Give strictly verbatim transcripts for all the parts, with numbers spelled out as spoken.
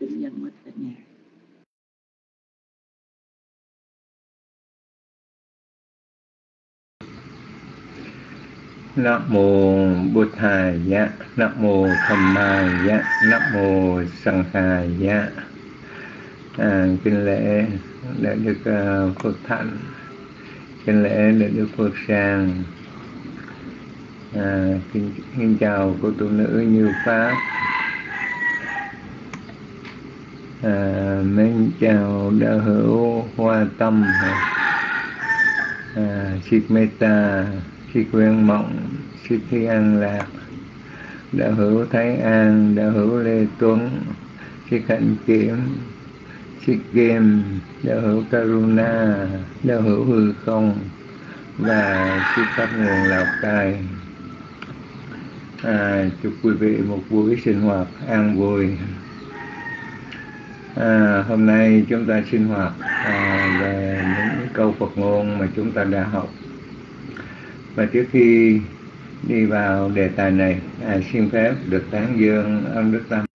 kính dân mít cả nhà. Nam mô Bụt Thầy Giá, Nam mô Tham Ma Giá, Nam mô Sanh Hà Giá. À, kính lễ đại đức uh, Phước Thạnh, kính lễ đại đức Phước Sang, à, kính, kính chào cô tu nữ Như Pháp, à, mến chào đạo hữu Hoa Tâm, à, Sikh Meta, Sikh Quyên Mộng, Sikh Thi An Lạc, đạo hữu Thái An, đạo hữu Lê Tuấn, Sikh Hạnh Kiểm, Sikh Game, đạo hữu Karuna, đạo hữu Hư Không và Sikh Pháp Nguồn Lào Cai. À, chúc quý vị một buổi sinh hoạt an vui. À, hôm nay chúng ta sinh hoạt à, về những câu Phật ngôn mà chúng ta đã học. Và trước khi đi vào đề tài này, à, xin phép được tán dương ông Đức Tam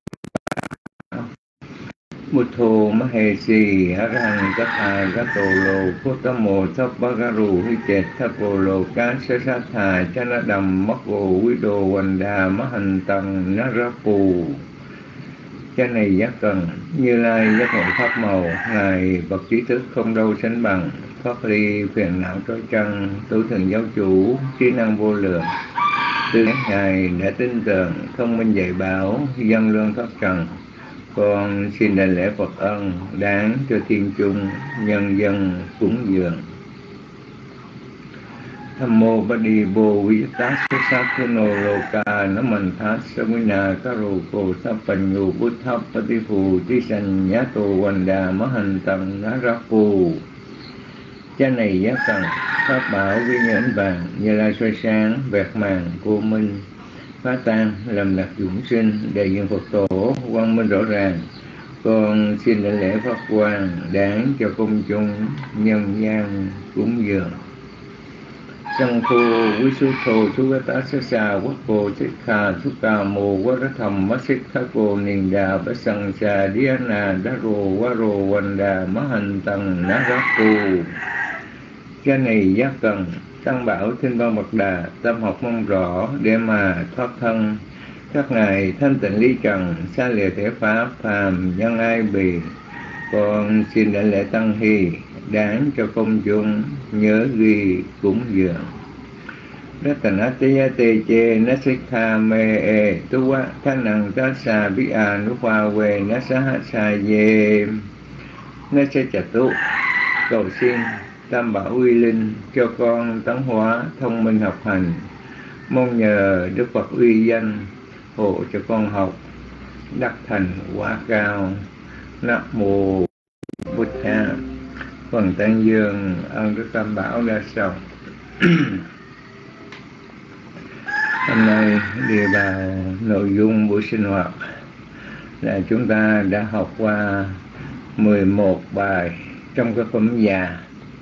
Buddho Mahesi Arahang Katha Gatolo Kotamo Sappagaru Hichet Thapolo Kansasatha Chanadam Makko Wido Wanda Mahantang Narapu. Cha này giác cần, Như Lai giác ngộ pháp màu, Ngài bậc trí thức không đâu sánh bằng, thoát ly phiền não trói trăng, tứ thần giáo chủ, trí năng vô lượng. Từ Ngài đã tin tưởng, thông minh dạy bảo, dân lương thoát trần. Con xin đảnh lễ Phật ân đáng cho thiên chung, nhân dân cúng dường. Tham mô Badi Bồ Vita Sakuno Loka Naman Thát Samina Karo Ko Sapanyu Buddha Patipu Tisanyato Wanda Mahantang Narapu. Cha này giác cần, pháp bảo vi như ánh vàng, Như Lai soi sáng, vẹt màn, cô minh, phá tan, làm lạc dũng sinh, đại diện Phật tổ, quang minh rõ ràng. Con xin đảnh lễ Pháp Quang đáng cho công chúng, nhân gian cúng dường. Sang phu quý su thô chú gá tá sát xa quốc cô thích khà chú cà mô quá rá thầm mắt xích khá cô niên đà bá sang xa đía nà đá rô quá rô quanh đà má hành tầng ná rá cô. Cha này giác cần, tăng bảo thiên ba mật đà, tâm học mong rõ để mà thoát thân. Các ngài thanh tịnh lý trần, xa lìa thể pháp phàm nhân ai bì. Con xin đảnh lễ tăng hy đáng cho công chúng nhớ ghi cúng dường. Ratanatayate che nasikha me e tuwa thanang tasa bi anupa we nasahasa ye nasachatu. Cầu xin Tam Bảo uy linh cho con tấn hóa thông minh học hành, mong nhờ Đức Phật uy danh hộ cho con học đắc thành quả cao. Nam mô Bụt Tha. Phần tán dương ơn Đức Tam Bảo đã xong. Hôm nay đi vào nội dung buổi sinh hoạt là chúng ta đã học qua mười một bài trong cái phẩm già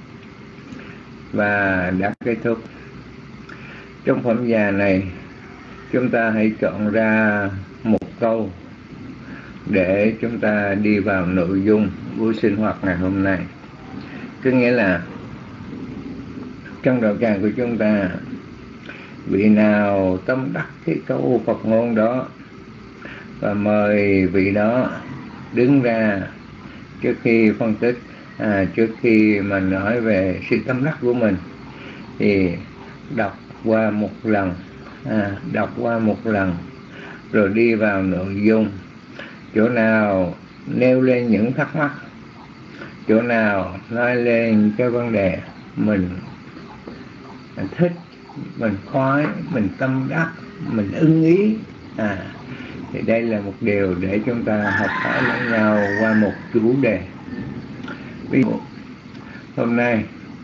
và đã kết thúc. Trong phẩm già này chúng ta hãy chọn ra một câu để chúng ta đi vào nội dung buổi sinh hoạt ngày hôm nay. Có nghĩa là trong đạo tràng của chúng ta, vị nào tâm đắc cái câu Phật ngôn đó và mời vị đó đứng ra trước khi phân tích, à, trước khi mà nói về sự tâm đắc của mình thì đọc qua một lần, à, đọc qua một lần rồi đi vào nội dung. Chỗ nào nêu lên những thắc mắc, chỗ nào nói lên cái vấn đề mình thích, mình khoái, mình tâm đắc, mình ưng ý, à, thì đây là một điều để chúng ta học hỏi lẫn nhau qua một chủ đề. Ví dụ hôm nay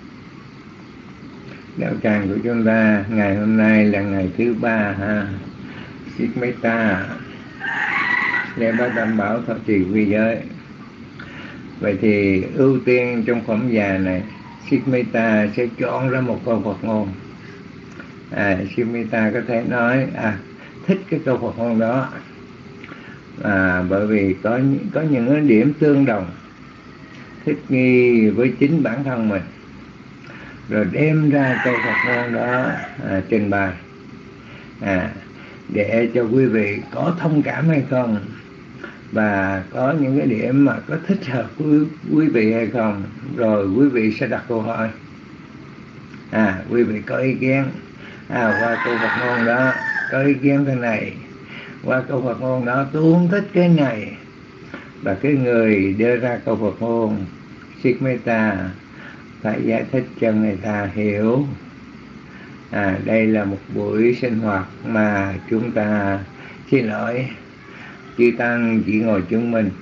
đạo tràng của chúng ta ngày hôm nay là ngày thứ ba ha, Sikh Meta lễ bái Tam Bảo thọ trì quy giới. Vậy thì ưu tiên trong phẩm già này, Sikh Meta sẽ chọn ra một câu Phật ngôn. À, Sikh Meta có thể nói à thích cái câu Phật ngôn đó, à, bởi vì có có những cái điểm tương đồng, thích nghi với chính bản thân mình, rồi đem ra câu Phật ngôn đó à, trình bày à, để cho quý vị có thông cảm hay không, và có những cái điểm mà có thích hợp với quý vị hay không, rồi quý vị sẽ đặt câu hỏi. À, quý vị có ý kiến à, qua câu Phật ngôn đó có ý kiến thế này, qua câu Phật ngôn đó tôi không thích cái này, và cái người đưa ra câu Phật ngôn Sikh Metta phải giải thích cho người ta hiểu. À, đây là một buổi sinh hoạt mà chúng ta, xin lỗi, chư tăng chỉ ngồi chúng mình.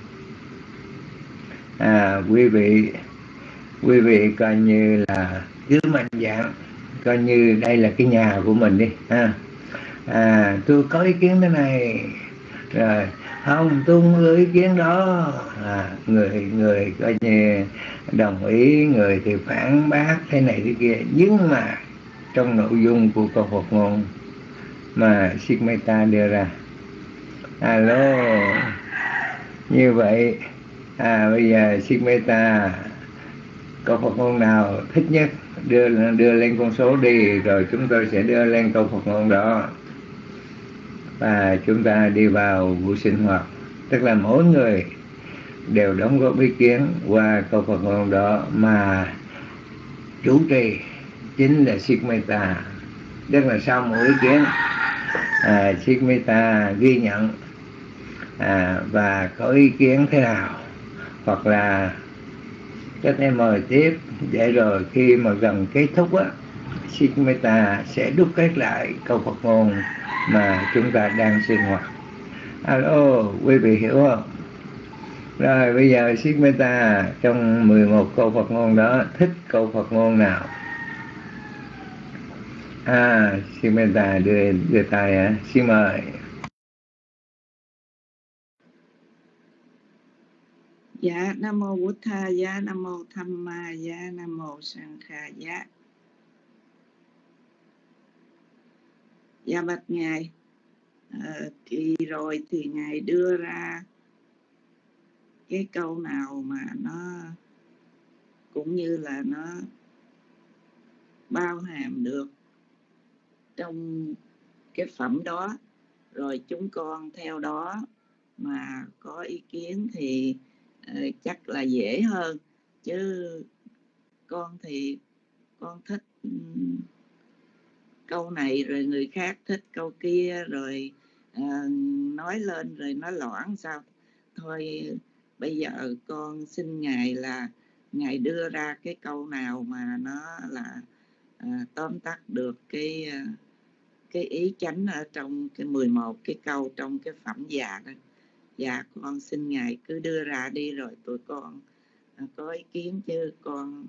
À, quý vị quý vị coi như là cứ mạnh dạn, coi như đây là cái nhà của mình đi ha. À, tôi có ý kiến thế này, rồi không, tôi không có ý kiến đó. À, người người coi như đồng ý, người thì phản bác thế này thế kia, nhưng mà trong nội dung của câu Phật ngôn mà Sikh Metta đưa ra, alo, như vậy à, bây giờ Sikh Metta câu Phật ngôn nào thích nhất đưa đưa lên con số đi, rồi chúng tôi sẽ đưa lên câu Phật ngôn đó và chúng ta đi vào buổi sinh hoạt. Tức là mỗi người đều đóng góp ý kiến qua câu Phật ngôn đó, mà chủ trì chính là Sikh Metta. Tức là sau mỗi ý kiến à, Sikh Metta ghi nhận à, và có ý kiến thế nào, hoặc là có thể mời tiếp, để rồi khi mà gần kết thúc á, Sikh Metta sẽ đúc kết lại câu Phật ngôn mà chúng ta đang sinh hoạt. Alo, quý vị hiểu không? Rồi bây giờ Sikh Metta trong mười một câu Phật ngôn đó thích câu Phật ngôn nào? À, Sikh Metta đưa đưa tay á, xin mời. Dạ, Nam Mô Bụt Tha, dạ, Nam Mô Tham Ma, dạ, Nam Mô Sang Kha, dạ. Dạ bạch Ngài, à, thì rồi thì Ngài đưa ra cái câu nào mà nó cũng như là nó bao hàm được trong cái phẩm đó, rồi chúng con theo đó mà có ý kiến thì uh, chắc là dễ hơn, chứ con thì con thích um, câu này rồi người khác thích câu kia, rồi uh, nói lên rồi nói loãng sao. Thôi bây giờ con xin Ngài là Ngài đưa ra cái câu nào mà nó là uh, tóm tắt được cái uh, cái ý chánh ở trong cái mười một cái câu trong cái phẩm già đó. Dạ con xin Ngài cứ đưa ra đi, rồi tụi con uh, có ý kiến, chứ con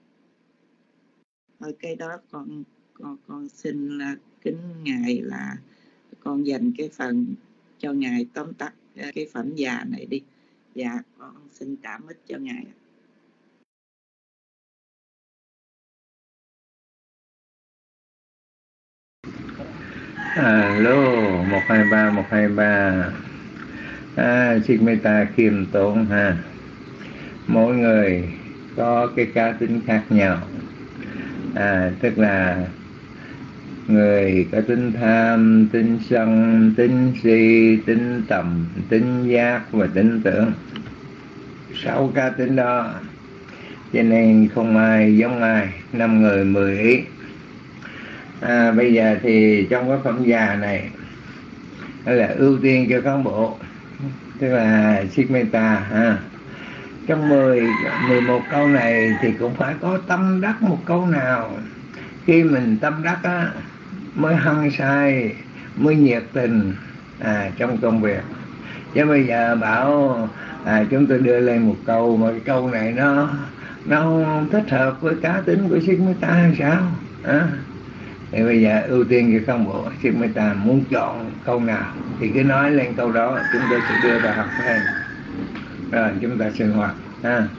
thôi cái đó con con con xin là kính Ngài là con dành cái phần cho Ngài tóm tắt cái phẩm già này đi. Dạ con xin cảm ích cho Ngài. Alo, một hai ba một hai ba. À, Sikh Metta khiêm tốn ha. Mỗi người có cái cá tính khác nhau. À, tức là người có tính tham, tính sân, tính si, tính tầm, tính giác và tính tưởng. Sáu cá tính đó, cho nên không ai giống ai, năm người mười ý. À, bây giờ thì trong cái phẩm già này là ưu tiên cho cán bộ, tức là Sikh Metta ha. Trong mười, mười một câu này thì cũng phải có tâm đắc một câu nào. Khi mình tâm đắc á, mới hăng say, mới nhiệt tình à, trong công việc. Chứ bây giờ bảo à, chúng tôi đưa lên một câu mà cái câu này nó nó không thích hợp với cá tính của Sikh Metta hay sao à? Thì bây giờ ưu tiên cho cán bộ Sikh Metta muốn chọn câu nào thì cứ nói lên câu đó, chúng tôi sẽ đưa vào học thêm, rồi chúng ta sinh hoạt ha.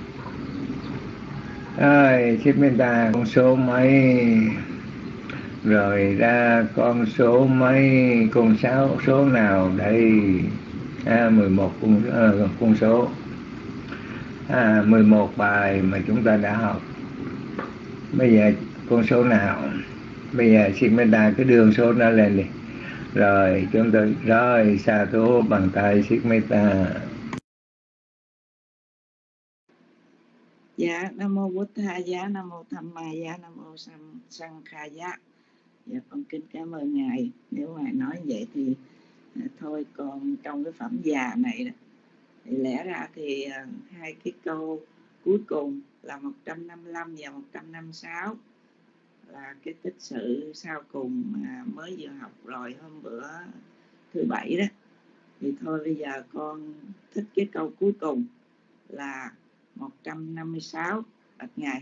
Rồi Sikh Metta con số mấy, rồi ra con số mấy, con sáu số nào đây? à, mười một cung, à, cung số, à, mười một bài mà chúng ta đã học. Bây giờ con số nào? Bây giờ xin mấy ta cái đường số nó lên đi. Rồi chúng tôi rồi xà thú bằng tay siết mấy ta. Dạ, Nam Mô Bụt Tha Giá, Nam Mô Tham Ma Giá, Nam Mô Sang Kha Giá. Dạ, con kính cảm ơn Ngài. Nếu Ngài nói vậy thì à, thôi, còn trong cái phẩm già này đó, thì lẽ ra thì à, hai cái câu cuối cùng là một trăm năm mươi lăm và một trăm năm mươi sáu là cái tích sự sau cùng mà mới vừa học rồi hôm bữa thứ bảy đó. Thì thôi bây giờ con thích cái câu cuối cùng là một trăm năm mươi sáu bạch Ngài.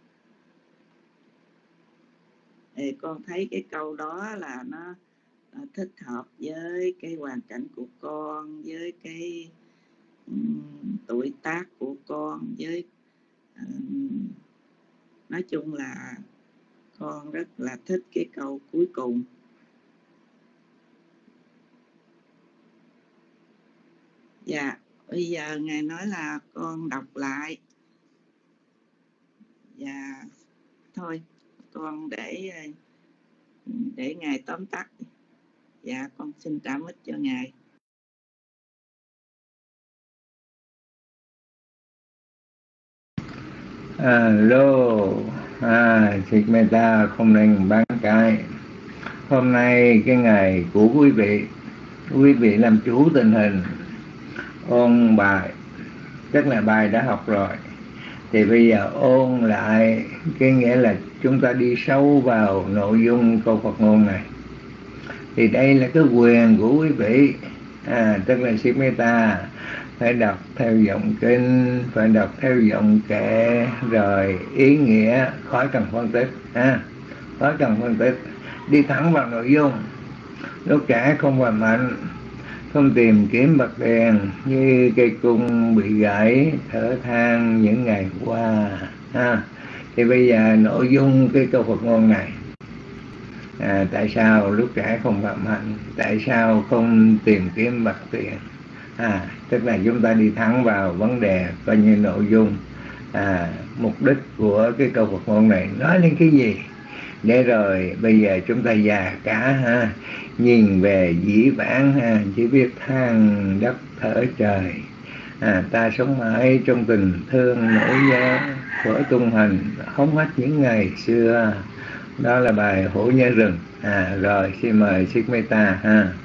Thì con thấy cái câu đó là nó thích hợp với cái hoàn cảnh của con, với cái um, tuổi tác của con, với um, nói chung là con rất là thích cái câu cuối cùng. Dạ, bây giờ Ngài nói là con đọc lại. Dạ, thôi con để để Ngài tóm tắt. Dạ, con xin trả mic cho Ngài. Alo, à, Thích Meta không nên bán cái. Hôm nay cái ngày của quý vị, quý vị làm chủ tình hình, ôn bài, tức là bài đã học rồi. Thì bây giờ ôn lại, cái nghĩa là chúng ta đi sâu vào nội dung câu Phật ngôn này. Thì đây là cái quyền của quý vị, à, tức là Siết Meta phải đọc theo giọng kinh, phải đọc theo giọng kệ, rồi ý nghĩa khỏi cần phân tích, à, khỏi cần phân tích, đi thẳng vào nội dung. Lúc trẻ không hoài mạnh, không tìm kiếm bạc đèn như cây cung bị gãy, thở than những ngày qua, ha. Thì bây giờ nội dung cái câu Phật ngôn này, à, tại sao lúc trẻ không phạm hạnh, tại sao không tìm kiếm bạc tiền, à, tức là chúng ta đi thẳng vào vấn đề, coi như nội dung, à, mục đích của cái câu Phật ngôn này nói lên cái gì, để rồi bây giờ chúng ta già cả, ha, nhìn về dĩ vãng, ha, chỉ biết than đất thở trời, à, ta sống mãi trong tình thương nỗi nhớ, vỡ tung hành không hết những ngày xưa. Đó là bài Hổ Nhớ Rừng. À, rồi xin mời Siết Meta, ha.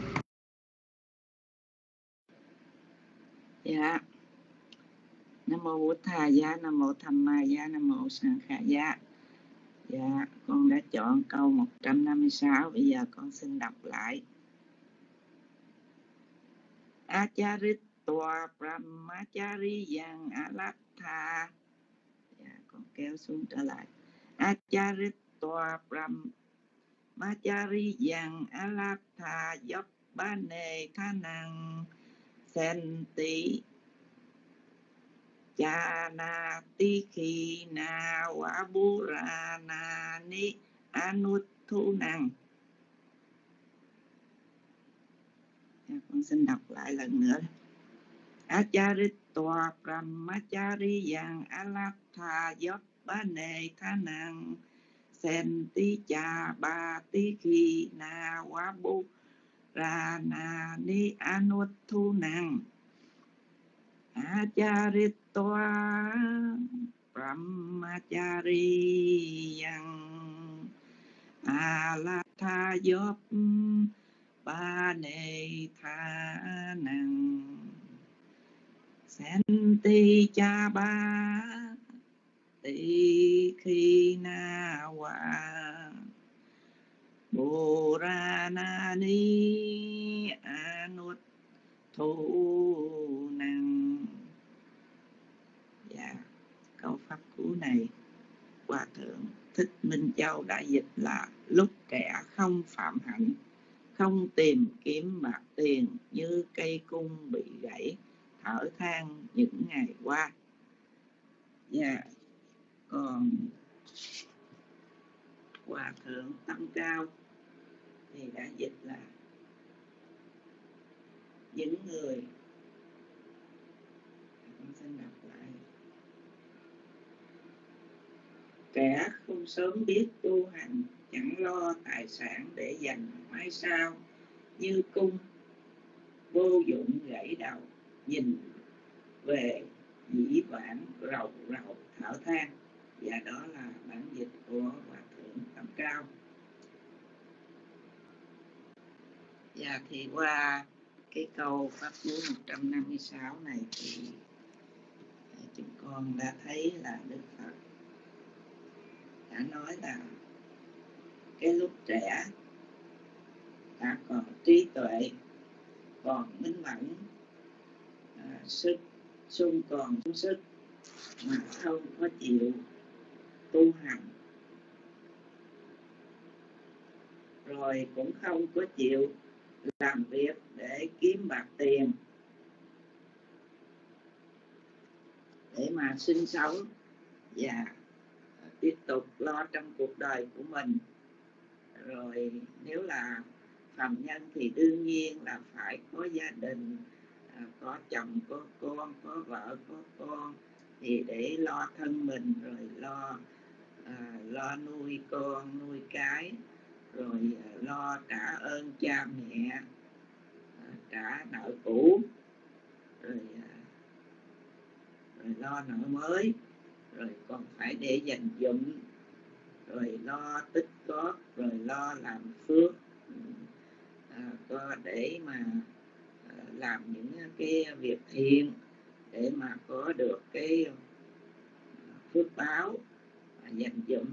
Dạ, Nam Mô Bụt Tha Giá, Nam Mô Tham Ma Giá, Nam Mô Sang Kha Giá. Dạ, con đã chọn câu một trăm năm mươi sáu. Bây giờ con xin đọc lại. Acharitva Brahmachari yang Alatha. Dạ, con kéo xuống trở lại. Acharitva Brahmachari yang Alatha Yobbane Thanang Senti Chana Tikhi Na Waburana Ni Anuthu Năng. Con xin đọc lại lần nữa. Acharitva Brahmachari yang Alatha Yobbane Thanang Senti Cha Ba Tikhi Na Waburana Ni Anuthu Năng. Acharitva Brahmachari yang Alatha Yobbane Thanang Senti Cha Ba Tikhi Na Wa Burana Ni Anuthu Năng. Dạ, câu pháp cú này Hòa Thượng Thích Minh Châu đã dịch là: lúc trẻ không phạm hạnh, không tìm kiếm bạc tiền, như cây cung bị gãy, thở than những ngày qua. Dạ, còn Hòa Thượng Tâm Cao thì đã dịch là: những người, con xin đọc lại, kẻ không sớm biết tu hành, chẳng lo tài sản để dành mai sau, như cung vô dụng gãy đầu, nhìn về dĩ vãng rầu rầu thở than. Và đó là bản dịch của Hòa Thượng Tâm Cao. Và thì qua cái câu pháp cú một trăm năm mươi sáu này thì chúng con đã thấy là Đức Phật đã nói là cái lúc trẻ ta còn trí tuệ, còn minh mẫn, à, sức sung còn sung sức, mà không có chịu tu hành, rồi cũng không có chịu làm việc để kiếm bạc tiền để mà sinh sống và tiếp tục lo trong cuộc đời của mình. Rồi nếu là phàm nhân thì đương nhiên là phải có gia đình, có chồng, có con, có vợ, có con, thì để lo thân mình, rồi lo à, lo nuôi con, nuôi cái, rồi lo trả ơn cha mẹ, trả nợ cũ, rồi, rồi lo nợ mới, rồi còn phải để dành dụm, rồi lo tích góp, rồi lo làm phước, à, có để mà à, làm những cái việc thiện để mà có được cái phước báo, à, dành dụm.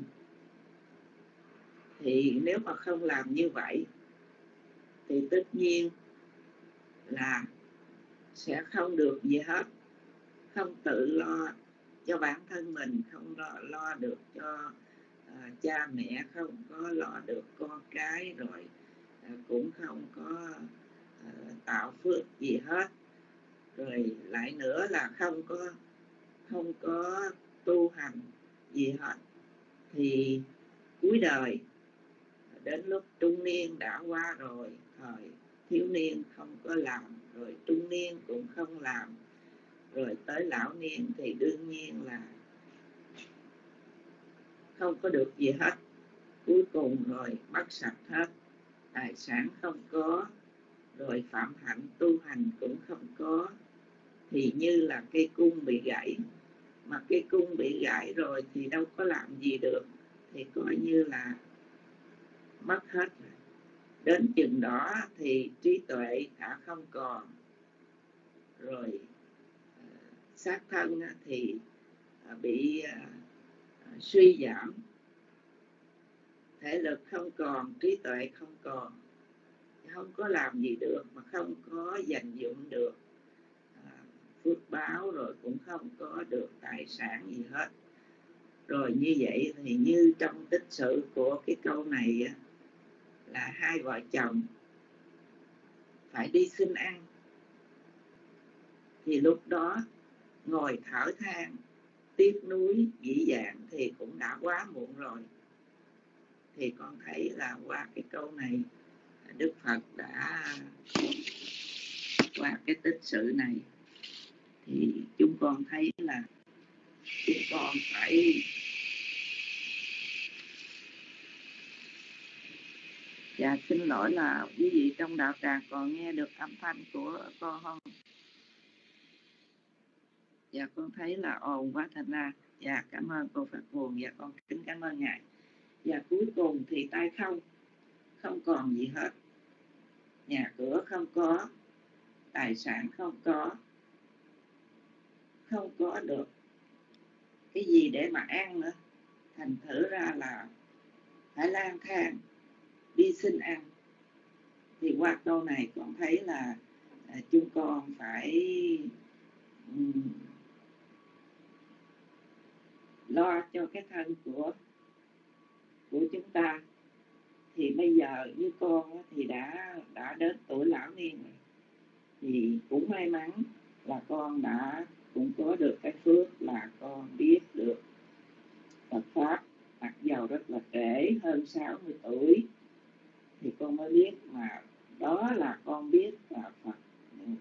Thì nếu mà không làm như vậy thì tất nhiên là sẽ không được gì hết, không tự lo cho bản thân mình, không lo, lo được cho à, cha mẹ, không có lo được con cái, rồi à, cũng không có à, tạo phước gì hết, rồi lại nữa là không có không có tu hành gì hết. Thì cuối đời đến lúc trung niên đã qua rồi, thời thiếu niên không có làm, rồi trung niên cũng không làm, rồi tới lão niên thì đương nhiên là không có được gì hết. Cuối cùng rồi mất sạch hết, tài sản không có, rồi phạm hạnh tu hành cũng không có, thì như là cây cung bị gãy. Mà cây cung bị gãy rồi thì đâu có làm gì được, thì coi như là mất hết. Đến chừng đó thì trí tuệ đã không còn, rồi xác thân thì bị suy giảm, thể lực không còn, trí tuệ không còn, không có làm gì được, mà không có dành dụng được phước báo, rồi cũng không có được tài sản gì hết. Rồi như vậy thì như trong tích sự của cái câu này là hai vợ chồng phải đi xin ăn, thì lúc đó ngồi thở than tiếc nuối dĩ dạn thì cũng đã quá muộn rồi. Thì con thấy là qua cái câu này Đức Phật đã, qua cái tích sự này thì chúng con thấy là chúng con phải, dạ xin lỗi là quý vị trong đạo tràng còn nghe được âm thanh của con không? Dạ con thấy là ồn quá thành ra. Dạ cảm ơn cô Phật Nguồn, dạ con kính cảm ơn ngài. Và cuối cùng thì tay không, không còn gì hết, nhà cửa không có, tài sản không có, không có được cái gì để mà ăn nữa. Thành thử ra là phải lang thang đi xin ăn. Thì qua câu này con thấy là à, chúng con phải um, lo cho cái thân của của chúng ta. Thì bây giờ như con thì đã đã đến tuổi lão niên rồi, thì cũng may mắn là con đã cũng có được cái phước là con biết được Phật pháp, mặc dầu rất là trễ, hơn sáu mươi tuổi thì con mới biết, mà đó là con biết là Phật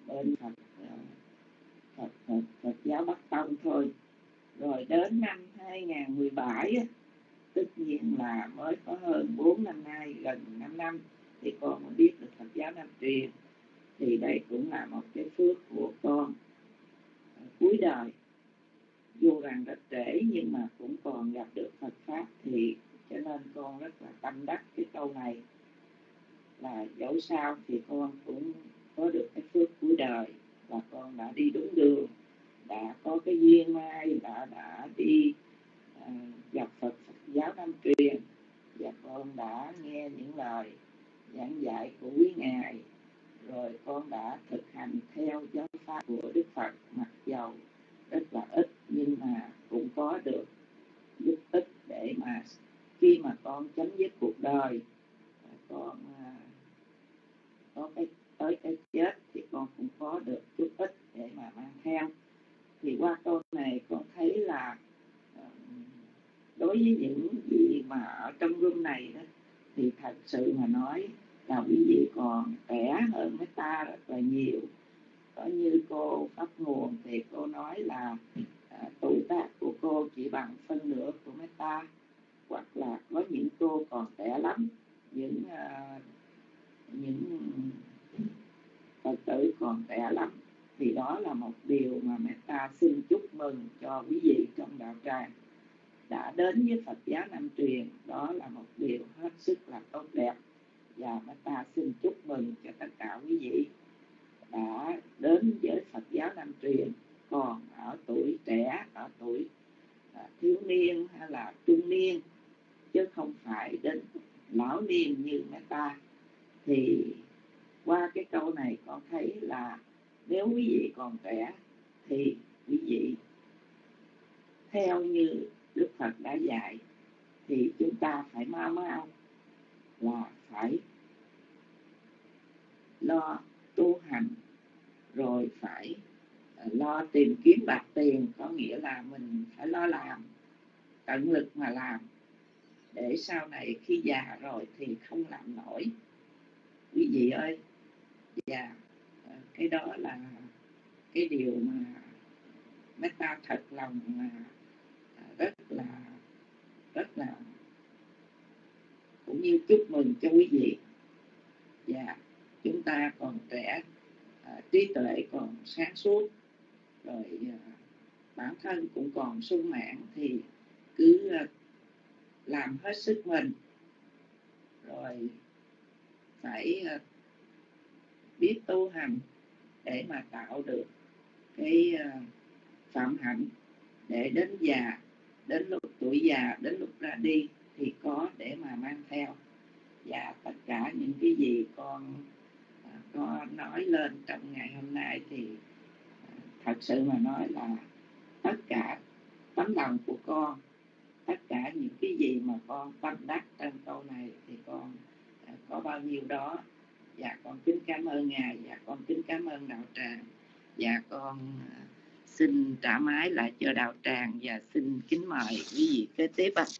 bên Phật, Phật, Phật, Phật giáo Bắc Tông thôi. Rồi đến năm hai nghìn không trăm mười bảy á, tất nhiên là mới có hơn bốn năm nay, gần năm năm thì con mới biết được Phật giáo Nam truyền. Thì đây cũng là một cái phước của con cuối đời, dù rằng rất trễ nhưng mà cũng còn gặp được Phật Pháp, thì cho nên con rất là tâm đắc cái câu này là dẫu sao thì con cũng có được cái phước cuối đời, và con đã đi đúng đường, đã có cái duyên mai, đã đã đi uh, gặp Phật, Phật giáo Nam truyền, và con đã nghe những lời giảng dạy của quý ngài, rồi con đã thực hành theo giáo pháp của Đức Phật, mặc dầu rất là ít nhưng mà cũng có được giúp ích để mà khi mà con chấm dứt cuộc đời, con có cái tới cái chết thì con cũng có được chút ít để mà mang theo. Thì qua câu này con thấy là đối với những gì mà ở trong room này đó, thì thật sự mà nói là quý vị còn trẻ hơn mấy ta rất là nhiều. Có như cô Pháp Nguồn thì cô nói là à, tuổi tác của cô chỉ bằng phân nửa của mấy ta, hoặc là có những cô còn trẻ lắm, những à, những Phật tử còn trẻ lắm. Thì đó là một điều mà mẹ ta xin chúc mừng cho quý vị trong đạo tràng đã đến với Phật giáo Nam truyền. Đó là một điều hết sức là tốt đẹp, và mẹ ta xin chúc mừng cho tất cả quý vị đã đến với Phật giáo Nam truyền, còn ở tuổi trẻ, ở tuổi à, thiếu niên hay là trung niên, chứ không phải đến lão niên như mẹ ta. Thì qua cái câu này con thấy là nếu quý vị còn trẻ thì quý vị theo như Đức Phật đã dạy, thì chúng ta phải mau mau là phải lo tu hành, rồi phải lo tìm kiếm bạc tiền, có nghĩa là mình phải lo làm, tận lực mà làm, để sau này khi già rồi thì không làm nổi quý vị ơi. Và cái đó là cái điều mà mấy ta thật lòng mà rất là rất là cũng như chúc mừng cho quý vị. Và chúng ta còn trẻ, à, trí tuệ còn sáng suốt, rồi à, bản thân cũng còn sung mãn, thì cứ à, làm hết sức mình, rồi phải à, biết tu hành để mà tạo được cái à, phạm hạnh, để đến già, đến lúc tuổi già, đến lúc ra đi thì có để mà mang theo. Và tất cả những cái gì con à, có nói lên trong ngày hôm nay thì à, thật sự mà nói là tất cả tấm lòng của con, tất cả những cái gì mà con tâm đắc trong câu này thì con à, có bao nhiêu đó. Và con kính cảm ơn Ngài, và con kính cảm ơn đạo tràng, và con à, xin trả mái lại cho đạo tràng, và xin kính mời quý vị kế tiếp ạ.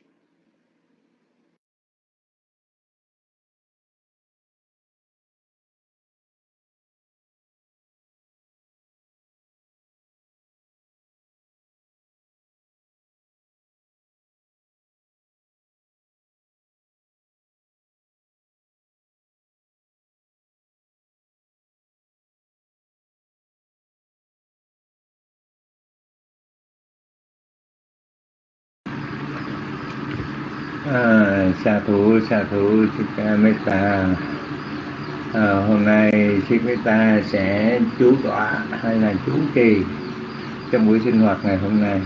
À, sa thủ sa thủ Thích Ca Mâu Ni. À, hôm nay Thích Mâu Ni sẽ chú tọa hay là chú trì trong buổi sinh hoạt ngày hôm nay,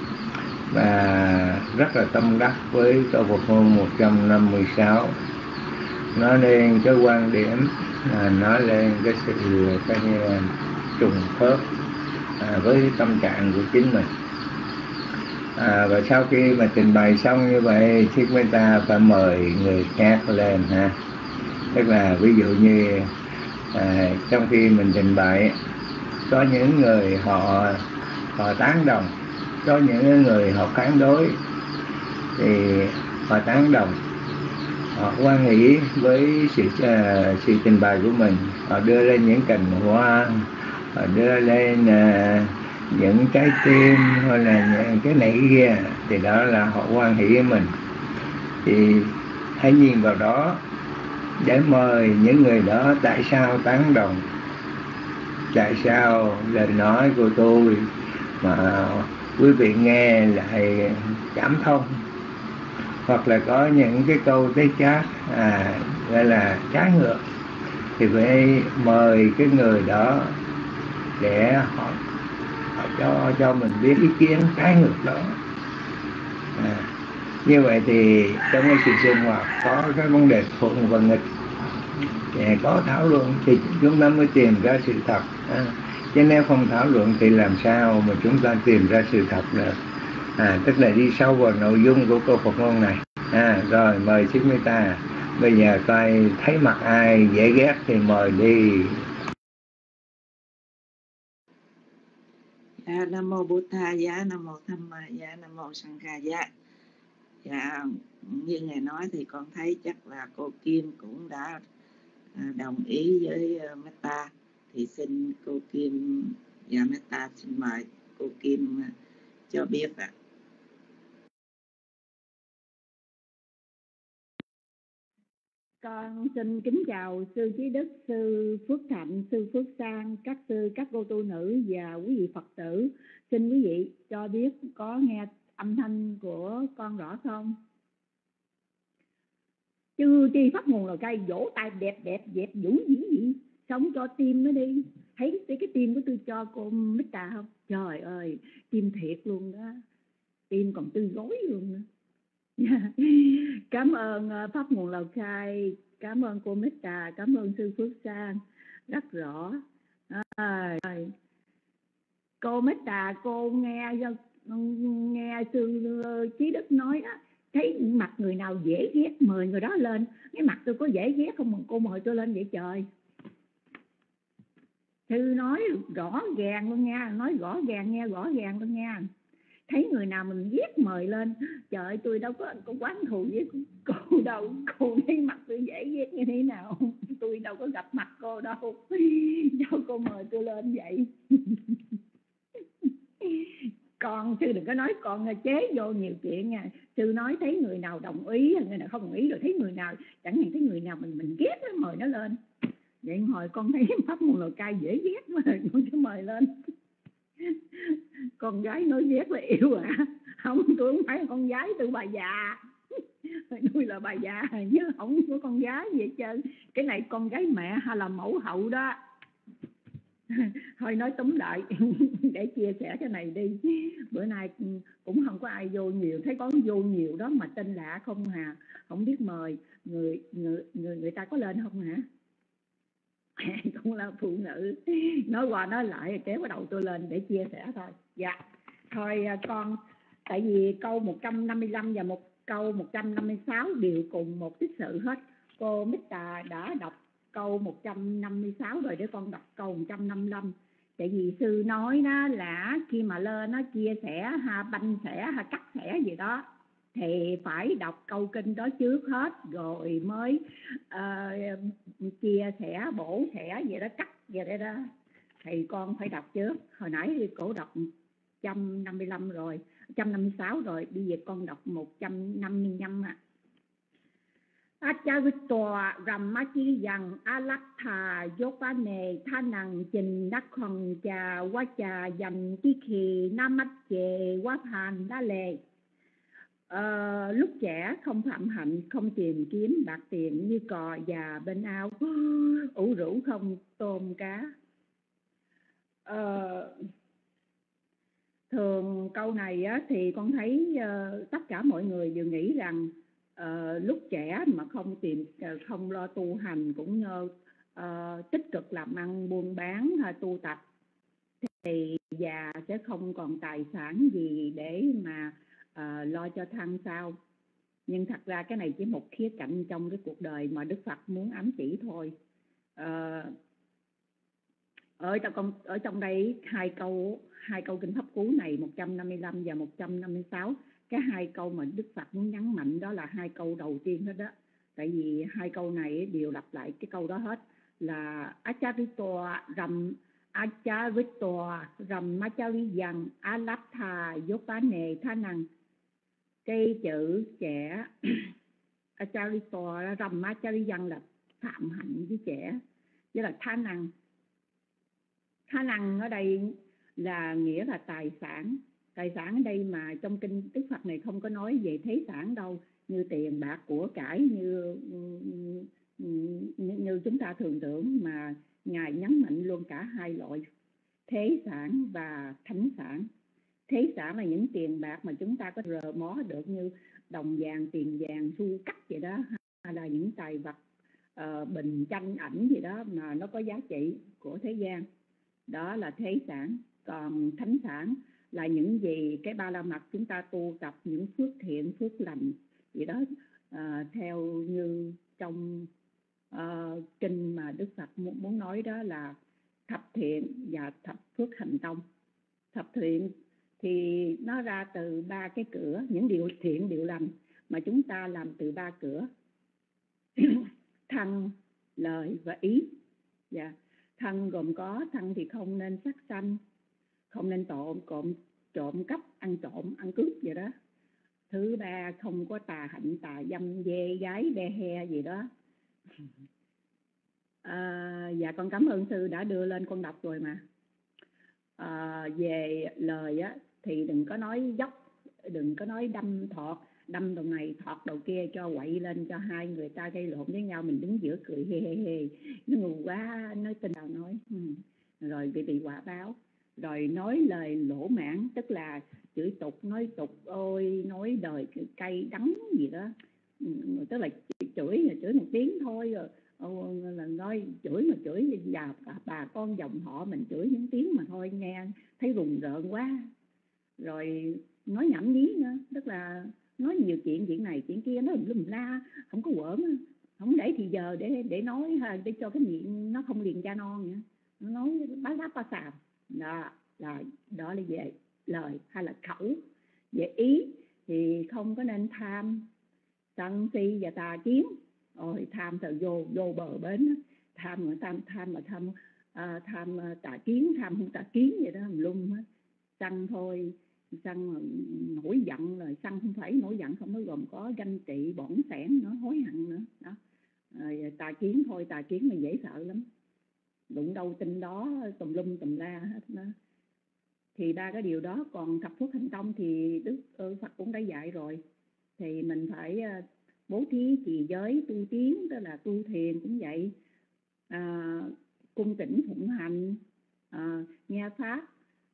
và rất là tâm đắc với câu Phật ngôn một trăm năm mươi sáu, nói lên cái quan điểm, à, nói lên cái sự cái trùng khớp à, với tâm trạng của chính mình. À, và sau khi mà trình bày xong như vậy, Thích Mâu Ni phải mời người khác lên ha. Tức là ví dụ như à, trong khi mình trình bày, có những người họ họ tán đồng, có những người họ phản đối, thì họ tán đồng, họ hoan hỷ với sự uh, sự trình bày của mình, họ đưa lên những cành hoa, họ đưa lên à, những trái tim hoặc là những cái này kia, thì đó là họ hoan hỷ với mình. Thì hãy nhìn vào đó để mời những người đó tại sao tán đồng, tại sao lời nói của tôi mà quý vị nghe lại cảm thông, hoặc là có những cái câu tế chát à, gọi là trái ngược, thì phải mời cái người đó để họ, họ cho cho mình biết ý kiến trái ngược đó. À, như vậy thì trong cái sự sinh hoạt có cái vấn đề thuận và nghịch, à, có thảo luận thì chúng ta mới tìm ra sự thật. À, chứ nếu không thảo luận thì làm sao mà chúng ta tìm ra sự thật được. À, tức là đi sâu vào nội dung của câu Phật ngôn này. À, rồi mời Sư Mê Ta. Bây giờ coi thấy mặt ai dễ ghét thì mời đi. Dạ, Nam mô Bụt Tha Giá, Nam mô Tham Ma Giá, Nam mô Sang Kha Giá. Dạ, như Ngài nói thì con thấy chắc là cô Kim cũng đã đồng ý với Metta. Thì xin cô Kim và Metta xin mời cô Kim cho biết ạ. Con xin kính chào sư Trí Đức, sư Phước Thạnh, sư Phước Sang, các sư, các cô tu nữ và quý vị Phật tử. Xin quý vị cho biết có nghe âm thanh của con rõ không? Chư chi pháp nguồn là cây, vỗ tay đẹp đẹp dẹp vũ dĩ gì, sống cho tim nó đi. Thấy cái, cái tim của tôi cho cô Metta không? Trời ơi, tim thiệt luôn đó, tim còn tươi gối luôn nữa. Cảm ơn pháp nguồn Lào Cai, cảm ơn cô Metta, cảm ơn sư Phước Sang rất rõ. À, cô Metta, cô nghe nghe sư Trí Đức nói đó, thấy mặt người nào dễ ghét mời người đó lên. Cái mặt tôi có dễ ghét không mà cô mời tôi lên vậy trời? Sư nói rõ ràng luôn nha, nói rõ ràng nghe, rõ ràng luôn nha. Thấy người nào mình ghét mời lên. Trời ơi, tôi đâu có, có quán thù với cô đâu. Cô thấy mặt tôi dễ ghét như thế nào? Tôi đâu có gặp mặt cô đâu. Sao cô mời tôi lên vậy? Con, sư đừng có nói con chế vô nhiều chuyện nha. Sư nói thấy người nào đồng ý, người nào không đồng ý, rồi thấy người nào, chẳng hạn thấy người nào mình mình ghét đó, mời nó lên. Vậy hồi con thấy pháp môn Lào Cai dễ ghét mà con cứ mời lên. Con gái nói ghét là yêu à? Không, tôi không phải là con gái, tôi bà già. Tôi là bà già chứ không có con gái gì hết trơn. Cái này con gái mẹ hay là mẫu hậu đó. Thôi nói tóm lại để chia sẻ cái này đi. Bữa nay cũng không có ai vô nhiều, thấy có vô nhiều đó mà tên lạ không hà, không biết mời. Người người người, người ta có lên không hả? Cũng là phụ nữ, nói qua nói lại kéo cái đầu tôi lên để chia sẻ thôi. Dạ thôi con, tại vì câu một trăm năm mươi lăm và một câu một trăm năm mươi sáu đều cùng một tích sự hết. Cô Metta đã đọc câu một trăm năm mươi sáu rồi, để con đọc câu một trăm năm mươi lăm. Tại vì sư nói đó là khi mà lên nó chia sẻ ha, banh sẻ ha, cắt sẻ gì đó thì phải đọc câu kinh đó trước hết rồi mới uh, chia sẻ bổ sẻ vậy đó, cắt vậy đó, thì con phải đọc trước. Hồi nãy thì cổ đọc một trăm năm mươi lăm rồi, một trăm năm mươi sáu rồi, bây giờ con đọc một trăm năm mươi lăm ạ. Acharitoa Ramaki yang Alatha Yopane Thanang Trình Đắc Hồng Trà Quá Trà Dành Kí Khì Namat Chệ Quá Phàn Đá Lệ. Ờ, lúc trẻ không phạm hạnh, không tìm kiếm bạc tiền như cò già bên ao, ủ rũ không tôm cá. Ờ, thường câu này á, thì con thấy uh, tất cả mọi người đều nghĩ rằng uh, lúc trẻ mà không tìm uh, không lo tu hành cũng như uh, tích cực làm ăn buôn bán hay tu tập thì già sẽ không còn tài sản gì để mà uh, lo cho thân sau. Nhưng thật ra cái này chỉ một khía cạnh trong cái cuộc đời mà Đức Phật muốn ám chỉ thôi. Uh, ở trong ở trong đây hai câu hai câu kinh pháp cú này một trăm năm mươi lăm và một trăm năm mươi sáu, cái hai câu mà Đức Phật muốn nhấn mạnh đó là hai câu đầu tiên hết đó. Tại vì hai câu này đều lặp lại cái câu đó hết, là Acharito Ram Acharito Ramachariyang Alatha Yopane Tha Năng. Cái chữ trẻ Acharito Ramachariyang là phạm hạnh với trẻ, với là Tha Năng. Tha Năng ở đây là nghĩa là tài sản. Tài sản ở đây mà trong kinh Đức Phật này không có nói về thế sản đâu, như tiền bạc của cải như, như như chúng ta thường tưởng, mà Ngài nhấn mạnh luôn cả hai loại thế sản và thánh sản. Thế sản là những tiền bạc mà chúng ta có rờ mó được như đồng vàng, tiền vàng, xu cắt vậy đó, hay là những tài vật uh, bình tranh ảnh gì đó mà nó có giá trị của thế gian, đó là thế sản. Còn thánh sản là những gì cái ba la mật chúng ta tu tập, những phước thiện, phước lành gì đó, uh, theo như trong uh, kinh mà Đức Phật muốn nói, đó là thập thiện và thập phước hành tông. Thập thiện thì nó ra từ ba cái cửa, những điều thiện, điều lành mà chúng ta làm từ ba cửa: thân, lời và ý. Dạ. Thân gồm có thân thì không nên sát sanh, không nên trộm, trộm, trộm cắp, ăn trộm, ăn cướp vậy đó. Thứ ba, không có tà hạnh, tà dâm, dê gái, đe he gì đó. À, dạ con cảm ơn sư đã đưa lên con đọc rồi mà. À, về lời á thì đừng có nói dốc, đừng có nói đâm thọt, đâm đầu này thọt đầu kia cho quậy lên cho hai người ta gây lộn với nhau, mình đứng giữa cười hê hê hê, nó ngu quá, nói tin nào nói, ừ. Rồi bị bị quả báo. Rồi nói lời lỗ mãn, tức là chửi tục, nói tục, ôi nói đời cay đắng gì đó, ừ, tức là chửi chửi một tiếng thôi rồi. Ô, là nói chửi mà chửi và bà con dòng họ mình chửi những tiếng mà thôi nghe thấy rùng rợn quá. Rồi nói nhảm nhí nữa, tức là nói nhiều chuyện, chuyện này chuyện kia, nó lùm la, không có quỡn, không để thì giờ để để nói để cho cái miệng nó không liền cha non nữa, nó nói bá láp ba xàm. Đó là đó là về lời hay là khẩu. Về ý thì không có nên tham, sân si và tà kiến. Ôi tham thì vô vô bờ bến, tham mà tham tham mà tham à, tham tà kiến, tham không tà kiến vậy đó, lung hết. Sân thôi, sân nổi giận rồi, sân không phải nổi giận không, nó gồm có ganh tị, bỏng sẻn, nó hối hận nữa đó. Rồi, tà kiến thôi, tà kiến mình dễ sợ lắm, đụng đâu tin đó, tùm lum tùm la hết đó. Thì ba cái điều đó. Còn thập phước hành tông thì Đức Phật cũng đã dạy rồi, thì mình phải bố thí trì giới, tu tiến, tức là tu thiền cũng vậy, à, cung kính phụng hành, à, nghe pháp,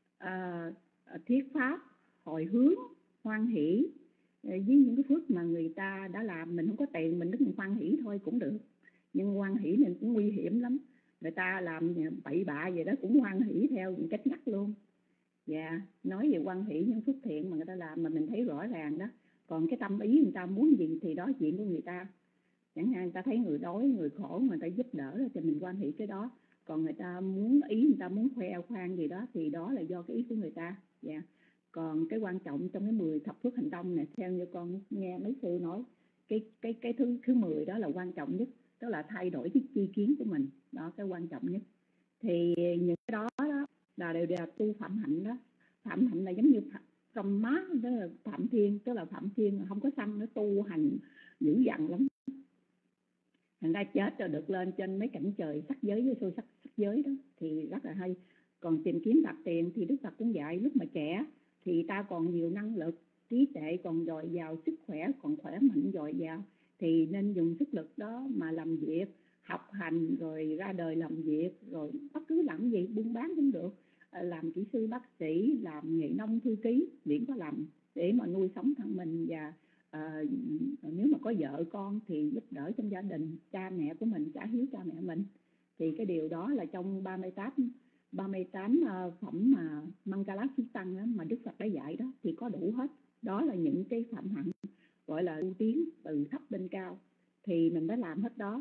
à, thiết pháp, hồi hướng, hoan hỷ với những cái phước mà người ta đã làm. Mình không có tiền, mình đứng hoan hỷ thôi cũng được, nhưng hoan hỷ mình cũng nguy hiểm lắm, người ta làm bậy bạ vậy đó cũng hoan hỷ theo những cách nhắc luôn. Dạ, nói về hoan hỷ những phước thiện mà người ta làm mà mình thấy rõ ràng đó. Còn cái tâm ý người ta muốn gì thì đó chuyện của người ta. Chẳng hạn người ta thấy người đói, người khổ, người ta giúp đỡ thì mình hoan hỷ cái đó. Còn người ta muốn ý, người ta muốn khoe khoang gì đó thì đó là do cái ý của người ta. Dạ. Còn cái quan trọng trong cái mười thập phước hành tông này, theo như con nghe mấy sư nói, cái cái cái thứ thứ mười đó là quan trọng nhất, tức là thay đổi cái chi kiến của mình, đó cái quan trọng nhất. Thì những cái đó, đó là đều là tu phạm hạnh đó. Phạm hạnh là giống như cầm má, đó là phạm thiên, tức là phạm thiên không có xăng, nó tu hành dữ dằn lắm. Thành ra chết rồi được lên trên mấy cảnh trời sắc giới với xôi sắc, sắc giới đó thì rất là hay. Còn tìm kiếm bạc tiền thì Đức Phật cũng dạy lúc mà trẻ thì ta còn nhiều năng lực, trí tuệ còn dồi dào, sức khỏe còn khỏe mạnh dồi dào, thì nên dùng sức lực đó mà làm việc, học hành, rồi ra đời làm việc, rồi bất cứ làm gì, buôn bán cũng được, làm kỹ sư, bác sĩ, làm nghề nông, thư ký, miễn có làm để mà nuôi sống thân mình. Và à, nếu mà có vợ con thì giúp đỡ trong gia đình, cha mẹ của mình, trả hiếu cha mẹ mình. Thì cái điều đó là trong ba mươi tám phẩm mà Mangala Tăng đó, mà Đức Phật đã dạy đó thì có đủ hết. Đó là những cái phạm hạnh gọi là ưu tiến từ thấp lên cao, thì mình đã làm hết đó.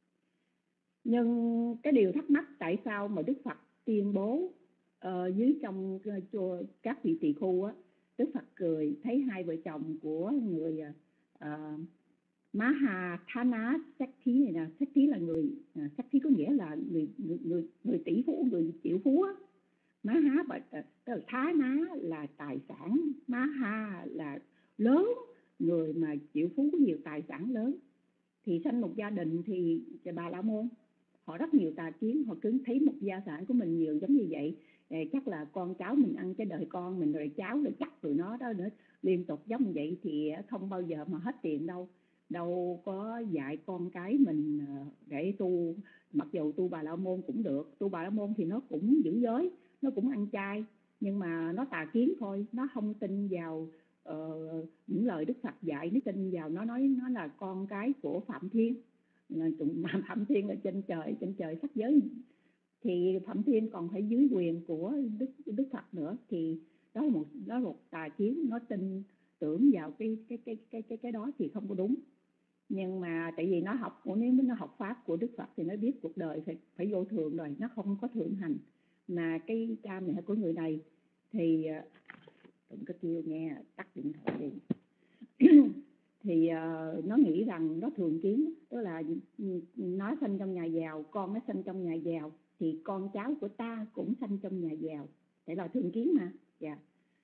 Nhưng cái điều thắc mắc tại sao mà Đức Phật tuyên bố uh, dưới trong chùa các vị tỳ khu á, Đức Phật cười thấy hai vợ chồng của người uh, Mahathana Sakthi này nè, Sakthi là người, à, Sakthi có nghĩa là người người người, người tỷ phú, người triệu phú á. Maha và tức là Thá ná là tài sản, Maha là lớn, người mà triệu phú có nhiều tài sản lớn. Thì sanh một gia đình thì Bà La Môn họ rất nhiều tà kiến, họ cứ thấy một gia sản của mình nhiều giống như vậy, chắc là con cháu mình ăn cái đời con mình rồi cháu rồi chắc tụi nó đó nữa, liên tục giống vậy thì không bao giờ mà hết tiền đâu. Đâu có dạy con cái mình để tu, mặc dù tu Bà La Môn cũng được, tu Bà La Môn thì nó cũng giữ giới, nó cũng ăn chay, nhưng mà nó tà kiến thôi, nó không tin vào uh, những lời Đức Phật dạy, nó tin vào nó nói nó là con cái của Phạm Thiên, mà Phạm Thiên ở trên trời, trên trời sắc giới thì Phạm Thiên còn phải dưới quyền của Đức Đức Phật nữa, thì đó là một đó là một tà kiến, nó tin tưởng vào cái cái cái cái cái cái đó thì không có đúng. Nhưng mà tại vì nó học, nếu nó học pháp của Đức Phật thì nó biết cuộc đời phải phải vô thường rồi, nó không có thượng hành. Mà cái cha mẹ của người này thì đừng có kêu nghe, tắt điện thoại đi. Thì uh, nó nghĩ rằng nó thường kiến, tức là nó sinh trong nhà giàu, con nó sinh trong nhà giàu thì con cháu của ta cũng sinh trong nhà giàu, tại là thường kiến mà. Dạ.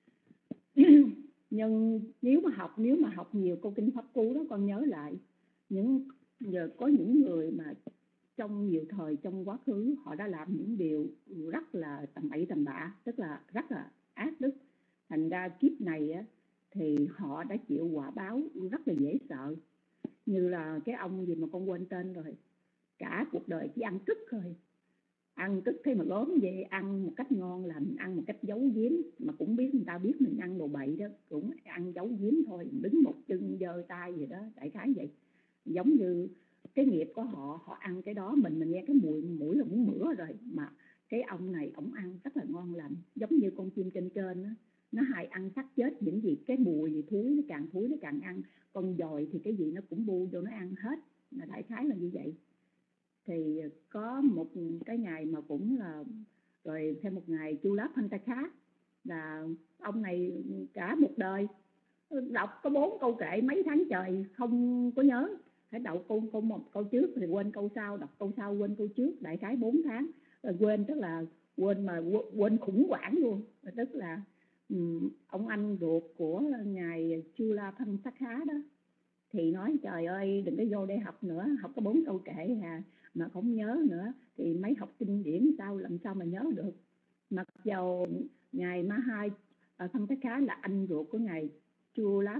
Nhưng nếu mà học nếu mà học nhiều câu kinh pháp cú đó, con nhớ lại những giờ có những người mà trong nhiều thời trong quá khứ họ đã làm những điều rất là tầm bậy tầm bạ, tức là rất là ác đức, thành ra kiếp này á thì họ đã chịu quả báo rất là dễ sợ. Như là cái ông gì mà con quên tên rồi, cả cuộc đời chỉ ăn cứt thôi, ăn cứt thế mà lớn vậy, ăn một cách ngon lành, ăn một cách giấu giếm, mà cũng biết người ta biết mình ăn đồ bậy đó, cũng ăn giấu giếm thôi, đứng một chân giơ tay gì đó, đại khái vậy. Giống như cái nghiệp của họ, họ ăn cái đó, mình mình nghe cái mùi mũi là muốn mửa rồi, mà cái ông này ổng ăn rất là ngon lành, giống như con chim trên trên đó, nó hay ăn xác chết những gì, cái mùi gì thúi, nó càng thúi nó càng ăn, con dòi thì cái gì nó cũng bu vô nó ăn hết, là đại khái là như vậy. Thì có một cái ngày mà cũng là rồi thêm một ngày Chu Láp Phantaka, là ông này cả một đời đọc có bốn câu kệ mấy tháng trời không có nhớ, phải đọc câu câu một câu trước thì quên câu sau, đọc câu sau quên câu trước, đại khái bốn tháng rồi quên, tức là quên mà quên khủng hoảng luôn. Tức là um, ông anh ruột của ngài Chula Phantaka đó thì nói trời ơi đừng có vô đây học nữa, học có bốn câu kệ à mà không nhớ nữa thì mấy học kinh điển sao làm sao mà nhớ được. Mặc dầu ngài Maha Phantaka là anh ruột của ngài Chula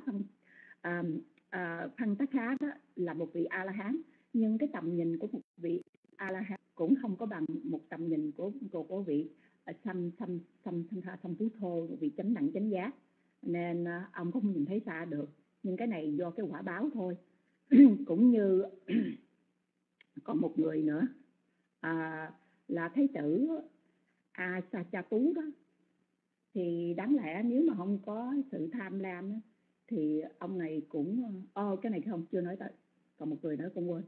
Phantaka đó là một vị A La Hán, nhưng cái tầm nhìn của một vị A La Hán cũng không có bằng một tầm nhìn của của, của vị Sam Sam Sam Sam Sam Phú Thô, vị chánh đẳng chánh giác, nên ông không nhìn thấy xa được. Nhưng cái này do cái quả báo thôi. Cũng như còn một người nữa à, là thái tử Asachatu đó, thì đáng lẽ nếu mà không có sự tham lam đó, thì ông này cũng ô oh, cái này không chưa nói tới, còn một người nữa cũng quên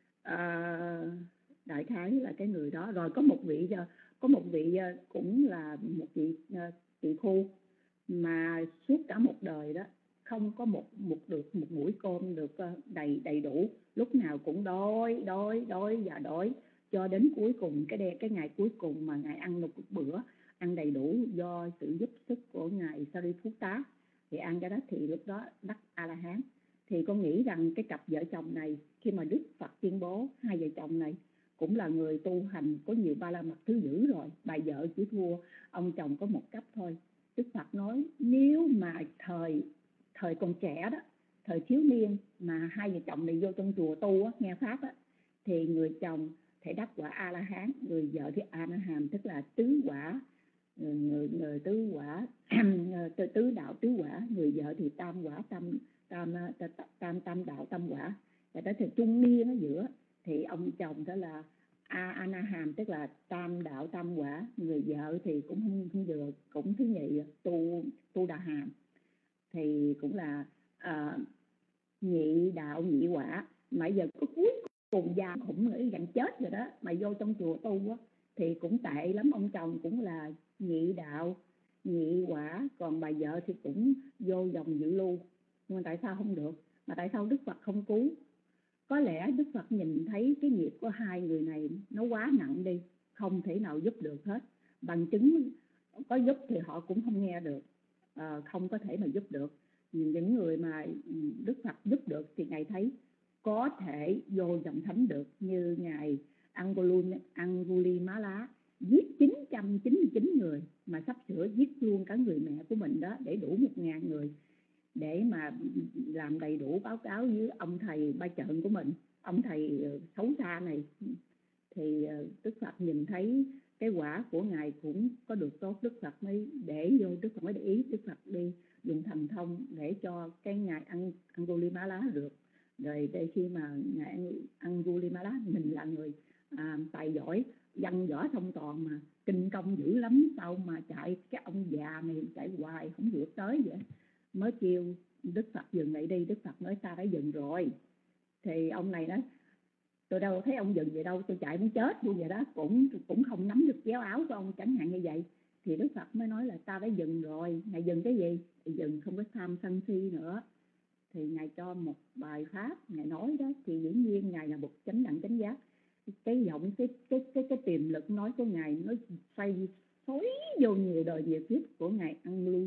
à, đại khái là cái người đó. Rồi có một vị có một vị cũng là một vị tỳ khu mà suốt cả một đời đó không có một một được một muỗng cơm được đầy đầy đủ, lúc nào cũng đói đói đói và đói, cho đến cuối cùng cái đe, cái ngày cuối cùng mà ngài ăn một bữa ăn đầy đủ do sự giúp sức của ngài Sariputta, thì ăn cái đó thì lúc đó đắc A La Hán. Thì con nghĩ rằng cái cặp vợ chồng này khi mà Đức Phật tuyên bố hai vợ chồng này cũng là người tu hành có nhiều ba la mật thứ dữ rồi, bà vợ chỉ thua ông chồng có một cấp thôi. Đức Phật nói nếu mà thời thời còn trẻ đó, thời thiếu niên mà hai vợ chồng này vô trong chùa tu á, nghe pháp á, thì người chồng thể đắc quả A La Hán, người vợ thì A Na Hàm, tức là tứ quả, người người tứ quả tứ, tứ đạo tứ quả, người vợ thì tam quả tam tam tam tam, tam đạo tam quả. Và tới thời trung niên ở giữa thì ông chồng đó là A A Na Hàm, tức là tam đạo tam quả, người vợ thì cũng không, không được, cũng thứ nhì tu tu đà hàm, thì cũng là uh, nhị đạo nhị quả. Mà giờ có cuối cùng già cũng nghĩ gần chết rồi đó, mà vô trong chùa tu á thì cũng tệ lắm, ông chồng cũng là nhị đạo nhị quả, còn bà vợ thì cũng vô dòng dự lưu. Nhưng mà tại sao không được? Mà tại sao Đức Phật không cứu? có lẽ Đức Phật nhìn thấy cái nghiệp của hai người này nó quá nặng đi, không thể nào giúp được hết. Bằng chứng có giúp thì họ cũng không nghe được, à, không có thể mà giúp được. Những người mà Đức Phật giúp được thì Ngài thấy có thể vô dòng thánh được, như Ngài Angulimala giết chín trăm chín mươi chín người, mà sắp sửa giết luôn cả người mẹ của mình đó, để đủ một ngàn người, để mà làm đầy đủ báo cáo với ông thầy ba trợn của mình, ông thầy xấu xa này. Thì Đức Phật nhìn thấy cái quả của Ngài cũng có được tốt, Đức Phật mới để vô, Đức Phật mới để ý, Đức Phật đi dùng thần thông để cho cái Ngài Angulimala được. Rồi để khi mà Ngài Angulimala, mình là người à, tài giỏi, văn võ thông toàn mà kinh công dữ lắm, sao mà chạy cái ông già này chạy hoài không được tới vậy, mới kêu Đức Phật dừng lại đi. Đức Phật nói ta đã dừng rồi. Thì ông này nói tôi đâu thấy ông dừng vậy đâu, tôi chạy muốn chết luôn vậy đó, cũng cũng không nắm được kéo áo của ông chẳng hạn như vậy. Thì Đức Phật mới nói là ta đã dừng rồi. Ngài dừng cái gì? Thì dừng không có tham sân si nữa. Thì Ngài cho một bài pháp, Ngài nói đó, thì dĩ nhiên Ngài là một chánh đẳng chánh giác. Cái giọng, cái cái cái cái tiềm lực nói của Ngài nó xoay xối vô nhiều đời nhiều kiếp của Ngài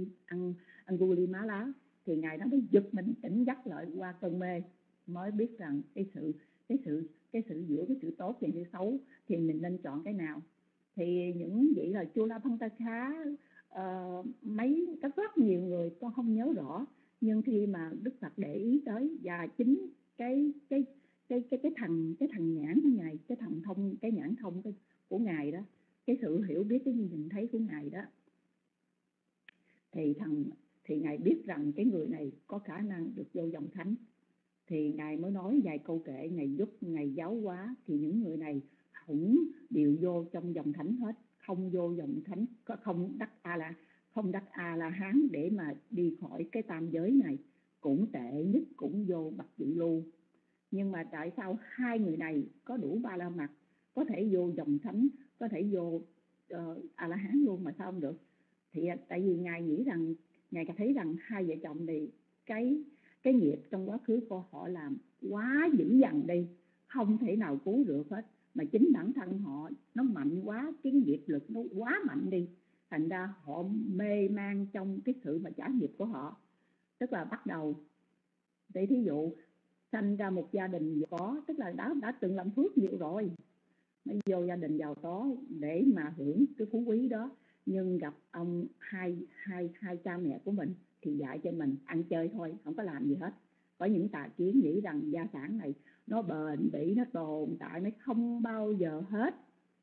Angulimala. Thì Ngài nó mới giật mình tỉnh giấc lại qua cơn mê, mới biết rằng cái sự cái sự cái sự giữa cái sự tốt và sự xấu thì mình nên chọn cái nào. Thì những vị là Chulapantaka, uh, mấy các rất nhiều người con không nhớ rõ, nhưng khi mà Đức Phật để ý tới, và chính cái cái cái cái cái thằng cái thằng nhãn của Ngài, cái thần thông, cái nhãn thông cái, của Ngài đó, cái sự hiểu biết, cái nhìn thấy của Ngài đó, thì thằng thì Ngài biết rằng cái người này có khả năng được vô dòng thánh. Thì Ngài mới nói vài câu kệ, Ngài giúp, Ngài giáo hóa, thì những người này cũng đều vô trong dòng thánh hết. Không vô dòng thánh, không đắc a la không đắc a la hán để mà đi khỏi cái tam giới này, cũng tệ nhất cũng vô bậc dự lưu. Nhưng mà tại sao hai người này có đủ ba la mật, có thể vô dòng thánh, có thể vô uh, a la hán luôn, mà sao không được? Thì tại vì Ngài nghĩ rằng, Ngài thấy rằng hai vợ chồng này cái cái nghiệp trong quá khứ của họ làm quá dữ dằn đi, không thể nào cứu được hết. Mà chính bản thân họ nó mạnh quá, cái nghiệp lực nó quá mạnh đi, thành ra họ mê man trong cái sự mà trả nghiệp của họ. Tức là bắt đầu, để thí dụ sanh ra một gia đình có, tức là đã đã từng làm phước nhiều rồi, nó vô gia đình giàu có để mà hưởng cái phú quý đó. Nhưng gặp ông hai hai hai cha mẹ của mình thì dạy cho mình ăn chơi thôi, không có làm gì hết. Có những tà kiến nghĩ rằng gia sản này nó bền bỉ, nó tồn tại, nó không bao giờ hết.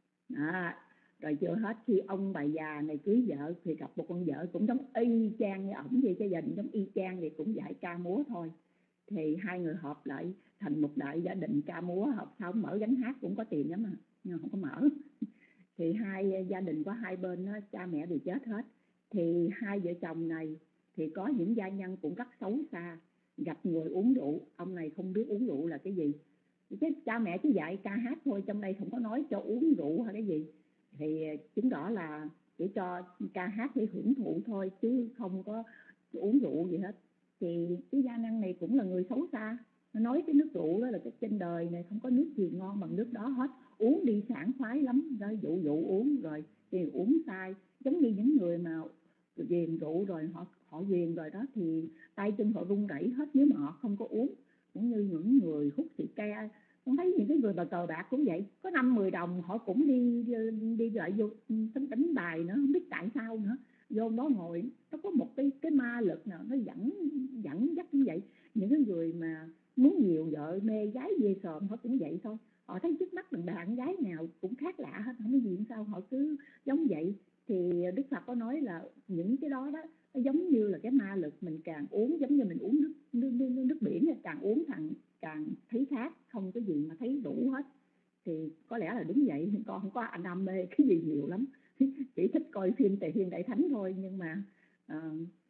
À, rồi chưa hết, khi ông bà già này cưới vợ thì gặp một con vợ cũng giống y chang như ổng vậy, cái gia đình giống y chang thì cũng dạy ca múa thôi. Thì hai người hợp lại thành một đại gia đình ca múa, hợp sao mở gánh hát cũng có tiền lắm mà, nhưng không có mở. Thì hai gia đình có hai bên đó, cha mẹ đều chết hết. Thì hai vợ chồng này thì có những gia nhân cũng rất xấu xa, gặp người uống rượu, ông này không biết uống rượu là cái gì, cái cha mẹ chỉ dạy ca hát thôi, trong đây không có nói cho uống rượu hay cái gì. Thì chứng tỏ là chỉ cho ca hát để hưởng thụ thôi, chứ không có uống rượu gì hết. Thì cái gia năng này cũng là người xấu xa, nó nói cái nước rượu đó là cái trên đời này không có nước gì ngon bằng nước đó hết, uống đi sảng khoái lắm, rồi dụ dụ uống rồi thì uống sai. Giống như những người mà ghiền rượu rồi họ họ ghiền rồi đó thì tay chân họ run rẩy hết nếu mà họ không có uống. Cũng như những người hút xì ke, con thấy những cái người mà cờ bạc cũng vậy, có năm mười đồng họ cũng đi đi, đi lại vô đánh đánh bài nữa, không biết tại sao nữa, vô đó ngồi nó có một cái cái ma lực nào nó dẫn dẫn dắt như vậy. Những cái người mà muốn nhiều vợ mê gái dê sòm họ cũng vậy thôi, họ thấy trước mắt đàn bạn gái nào cũng khác lạ hết, không biết gì sao họ cứ giống vậy. Thì Đức Phật có nói là những cái đó đó nó giống như là cái ma lực, mình càng uống giống như mình uống nước nước nước, nước biển, càng uống càng càng thấy khác, không có gì mà thấy đủ hết. Thì có lẽ là đúng vậy, con không có anh đam mê cái gì nhiều lắm, chỉ thích coi phim Tề Thiên Đại Thánh thôi. Nhưng mà uh,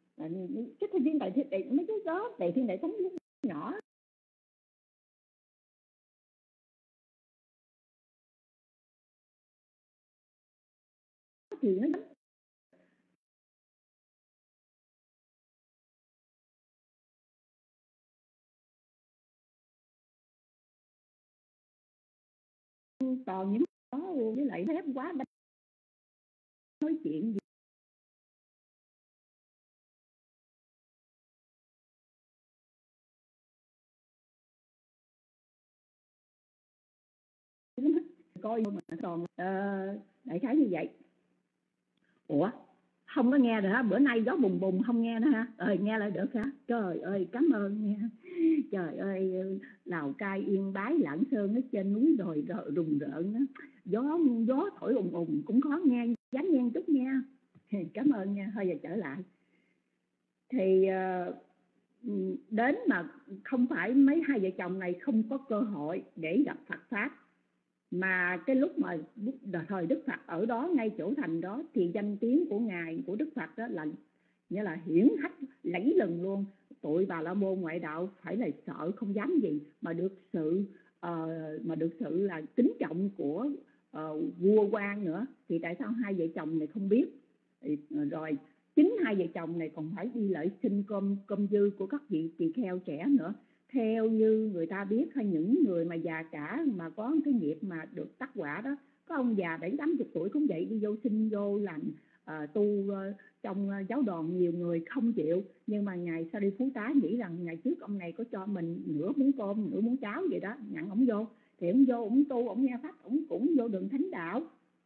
cái Tề Thiên Đại Thánh, mấy cái đó Tề Thiên Đại Thánh lúc nhỏ thì nó toàn những đó, với lại phép quá nói chuyện gì. Coi mà toàn uh, đại khái như vậy. Ủa không có nghe rồi hả? Bữa nay gió bùng bùng không nghe nữa ha? Ơi nghe lại được hả? Trời ơi cảm ơn nha. Trời ơi Lào Cai, Yên Bái, Lạng Sơn ở trên núi đồi rùng rợn đó. Gió gió thổi ùng ùng cũng khó nghe, dám nghe chút nha. Cảm ơn nha. Thôi giờ trở lại. Thì uh, đến mà không phải mấy hai vợ chồng này không có cơ hội để gặp Phật Pháp, mà cái lúc mà thời Đức Phật ở đó, ngay chỗ thành đó, thì danh tiếng của ngài, của Đức Phật đó là như là hiển hách lẫy lừng luôn. Tụi Bà La Môn ngoại đạo phải là sợ không dám gì, mà được sự uh, mà được sự là kính trọng của uh, vua quan nữa. Thì tại sao hai vợ chồng này không biết? Thì, rồi chính hai vợ chồng này còn phải đi lợi xin cơm cơm dư của các vị tỳ kheo trẻ nữa. Theo như người ta biết, hay những người mà già cả mà có cái nghiệp mà được đắc quả đó, có ông già bảy tám chục tuổi cũng vậy, đi vô xin vô làm uh, tu uh, trong uh, giáo đoàn, nhiều người không chịu. Nhưng mà ngài Sa Đi Phú Tá nghĩ rằng ngày trước ông này có cho mình nửa muỗng cơm nửa muỗng cháo vậy đó, nhận ông vô thì ông vô, ông tu, ông nghe pháp, ông cũng vô đường thánh đạo.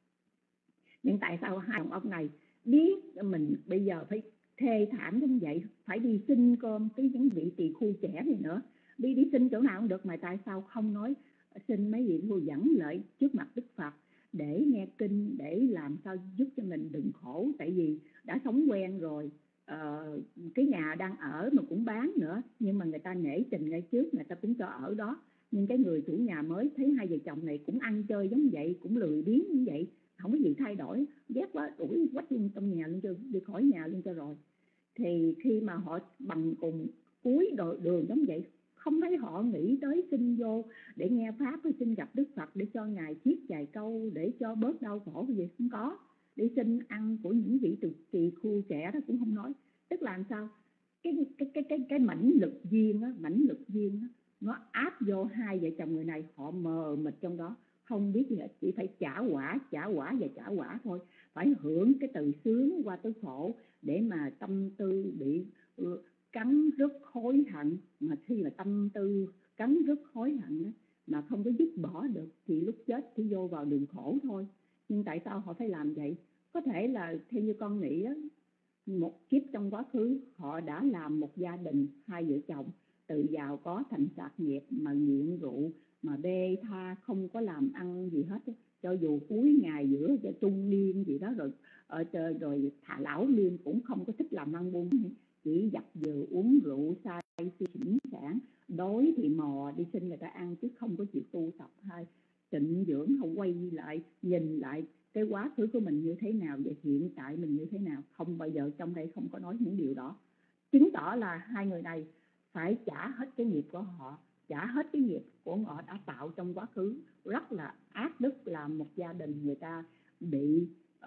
Nhưng tại sao hai ông ông này biết mình bây giờ phải thê thảm như vậy, phải đi xin cơm với những vị tỳ khu trẻ này nữa, đi đi xin chỗ nào cũng được, mà tại sao không nói xin mấy vị thu dẫn lợi trước mặt Đức Phật để nghe kinh, để làm sao giúp cho mình đừng khổ. Tại vì đã sống quen rồi, uh, cái nhà đang ở mà cũng bán nữa, nhưng mà người ta nể tình ngay trước, người ta cũng cho ở đó. Nhưng cái người chủ nhà mới thấy hai vợ chồng này cũng ăn chơi giống vậy, cũng lười biếng như vậy, không có gì thay đổi, ghét quá, đuổi quách luôn trong nhà luôn cho, đi khỏi nhà luôn cho rồi. Thì khi mà họ bằng cùng cuối đường giống vậy, không thấy họ nghĩ tới xin vô để nghe pháp, hay xin gặp Đức Phật để cho ngài thuyết vài câu để cho bớt đau khổ, cái gì không có. Để xin ăn của những vị tỳ khu trẻ đó cũng không nói. Tức là làm sao cái cái cái cái cái mãnh lực duyên á, mãnh lực duyên á, nó áp vô hai vợ chồng người này, họ mờ mịt trong đó, không biết gì hết, chỉ phải trả quả, trả quả và trả quả thôi, phải hưởng cái từ sướng qua tới khổ để mà tâm tư bị uh, cắn rứt hối hận. Mà khi mà tâm tư cắn rứt hối hận đó, mà không có dứt bỏ được thì lúc chết thì vô vào đường khổ thôi. Nhưng tại sao họ phải làm vậy? Có thể là theo như con nghĩ á, một kiếp trong quá khứ họ đã làm một gia đình hai vợ chồng tự giàu có thành sạc nghiệp, mà nghiện rượu, mà bê tha, không có làm ăn gì hết. Cho dù cuối ngày giữa cho trung niên gì đó rồi ở trời rồi thà lão niên cũng không có thích làm ăn buôn, chỉ dập dừa uống rượu say xỉn sản, đói thì mò đi xin người ta ăn, chứ không có chịu tu tập hay tịnh dưỡng, không quay lại nhìn lại cái quá khứ của mình như thế nào và hiện tại mình như thế nào. Không bao giờ trong đây không có nói những điều đó, chứng tỏ là hai người này phải trả hết cái nghiệp của họ, trả hết cái nghiệp của họ đã tạo trong quá khứ rất là ác đức, làm một gia đình người ta bị uh,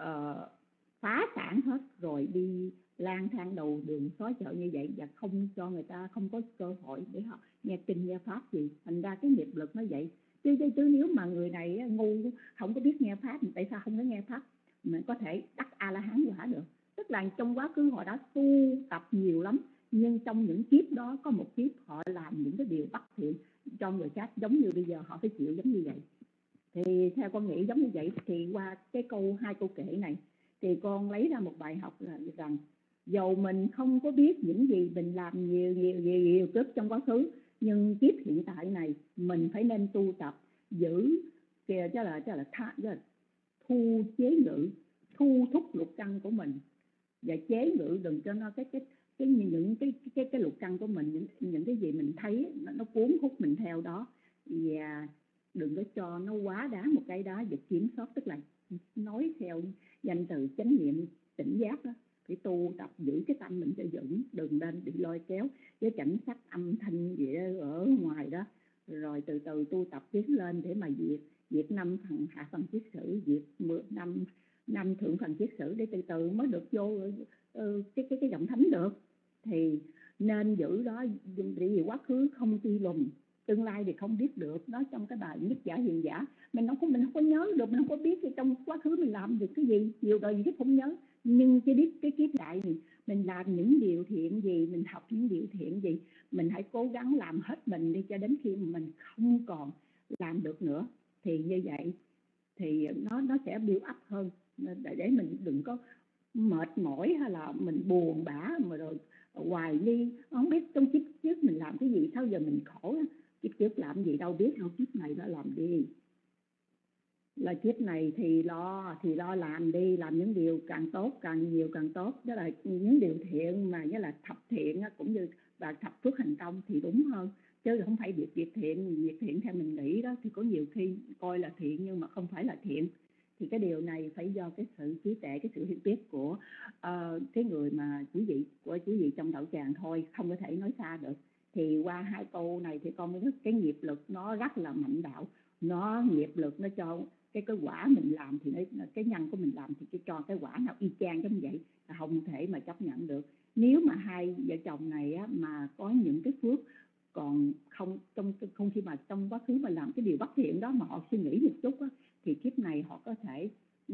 phá sản hết rồi, đi lang thang đầu đường xó chợ như vậy, và không cho người ta không có cơ hội để họ nghe kinh nghe pháp gì. Thành ra cái nghiệp lực nó vậy. Chứ, chứ, chứ nếu mà người này ngu không có biết nghe pháp, tại sao không có nghe pháp mình có thể đắc A La Hán quả được? Tức là trong quá khứ họ đã tu tập nhiều lắm, nhưng trong những kiếp đó có một kiếp họ làm những cái điều bất thiện cho người khác, giống như bây giờ họ phải chịu giống như vậy. Thì theo con nghĩ giống như vậy, thì qua cái câu hai câu kể này thì con lấy ra một bài học là rằng dầu mình không có biết những gì mình làm nhiều nhiều nhiều, nhiều kiếp trong quá khứ, nhưng kiếp hiện tại này mình phải nên tu tập giữ kìa, cho là cho là, tha, cho là thu chế ngự, thu thúc lục căn của mình, và chế ngự đừng cho nó cái cái cái những cái cái cái lục căn của mình, những, những cái gì mình thấy nó, nó cuốn hút mình theo đó, và đừng có cho nó quá đáng một cái đó và kiểm soát. Tức là nói theo danh từ chánh niệm tỉnh giác đó, phải tu tập giữ cái tâm mình cho vững, đừng nên bị lôi kéo với cảnh sắc âm thanh gì ở ngoài đó, rồi từ từ tu tập tiến lên để mà diệt diệt năm phần hạ phần kiết sử, diệt năm năm thượng phần kiết sử, để từ từ mới được vô uh, cái cái cái dòng thánh được. Thì nên giữ đó, bởi vì quá khứ không truy lùng, tương lai thì không biết được. Đó trong cái bài Nhất Giả Hiền Giả, mình không có mình không có nhớ được, mình không có biết trong quá khứ mình làm được cái gì, nhiều đời gì không nhớ. Nhưng cái biết cái kiếp đại mình mình làm những điều thiện gì, mình học những điều thiện gì, mình hãy cố gắng làm hết mình đi, cho đến khi mình không còn làm được nữa. Thì như vậy thì nó nó sẽ build up hơn, để, để mình đừng có mệt mỏi hay là mình buồn bã mà rồi hoài nghi không biết trong kiếp trước mình làm cái gì, sao giờ mình khổ, kiếp trước làm gì đâu biết đâu, kiếp này đã làm đi, là kiếp này thì lo thì lo làm đi, làm những điều càng tốt, càng nhiều càng tốt, đó là những điều thiện mà như là thập thiện cũng như và thập phước hành công thì đúng hơn, chứ không phải việc việc thiện việc thiện theo mình nghĩ đó thì có nhiều khi coi là thiện nhưng mà không phải là thiện. Thì cái điều này phải do cái sự trí tuệ, cái sự hiểu biết của uh, cái người mà quý vị của quý vị trong đạo tràng thôi, không có thể nói xa được. Thì qua hai câu này thì con mới biết cái nghiệp lực nó rất là mạnh đạo, nó nghiệp lực nó cho cái cái quả mình làm thì nó, cái nhân của mình làm thì cái cho cái quả nào y chang giống vậy là không thể mà chấp nhận được. Nếu mà hai vợ chồng này á, mà có những cái phước còn không trong không khi mà trong quá khứ mà làm cái điều bất thiện đó mà họ suy nghĩ một chút á, thì kiếp này họ có thể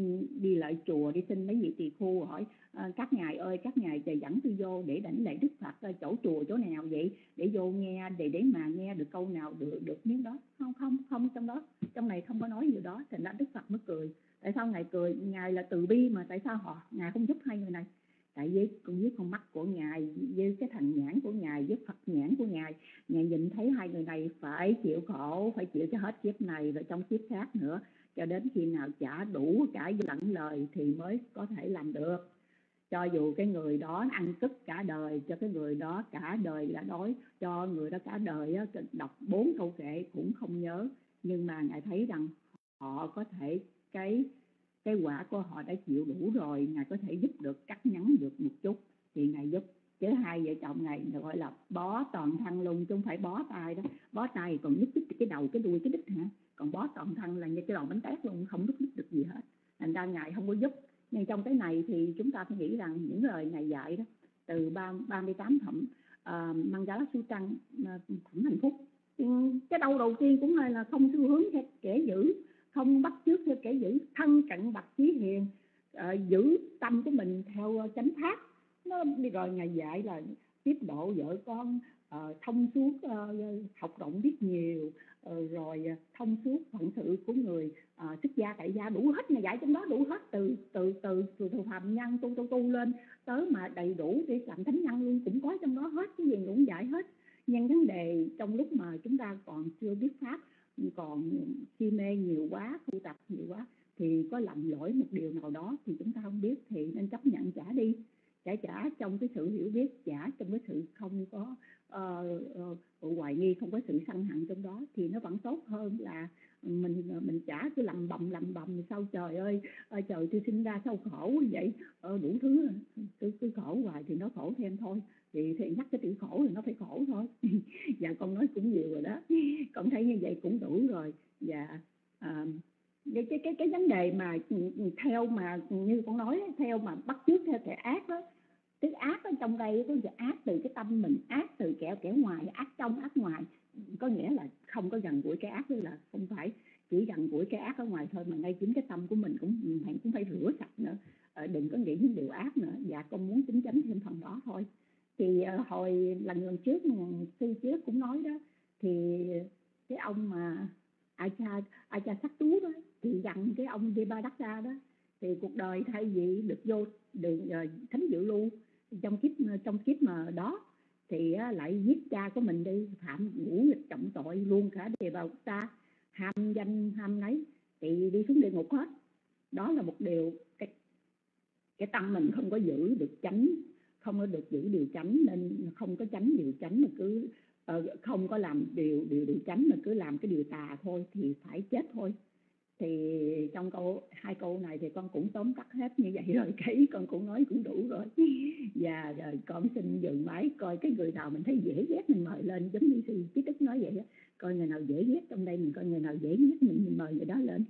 đi lại chùa, đi xin mấy vị tỳ khu hỏi các ngài ơi, các ngài chờ dẫn tôi vô để đảnh lễ Đức Phật, chỗ chùa chỗ nào vậy để vô nghe, để để mà nghe được câu nào được được miếng đó. Không không không trong đó trong này không có nói điều đó. Thành ra Đức Phật mới cười. Tại sao ngài cười? Ngài là từ bi mà tại sao họ ngài không giúp hai người này? Tại với con với con mắt của ngài, với cái thành nhãn của ngài, với Phật nhãn của ngài, ngài nhìn thấy hai người này phải chịu khổ, phải chịu cho hết kiếp này và trong kiếp khác nữa, cho đến khi nào trả đủ cả lẫn lời thì mới có thể làm được. Cho dù cái người đó ăn cất cả đời, cho cái người đó cả đời là đói, cho người đó cả đời á, đọc bốn câu kệ cũng không nhớ, nhưng mà ngài thấy rằng họ có thể cái cái quả của họ đã chịu đủ rồi, ngài có thể giúp được, cắt ngắn được một chút thì ngài giúp. Chứ hai vợ chồng này gọi là bó toàn thân luôn, chứ không phải bó tay đó. Bó tay còn nứt đứt cái đầu, cái đuôi, cái đít hả? Còn bó toàn thân là như cái đầu bánh tét luôn, không nứt đứt được gì hết. Thành ra ngài không có giúp. Nhưng trong cái này thì chúng ta phải nghĩ rằng những lời ngài dạy đó, từ ba mươi tám phẩm uh, Mangala Sutran, uh, phẩm hạnh phúc, cái đầu đầu tiên cũng là, là không xu hướng theo kẻ dữ, không bắt chước theo kẻ dữ, thân cận bậc trí hiền, uh, giữ tâm của mình theo chánh pháp. Nó đi rồi ngài dạy là tiếp độ vợ con, uh, thông suốt, uh, học rộng biết nhiều, uh, rồi thông suốt phận sự của người uh, xuất gia tại gia, đủ hết, ngài dạy trong đó đủ hết, từ từ từ từ, từ phàm nhân tu tu tu lên tới mà đầy đủ để làm thánh nhân luôn, cũng có trong đó hết, cái gì cũng dạy hết. Nhưng vấn đề trong lúc mà chúng ta còn chưa biết pháp, còn si mê nhiều quá, tu tập nhiều quá, thì có lầm lỗi một điều nào đó thì chúng ta không biết, thì nên chấp nhận trả đi, trả trả trong cái sự hiểu biết, trả trong cái sự không có uh, uh, hoài nghi, không có sự sân hận trong đó, thì nó vẫn tốt hơn là mình mình trả cứ lầm bầm lầm bầm sao trời ơi, ơi trời tôi sinh ra sao khổ vậy, ờ, đủ thứ cứ, cứ khổ hoài thì nó khổ thêm thôi. Thì, thì nhắc cái chữ khổ thì nó phải khổ thôi. Dạ con nói cũng nhiều rồi đó, con thấy như vậy cũng đủ rồi. Dạ à, cái cái cái cái vấn đề mà theo mà như con nói, theo mà bắt chước theo kẻ ác đó, cái ác ở trong đây có ác từ cái tâm mình, ác từ kẻ kẻ ngoài, ác trong ác ngoài, có nghĩa là không có gần gũi cái ác, tức là không phải chỉ gần gũi cái ác ở ngoài thôi, mà ngay chính cái tâm của mình cũng mình cũng phải rửa sạch nữa, à, đừng có nghĩ những điều ác nữa. Dạ con muốn chính chắn thêm phần đó thôi. Thì uh, hồi lần lần trước sư trước cũng nói đó, thì cái ông mà Acha Acha Sắc Tú đó, thì gần cái ông Devadatta đó, thì cuộc đời thay vì được vô đường uh, thánh dự lưu trong kiếp trong kiếp mà đó, thì uh, lại giết cha của mình đi, phạm ngũ nghịch trọng tội luôn cả Devadatta, ham danh ham nấy, thì đi xuống địa ngục hết. Đó là một điều cái cái tâm mình không có giữ được chánh, không có được giữ điều chánh, nên không có tránh điều chánh mà cứ uh, không có làm điều điều điều chánh mà cứ làm cái điều tà thôi thì phải chết thôi. Thì trong câu hai câu này thì con cũng tóm tắt hết như vậy rồi, cái con cũng nói cũng đủ rồi. Và rồi con xin dừng máy, coi cái người nào mình thấy dễ ghét mình mời lên, giống như sư Trí Đức nói vậy á, coi người nào dễ ghét trong đây mình coi người nào dễ ghét mình, mình mời người đó lên.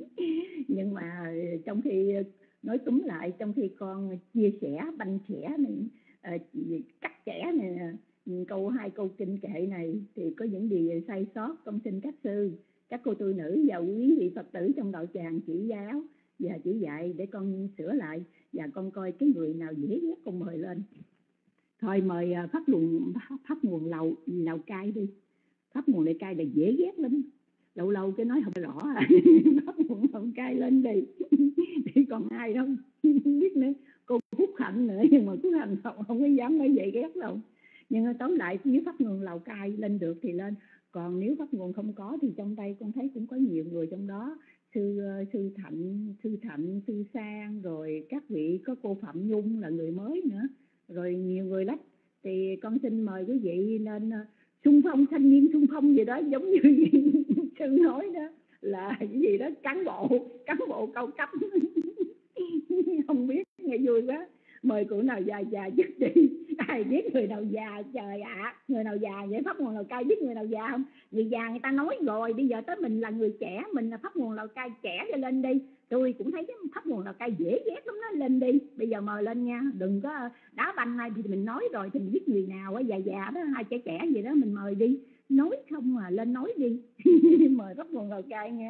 Nhưng mà trong khi nói túm lại, trong khi con chia sẻ banh chẻ này, uh, cắt chẻ này, câu hai câu kinh kệ này thì có những điều sai sót, con xin các sư, các cô tu nữ và quý vị Phật tử trong đạo tràng chỉ giáo và chỉ dạy để con sửa lại, và con coi cái người nào dễ ghét con mời lên. Thôi mời pháp nguồn pháp nguồn lầu Lào Cai đi. Pháp nguồn Lào Cai là dễ ghét lắm, lâu lâu cái nói không rõ à. Pháp nguồn Lào Cai lên đi. Thì còn ai đâu biết nữa. Cô Phúc Hạnh nữa, nhưng mà Phúc Hạnh không, không có dám nói vậy ghét đâu. Nhưng tóm lại nếu pháp nguồn Lào Cai lên được thì lên, còn nếu pháp nguồn không có thì trong đây con thấy cũng có nhiều người trong đó, sư sư Thạnh, sư Thạnh, sư Sang, rồi các vị có cô Phạm Nhung là người mới nữa, rồi nhiều người lắm. Thì con xin mời quý vị lên xung phong, thanh niên xung phong gì đó, giống như sư nói đó, là cái gì đó cán bộ cán bộ cao cấp. Không biết nghe vui quá. Mời cụ nào già già dứt đi. Ai biết người nào già trời ạ, à. Người nào già vậy? Pháp nguồn Lào Cai biết người nào già không? Người già người ta nói rồi, bây giờ tới mình là người trẻ, mình là pháp nguồn Lào Cai trẻ, cho lên đi. Tôi cũng thấy cái pháp nguồn Lào Cai dễ ghét lắm đó, lên đi. Bây giờ mời lên nha, đừng có đá banh này, thì mình nói rồi thì mình biết người nào á, già già đó, hai trẻ trẻ gì đó mình mời đi. Nói không mà lên nói đi. Mời pháp nguồn Lào Cai nha.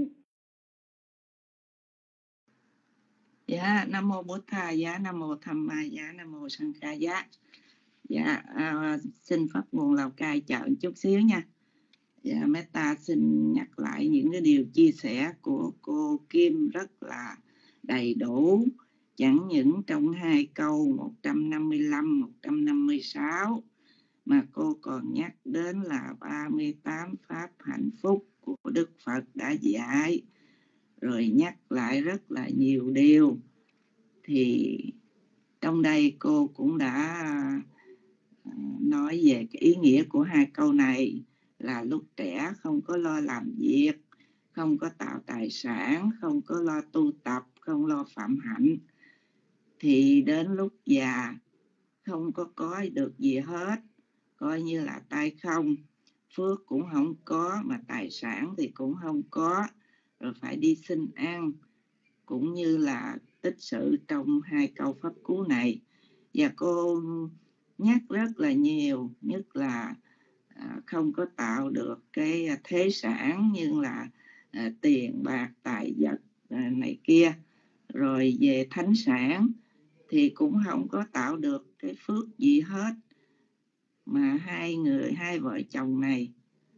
Dạ, Nam Mô Bổn Thà, dạ, Nam Mô Tham Ma, dạ, Nam Mô Sang Ca, dạ. Dạ, à, xin pháp nguồn Lào Cai chờ một chút xíu nha. Dạ, Meta xin nhắc lại những cái điều chia sẻ của cô Kim rất là đầy đủ. Chẳng những trong hai câu một trăm năm mươi lăm, một trăm năm mươi sáu, mà cô còn nhắc đến là ba mươi tám pháp hạnh phúc của Đức Phật đã dạy. Rồi nhắc lại rất là nhiều điều. Thì trong đây cô cũng đã nói về cái ý nghĩa của hai câu này, là lúc trẻ không có lo làm việc, không có tạo tài sản, không có lo tu tập, không lo phạm hạnh, thì đến lúc già không có có được gì hết, coi như là tay không, phước cũng không có, mà tài sản thì cũng không có, rồi phải đi xin ăn, cũng như là tích sự trong hai câu pháp cú này. Và cô nhắc rất là nhiều, nhất là à, không có tạo được cái thế sản như là à, tiền bạc tài vật à, này kia. Rồi về thánh sản thì cũng không có tạo được cái phước gì hết, mà hai người hai vợ chồng này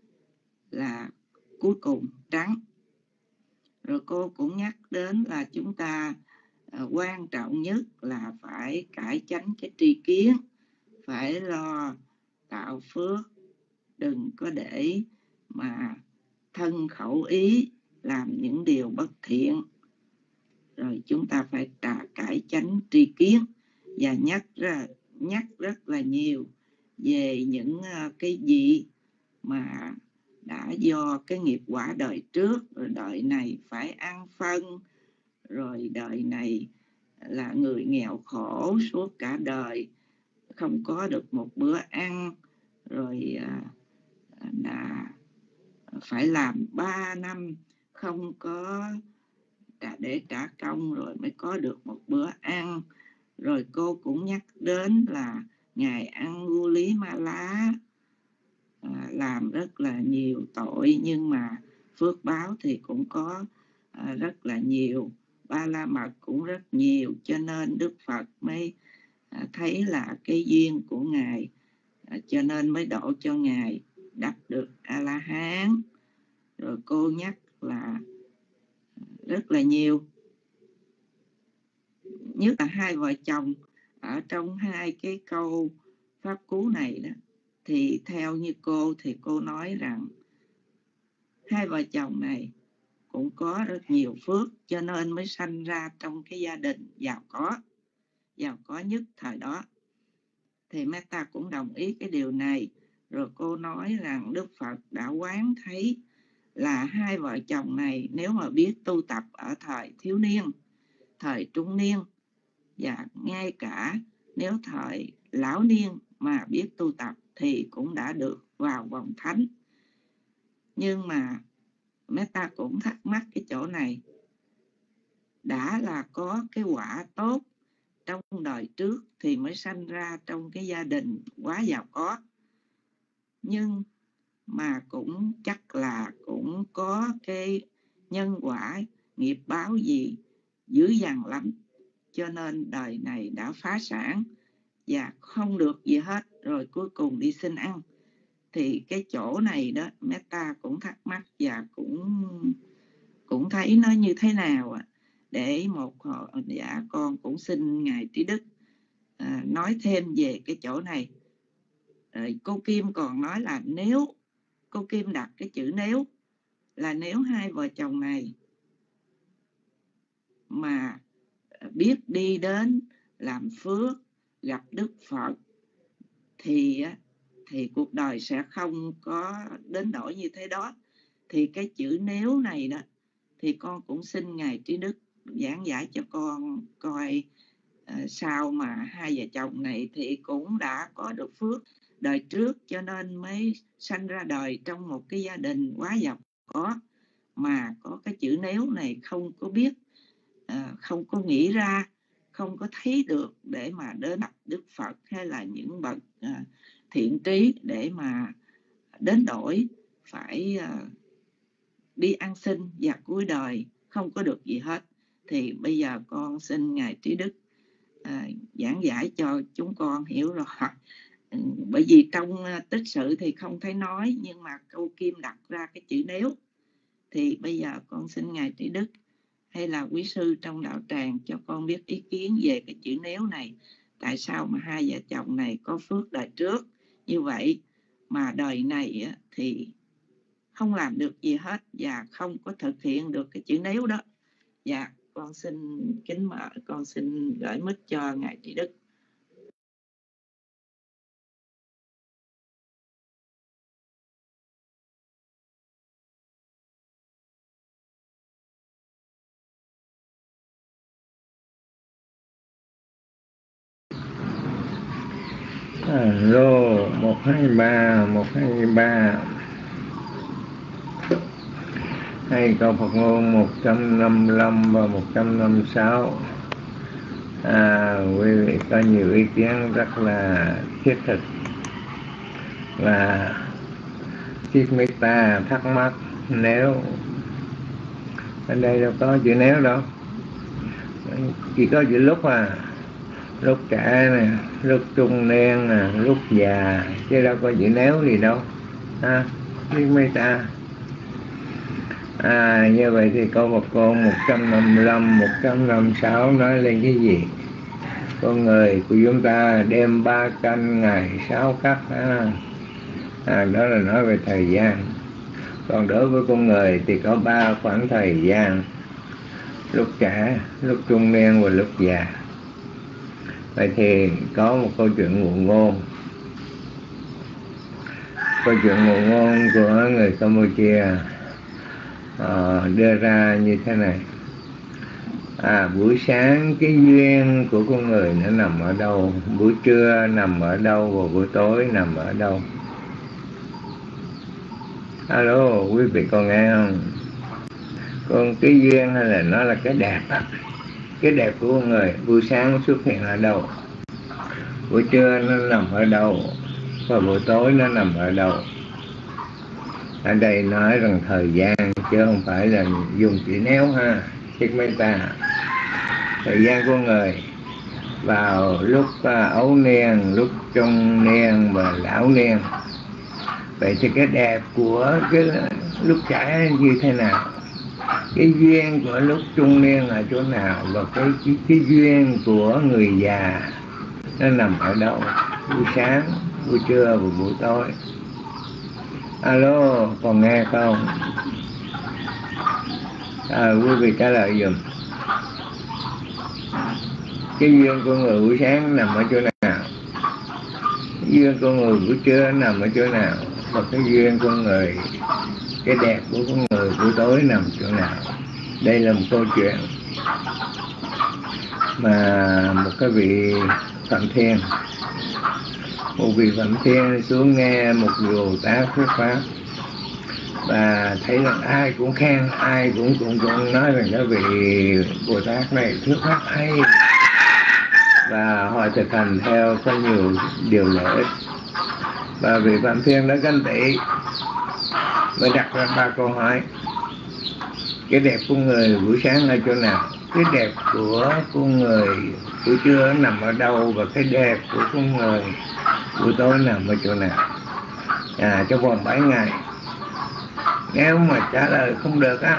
là cuối cùng trắng. Rồi cô cũng nhắc đến là chúng ta à, quan trọng nhất là phải cải chánh cái tri kiến, phải lo tạo phước, đừng có để mà thân khẩu ý làm những điều bất thiện. Rồi chúng ta phải trả cải chánh tri kiến, và nhắc ra nhắc rất là nhiều về những cái gì mà đã do cái nghiệp quả đời trước, rồi đời này phải ăn phân, rồi đời này là người nghèo khổ suốt cả đời, không có được một bữa ăn, rồi là phải làm ba năm không có trả để trả công rồi mới có được một bữa ăn. Rồi cô cũng nhắc đến là Ngài Angulimala à, làm rất là nhiều tội, nhưng mà phước báo thì cũng có à, rất là nhiều, ba la mật cũng rất nhiều, cho nên Đức Phật mới à, thấy là cái duyên của Ngài, à, cho nên mới độ cho Ngài đắc được A-la-hán. Rồi cô nhắc là rất là nhiều, nhất là hai vợ chồng ở trong hai cái câu pháp cú này đó. Thì theo như cô thì cô nói rằng hai vợ chồng này cũng có rất nhiều phước, cho nên mới sanh ra trong cái gia đình giàu có, giàu có nhất thời đó. Thì Meta cũng đồng ý cái điều này. Rồi cô nói rằng Đức Phật đã quán thấy là hai vợ chồng này nếu mà biết tu tập ở thời thiếu niên, thời trung niên, và ngay cả nếu thời lão niên mà biết tu tập thì cũng đã được vào vòng thánh. Nhưng mà Meta cũng thắc mắc cái chỗ này, đã là có cái quả tốt trong đời trước thì mới sanh ra trong cái gia đình quá giàu có, nhưng mà cũng chắc là cũng có cái nhân quả nghiệp báo gì dữ dằn lắm, cho nên đời này đã phá sản và không được gì hết, rồi cuối cùng đi xin ăn. Thì cái chỗ này đó Meta cũng thắc mắc và cũng cũng thấy nó như thế nào ạ. Để một dạ con cũng xin Ngài Trí Đức à, nói thêm về cái chỗ này. Rồi cô Kim còn nói là nếu cô Kim đặt cái chữ nếu là nếu hai vợ chồng này mà biết đi đến làm phước gặp Đức Phật thì thì cuộc đời sẽ không có đến nỗi như thế đó. Thì cái chữ nếu này đó thì con cũng xin Ngài Trí Đức giảng giải cho con coi uh, sao mà hai vợ chồng này thì cũng đã có được phước đời trước, cho nên mới sanh ra đời trong một cái gia đình quá giàu có, mà có cái chữ nếu này không có biết, uh, không có nghĩ ra, không có thấy được để mà đến gặp Đức Phật hay là những bậc uh, thiện trí để mà đến đổi phải uh, đi ăn xin và cuối đời không có được gì hết. Thì bây giờ con xin Ngài Trí Đức à, giảng giải cho chúng con hiểu rồi. Ừ, bởi vì trong uh, tích sự thì không thấy nói, nhưng mà câu Kim đặt ra cái chữ nếu. Thì bây giờ con xin Ngài Trí Đức hay là quý sư trong đạo tràng cho con biết ý kiến về cái chữ nếu này. Tại sao mà hai vợ chồng này có phước đời trước như vậy mà đời này thì không làm được gì hết và không có thực hiện được cái chữ nếu đó. Dạ, con xin kính mời, con xin gửi mic cho Ngài Trí Đức. Alo, một hai ba, một hai ba. Hay câu Phật ngôn một trăm năm mươi lăm và một trăm năm mươi sáu. À, quý vị có nhiều ý kiến rất là thiết thực. Và Chiếc Meta thắc mắc nếu, ở đây đâu có chữ nếu đâu, chỉ có chữ lúc à, lúc trẻ nè, lúc trung niên nè, lúc già, chứ đâu có chữ nếu gì đâu ha, Chiếc Meta. À, như vậy thì câu Phật ngôn một trăm năm mươi lăm, một trăm năm mươi sáu nói lên cái gì? Con người của chúng ta đêm ba canh ngày sáu khắc ha. À, đó là nói về thời gian. Còn đối với con người thì có ba khoảng thời gian: lúc trẻ, lúc trung niên và lúc già. Vậy thì có một câu chuyện ngụ ngôn. Câu chuyện ngụ ngôn của người Campuchia uh, đưa ra như thế này. À, buổi sáng cái duyên của con người nó nằm ở đâu, buổi trưa nằm ở đâu và buổi tối nằm ở đâu? Alo, quý vị còn nghe không? Còn cái duyên hay là nó là cái đẹp á, cái đẹp của con người buổi sáng xuất hiện ở đâu, buổi trưa nó nằm ở đâu và buổi tối nó nằm ở đâu? Ở đây nói rằng thời gian chứ không phải là dùng chữ nếu ha, Chiếc Meta. Thời gian của người vào lúc uh, ấu niên, lúc trung niên và lão niên. Vậy thì cái đẹp của cái lúc trẻ như thế nào? Cái duyên của lúc trung niên ở chỗ nào? Và cái, cái, cái duyên của người già nó nằm ở đâu? Buổi sáng, buổi trưa và buổi tối. Alo, còn nghe không? À, quý vị trả lời dùm. Cái duyên của người buổi sáng nằm ở chỗ nào? Cái duyên của người buổi trưa nằm ở chỗ nào? Và cái duyên của người, cái đẹp của con người buổi tối nằm chỗ nào? Đây là một câu chuyện mà một cái vị Phạm Thiên, một vị Phạm Thiên xuống nghe một vị Bồ Tát thuyết pháp và thấy rằng ai cũng khen, ai cũng cũng cũng nói rằng cái vị Bồ Tát này thuyết pháp hay, họ thực hành theo có nhiều điều lợi ích. Và vị Phạm Thiên đã ganh tị mới đặt ra ba câu hỏi: cái đẹp của người buổi sáng ở chỗ nào, cái đẹp của con người buổi trưa nằm ở đâu, và cái đẹp của con người buổi tối nằm ở chỗ nào. À, trong vòng bảy ngày. Nếu mà trả lời không được á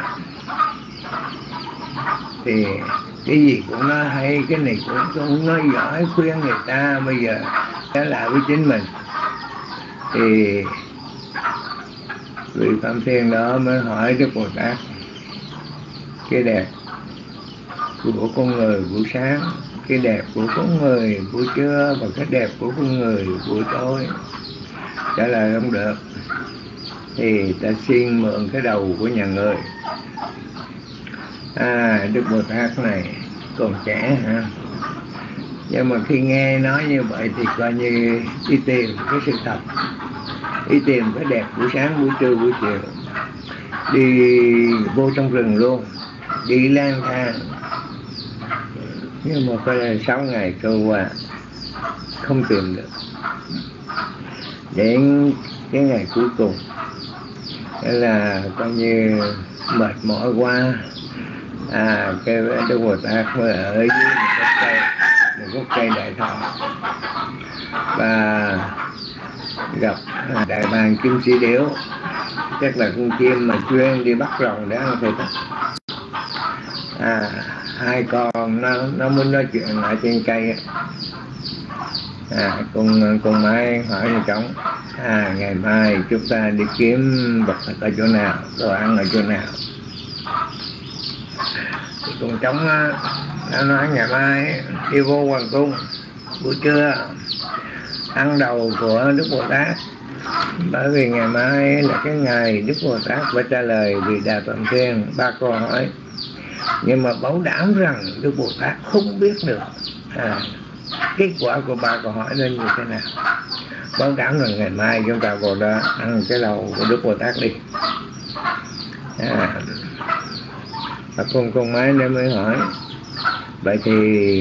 thì cái gì cũng nói hay, cái này cũng, cũng nói giỏi, khuyên người ta. Bây giờ trả lại với chính mình thì vị Phạm Thiên đó mới hỏi Đức Bồ Tát: cái đẹp của con người buổi sáng, cái đẹp của con người buổi trưa, và cái đẹp của con người buổi tối. Trả lời không được thì ta xin mượn cái đầu của nhà người. À, Đức Bồ Tát này còn trẻ hả? Nhưng mà khi nghe nói như vậy thì coi như đi tìm cái sự thật, đi tìm cái đẹp buổi sáng, buổi trưa, buổi chiều. Đi vô trong rừng luôn, đi lang thang. Nhưng mà coi là sáu ngày trôi qua không tìm được. Đến cái ngày cuối cùng, thế là coi như mệt mỏi quá. À, cái Đức Bồ Tát mới ở dưới một gốc cây, một gốc cây đại thọ, và gặp đại bàng kim sĩ điểu, chắc là con chim mà chuyên đi bắt rồng để ăn thịt. À, hai con nó nó muốn nói chuyện lại trên cây. À, con con Mai hỏi người chồng: à, ngày mai chúng ta đi kiếm vật thực ở chỗ nào, đồ ăn ở chỗ nào? Thì con trống nó nói ngày mai đi vô hoàng cung, buổi trưa ăn đầu của Đức Bồ Tát, bởi vì ngày mai là cái ngày Đức Bồ Tát phải trả lời vì Đại Phạm Thiên ba câu hỏi. Nhưng mà bảo đảm rằng Đức Bồ Tát không biết được à, kết quả của ba câu hỏi nên như thế nào. Bảo đảm rằng ngày mai chúng ta vào đó ăn cái đầu của Đức Bồ Tát đi. À, và con con máy nó mới hỏi: vậy thì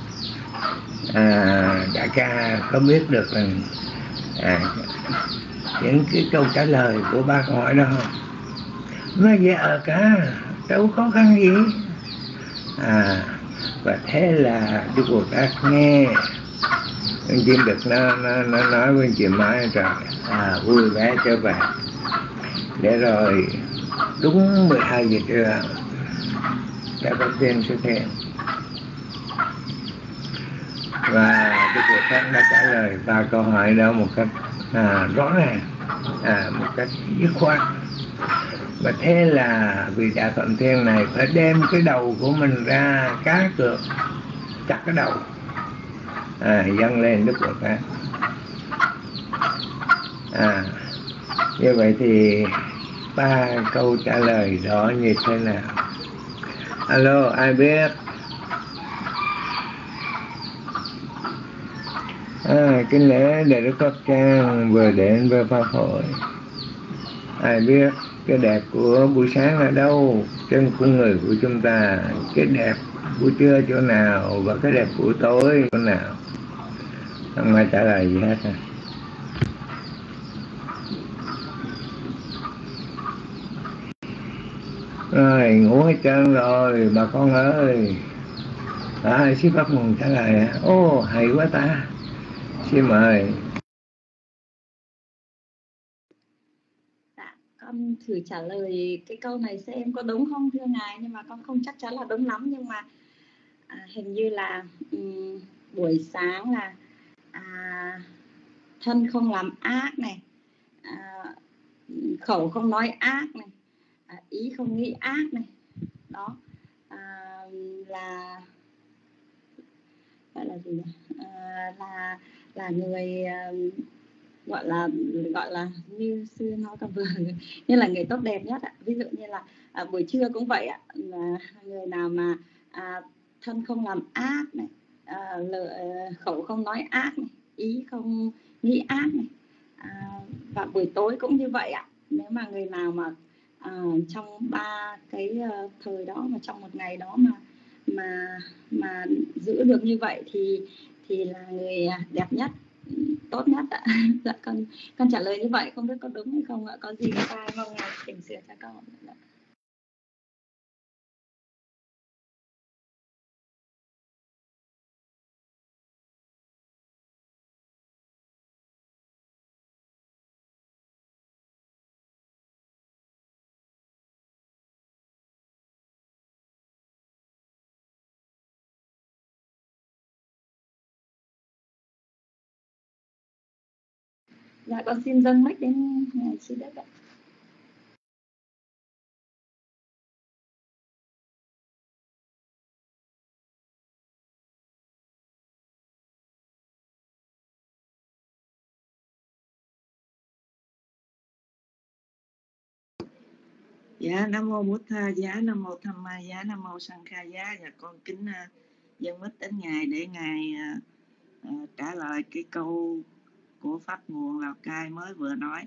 à, đại ca có biết được rằng à, những cái câu trả lời của ba câu hỏi đó không? Nó dễ ở cả, đâu có khó khăn gì. À, và thế là Đức Bồ Tát nghe con chim đực nó, nó, nó nói với chị Mai rồi, à, vui vẻ trở về. Để rồi đúng mười hai giờ trưa Đại Phạm Thiên xuất hiện, và Đức Bồ Tát đã trả lời ba câu hỏi đó một cách à, rõ ràng, à, một cách dứt khoát. Và thế là vị Đại Phạm Thiên này phải đem cái đầu của mình ra cá cược, chặt cái đầu, à, dâng lên Đức Bồ Tát. À, như vậy thì ba câu trả lời đó như thế nào? Alo, ai biết? À, cái lễ Đại Đức Pháp Trang vừa đến với Pháp hội. Ai biết cái đẹp của buổi sáng ở đâu, trên con người của chúng ta? Cái đẹp buổi trưa chỗ nào, và cái đẹp buổi tối chỗ nào? Không ai trả lời gì hết à. Rồi, ngủ hết trơn rồi bà con ơi. À, xin Pháp Mừng trả lời. Ô, hay quá ta. Xin mời. Dạ, con thử trả lời cái câu này xem có đúng không thưa Ngài, nhưng mà con không chắc chắn là đúng lắm. Nhưng mà à, hình như là um, buổi sáng là à, thân không làm ác này, à, khẩu không nói ác này, à, ý không nghĩ ác này. Đó à, là gọi là gì nhỉ? À, là là người à, gọi là gọi là như sư nói con vừa như là người tốt đẹp nhất ạ. Ví dụ như là à, buổi trưa cũng vậy ạ, là người nào mà à, thân không làm ác này, à, lợi, khẩu không nói ác này, ý không nghĩ ác này, à, và buổi tối cũng như vậy ạ. Nếu mà người nào mà à, trong ba cái uh, thời đó, mà trong một ngày đó mà mà mà giữ được như vậy thì thì là người đẹp nhất, tốt nhất ạ. Dạ con con trả lời như vậy, không biết có đúng hay không ạ, có gì sai mong ngài chỉnh sửa cho con. Dạ. Dạ con xin dâng mic đến ngài Trí Đức ạ. Dạ Nam mô Bụt Tha, giá Nam mô Tham Ma, giá Nam mô Sang Kha giá. Và con kính uh, dâng mic đến ngài để ngài uh, uh, trả lời cái câu của pháp nguồn Lào Cai mới vừa nói.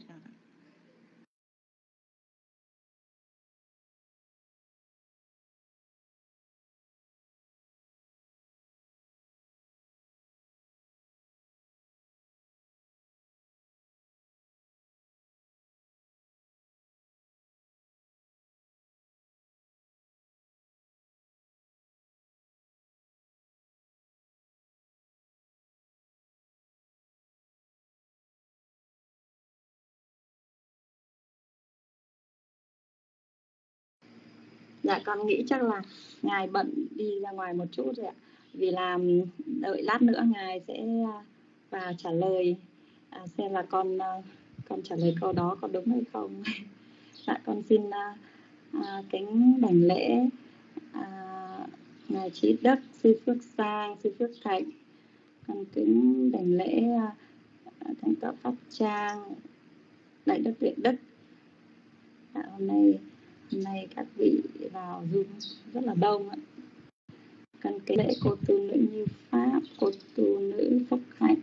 Dạ con nghĩ chắc là ngài bận đi ra ngoài một chút rồi ạ, vì là đợi lát nữa ngài sẽ vào trả lời, à, xem là con con trả lời câu đó có đúng hay không. Dạ con xin à, kính đảnh lễ à, ngài Trí Đức, sư Phước Sang, sư Phước Thạnh. Con kính đảnh lễ à, thánh tọa Pháp Trang, đại đức Viện Đức. Dạ, hôm nay hôm nay các vị vào Zoom rất là đông ạ. Cần cái lễ cô tu nữ Như Pháp, cô tu nữ Phúc Hạnh.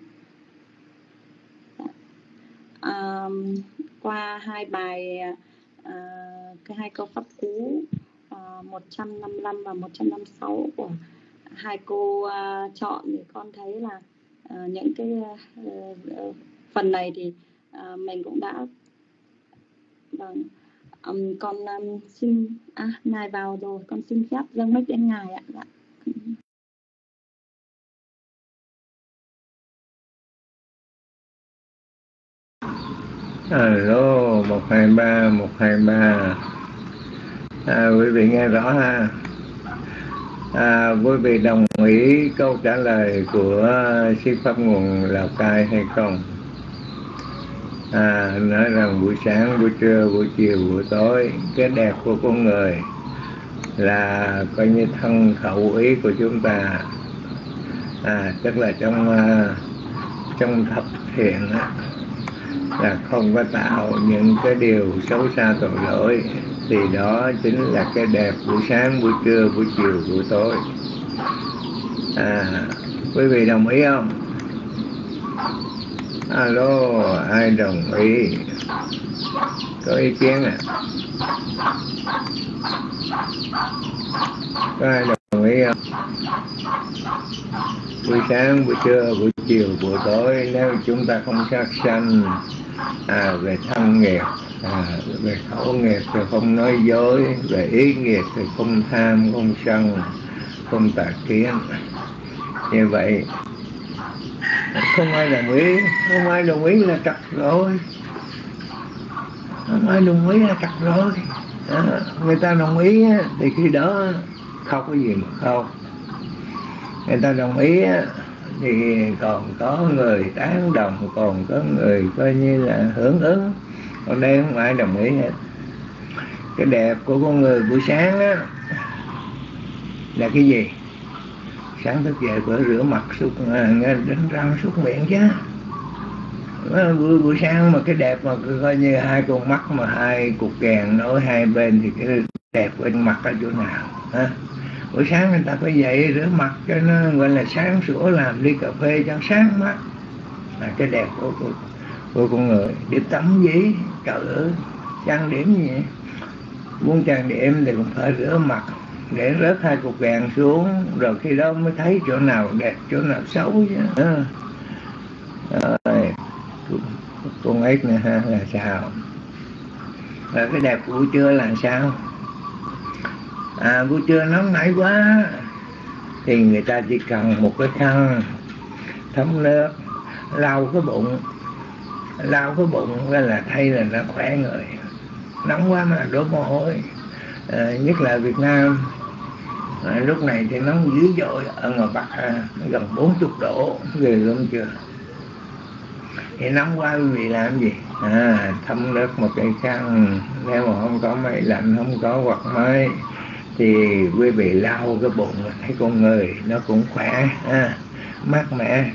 À, qua hai bài, à, cái hai câu pháp cú à, một trăm năm mươi lăm và một trăm năm mươi sáu của hai cô à, chọn, thì con thấy là à, những cái à, phần này thì à, mình cũng đã vâng. Um, con um, xin à, ngài vào rồi, con xin phép dâng mic đến ngài ạ. Dạ. Alo, một hai ba một hai ba. À, quý vị nghe rõ ha? À, quý vị đồng ý câu trả lời của sư pháp nguồn Lào Cai hay không? À, nói rằng buổi sáng, buổi trưa, buổi chiều, buổi tối, cái đẹp của con người là coi như thân khẩu ý của chúng ta. À, tức là trong uh, trong thập thiện á, là không có tạo những cái điều xấu xa tội lỗi, thì đó chính là cái đẹp buổi sáng, buổi trưa, buổi chiều, buổi tối. À, quý vị đồng ý không? Alo, ai đồng ý? Có ý kiến à? Có ai đồng ý không? Buổi sáng, buổi trưa, buổi chiều, buổi tối, nếu chúng ta không sát sanh à, về thân nghiệp, à, về khẩu nghiệp thì không nói dối, về ý nghiệp thì không tham, không sân, không tà kiến. Như vậy không ai đồng ý, không ai đồng ý là trật rồi, không ai đồng ý là trật rồi. À, người ta đồng ý thì khi đó không có gì mà không. Người ta đồng ý thì còn có người tán đồng, còn có người coi như là hưởng ứng, còn đây không ai đồng ý hết. Cái đẹp của con người buổi sáng á là cái gì? Sáng thức dậy phải rửa mặt, súc đánh răng, súc miệng chứ. Buổi, buổi sáng mà cái đẹp mà coi như hai con mắt mà hai cục kèn nối hai bên thì cái đẹp bên mặt ở chỗ nào ha? Buổi sáng người ta phải dậy rửa mặt cho nó gọi là sáng sủa, làm ly cà phê cho sáng mắt, là cái đẹp của, của, của con người. Đi tắm gì, trời ơi, trang điểm gì vậy? Muốn trang điểm thì cũng phải rửa mặt, để rớt hai cục vàng xuống, rồi khi đó mới thấy chỗ nào đẹp chỗ nào xấu chứ. Rồi con ếch nữa ha, là sao? Rồi cái đẹp của buổi trưa là sao? À, buổi trưa nóng nảy quá thì người ta chỉ cần một cái khăn thấm nước lau cái bụng, lau cái bụng ra là thấy là nó khỏe người. Nóng quá mà đổ mồ hôi, à, nhất là Việt Nam à, lúc này thì nóng dữ dội. Ở ngoài Bắc à, gần bốn mươi độ, ghê lắm chưa? Thì nóng quá quý vị làm gì? À, thấm nước một cây khăn, nếu mà không có máy lạnh, không có quạt máy thì quý vị lau cái bụng, thấy con người nó cũng khỏe, à, mát mẻ.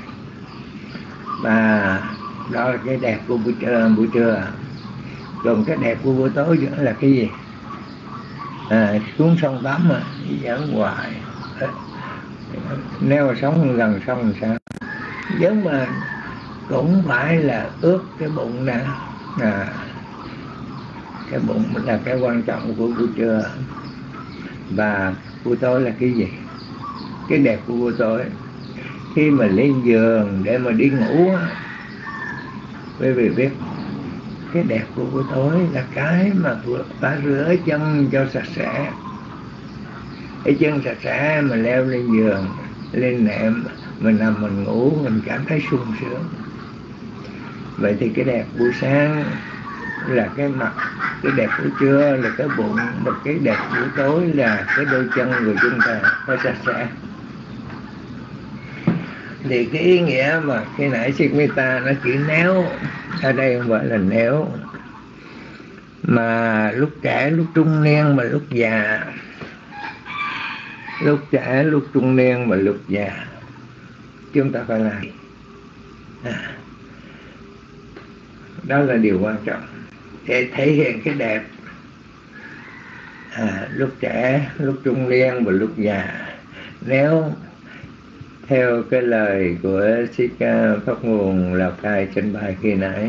Và đó là cái đẹp của buổi trưa, buổi trưa. Còn cái đẹp của buổi tối vẫn là cái gì? À, xuống sông tắm mà dẫn hoài. Nếu mà sống gần sông thì sao? Giống mà cũng phải là ướt cái bụng nè. À, cái bụng là cái quan trọng của buổi trưa. Và buổi tối là cái gì? Cái đẹp của buổi tối, khi mà lên giường để mà đi ngủ, quý vị biết cái đẹp của buổi tối là cái mà ta rửa chân cho sạch sẽ. Cái chân sạch sẽ mà leo lên giường, lên nệm, mình nằm mình ngủ, mình cảm thấy sung sướng. Vậy thì cái đẹp buổi sáng là cái mặt, cái đẹp buổi trưa là cái bụng, và cái đẹp buổi tối là cái đôi chân của chúng ta nó sạch sẽ. Thì cái ý nghĩa mà khi nãy Sikmita nó chỉ néo, ở đây không phải là néo, mà lúc trẻ, lúc trung niên, mà lúc già. Lúc trẻ, lúc trung niên, mà lúc già chúng ta phải làm. À, đó là điều quan trọng để thể hiện cái đẹp. À, lúc trẻ, lúc trung niên và lúc già. Nếu theo cái lời của Sika Pháp Nguồn Lào Cai trình bày khi nãy,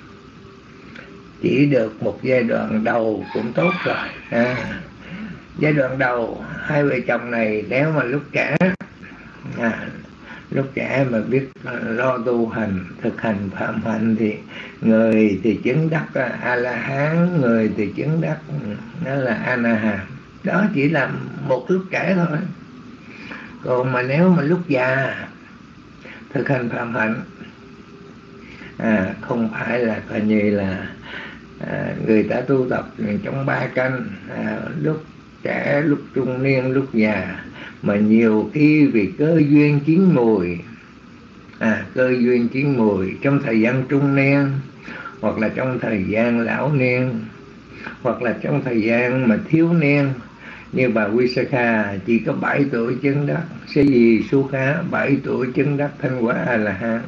chỉ được một giai đoạn đầu cũng tốt rồi. À, giai đoạn đầu hai vợ chồng này nếu mà lúc trẻ, à, lúc trẻ mà biết lo tu hành, thực hành phạm hạnh thì người thì chứng đắc A La Hán, người thì chứng đắc đó là A Na Hàm. Đó chỉ là một lúc trẻ thôi. Còn mà nếu mà lúc già thực hành phạm hạnh, à, không phải là coi như là à, người ta tu tập trong ba canh, à, lúc trẻ, lúc trung niên, lúc già, mà nhiều khi vì cơ duyên chín mùi, à, cơ duyên chín mùi trong thời gian trung niên, hoặc là trong thời gian lão niên, hoặc là trong thời gian mà thiếu niên, như bà Visakha chỉ có bảy tuổi chứng đắc, Sư Di Su Khá bảy tuổi chứng đắc Thanh Quả A La Hán.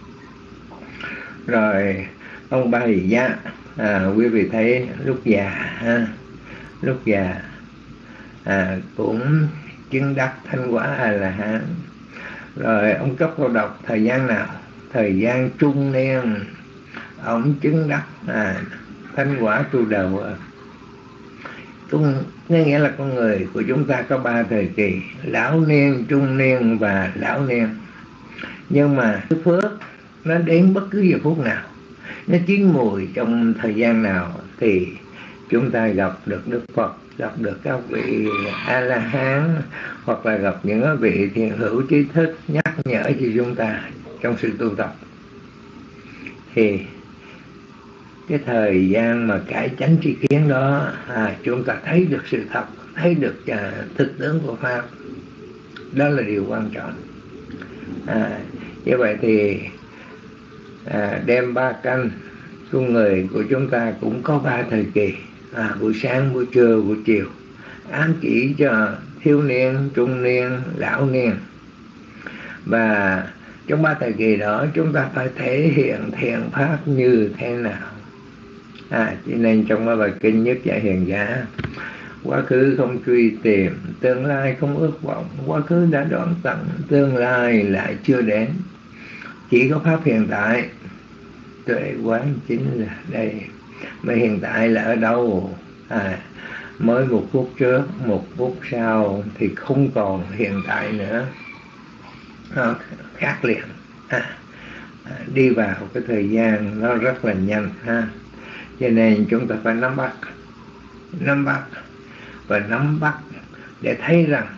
Rồi ông Ba Hì Giá, à, quý vị thấy lúc già, ha, lúc già à, cũng chứng đắc Thanh Quả A La Hán. Rồi ông Cấp Cô Độc thời gian nào? Thời gian trung niên ông chứng đắc à, Thanh Quả Tu Đầu. Cũng nghĩa là con người của chúng ta có ba thời kỳ: lão niên, trung niên và lão niên. Nhưng mà cái phước nó đến bất cứ giờ phút nào, nó chín mùi trong thời gian nào thì chúng ta gặp được Đức Phật, gặp được các vị A La Hán, hoặc là gặp những vị thiền hữu trí thức nhắc nhở cho chúng ta trong sự tu tập. Thì cái thời gian mà cải chánh tri kiến đó, à, chúng ta thấy được sự thật, thấy được à, thực tướng của Pháp. Đó là điều quan trọng. À, như vậy thì à, đêm ba canh, con người của chúng ta cũng có ba thời kỳ, à, buổi sáng, buổi trưa, buổi chiều, ám chỉ cho thiếu niên, trung niên, lão niên. Và trong ba thời kỳ đó chúng ta phải thể hiện thiện pháp như thế nào? À, cho nên trong ba bài kinh Nhất Giải Hiền Giả, quá khứ không truy tìm, tương lai không ước vọng, quá khứ đã đoạn tận, tương lai lại chưa đến, chỉ có pháp hiện tại. Tuệ quán chính là đây. Mà hiện tại là ở đâu? À, mới một phút trước, một phút sau thì không còn hiện tại nữa. Nó khác liền. À, đi vào cái thời gian nó rất là nhanh ha. Cho nên chúng ta phải nắm bắt, nắm bắt và nắm bắt để thấy rằng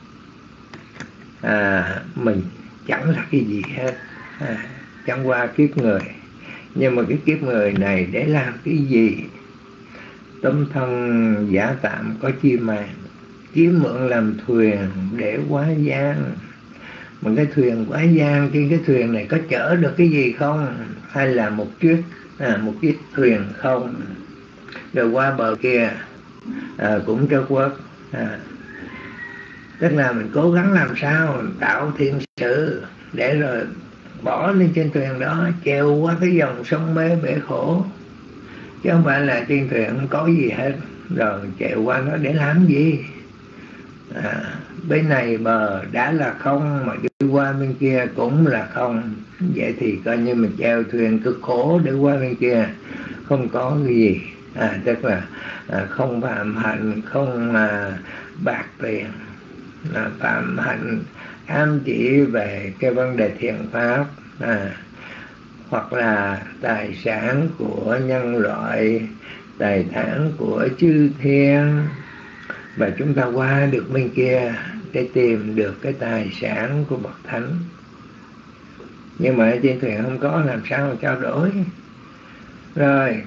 à, mình chẳng là cái gì hết, à, chẳng qua kiếp người. Nhưng mà cái kiếp người này để làm cái gì? Tấm thân giả tạm có chi màng, chiếm mượn làm thuyền để quá gian. Mà cái thuyền quá gian, trên cái thuyền này có chở được cái gì không? Hay là một chiếc à, một chiếc thuyền không? Rồi qua bờ kia à, cũng trớt quất. à, Tức là mình cố gắng làm sao tạo thiện sự để rồi bỏ lên trên thuyền đó, treo qua cái dòng sông bê bể khổ. Chứ không phải là trên thuyền không có gì hết, rồi treo qua nó để làm gì? À, bên này bờ đã là không, mà đi qua bên kia cũng là không. Vậy thì coi như mình treo thuyền cực khổ để qua bên kia, không có cái gì. À, tức là à, không phạm hạnh, không à, bạc tiền. À, phạm hạnh ám chỉ về cái vấn đề thiện pháp, à, hoặc là tài sản của nhân loại, tài sản của chư thiên. Và chúng ta qua được bên kia để tìm được cái tài sản của bậc thánh. Nhưng mà trên thuyền không có, làm sao mà trao đổi? Rồi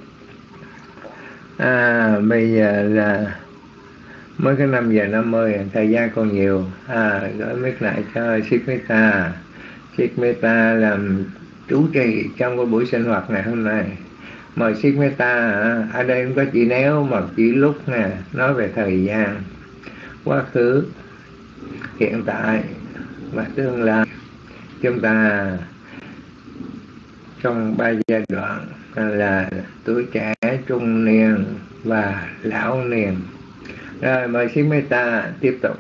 à, bây giờ là mới cái năm giờ năm mươi, thời gian còn nhiều. À, gửi mic lại cho Sikmita. Sikmita làm chủ trì trong cái buổi sinh hoạt ngày hôm nay. Mời Sikmita. Ở đây không có chị Néo mà chỉ lúc nè, nói về thời gian, quá khứ, hiện tại và tương lai. Chúng ta trong ba giai đoạn là tuổi trẻ, trung niên và lão niên. Rồi mời Sikmita tiếp tục.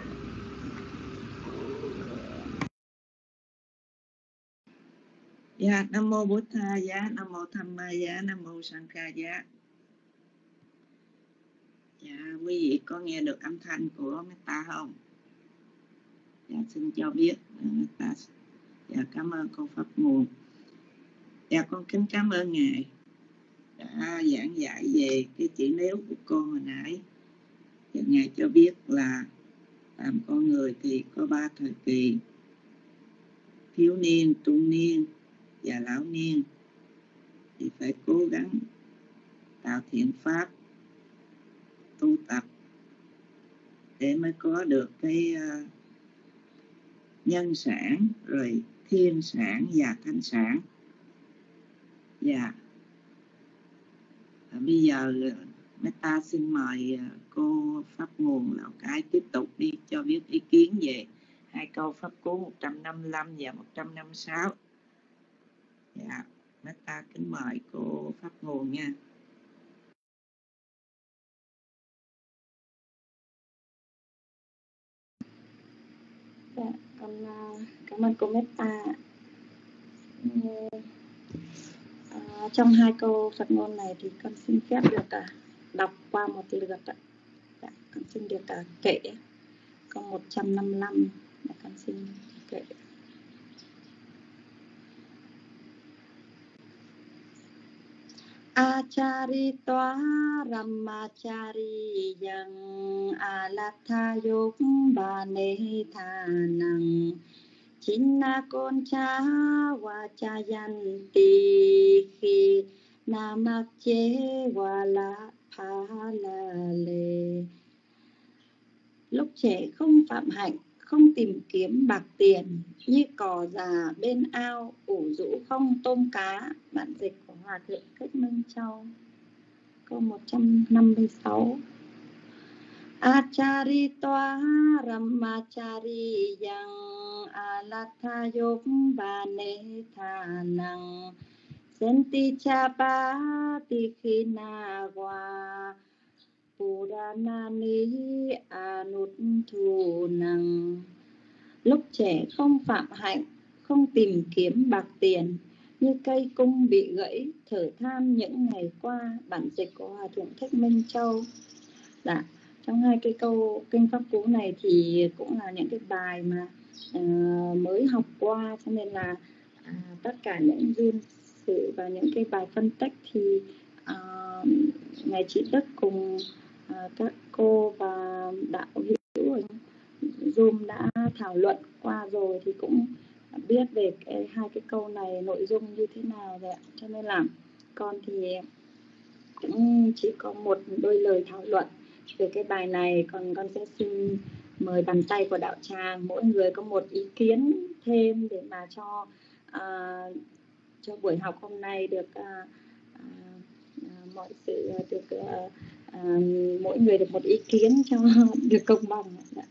Dạ, Nam mô Bổn Tha Giá, Nam mô Tham Ma Giá, Nam mô Sang Kha Giá. Dạ, quý vị có nghe được âm thanh của Metta không? Dạ, xin cho biết. Metta. Dạ, cảm ơn con Pháp Nguồn. Dạ, con kính cảm ơn Ngài đã giảng dạy về cái chữ nếu của con hồi nãy. Và Ngài cho biết là làm con người thì có ba thời kỳ: thiếu niên, trung niên và lão niên. Thì phải cố gắng tạo thiện pháp, tu tập để mới có được cái uh, nhân sản, rồi thiên sản và thánh sản. Dạ. Và bây giờ Metta xin mời cô Pháp Nguồn Lào Cai tiếp tục đi cho biết ý kiến về hai câu pháp cú một trăm năm mươi lăm và một trăm năm mươi sáu. Dạ, Metta kính mời cô Pháp Nguồn nha. Dạ, con cảm ơn cô Metta. À, trong hai câu Phật ngôn này thì con xin phép được à, đọc qua một lượt ạ. Dạ, con xin được à, kể câu một trăm năm mươi lăm. Dạ, con xin kể. Acharitoa Ramachari yang Alathayuk Bane Thanang Chinna Concha Vachayanti Khi Namakche Wala Phalale. Lúc trẻ không phạm hạnh, không tìm kiếm bạc tiền, như cò già bên ao, ủ rũ không tôm cá. Bản dịch của Hòa Thượng Thích Minh Châu. Câu một trăm năm mươi sáu. Acharitoa Ramachari yang Alathayuk Bane Thanang Senti Chapa Tikhina Wa Puranani Anuthu Năng. Lúc trẻ không phạm hạnh, không tìm kiếm bạc tiền, như cây cung bị gãy, thở than những ngày qua. Bản dịch của Hòa Thượng Thích Minh Châu. Dạ, trong hai cái câu kinh pháp cú này thì cũng là những cái bài mà uh, mới học qua, cho nên là uh, tất cả những duyên sự và những cái bài phân tích thì uh, ngài Trí Đức cùng uh, các cô và đạo hữu ở Zoom đã thảo luận qua rồi, thì cũng biết về cái, hai cái câu này nội dung như thế nào rồi ạ. Cho nên là con thì cũng chỉ có một đôi lời thảo luận về cái bài này, còn con sẽ xin mời bàn tay của đạo tràng mỗi người có một ý kiến thêm để mà cho uh, cho buổi học hôm nay được uh, uh, mọi sự được uh, uh, mỗi người được một ý kiến cho được công bằng.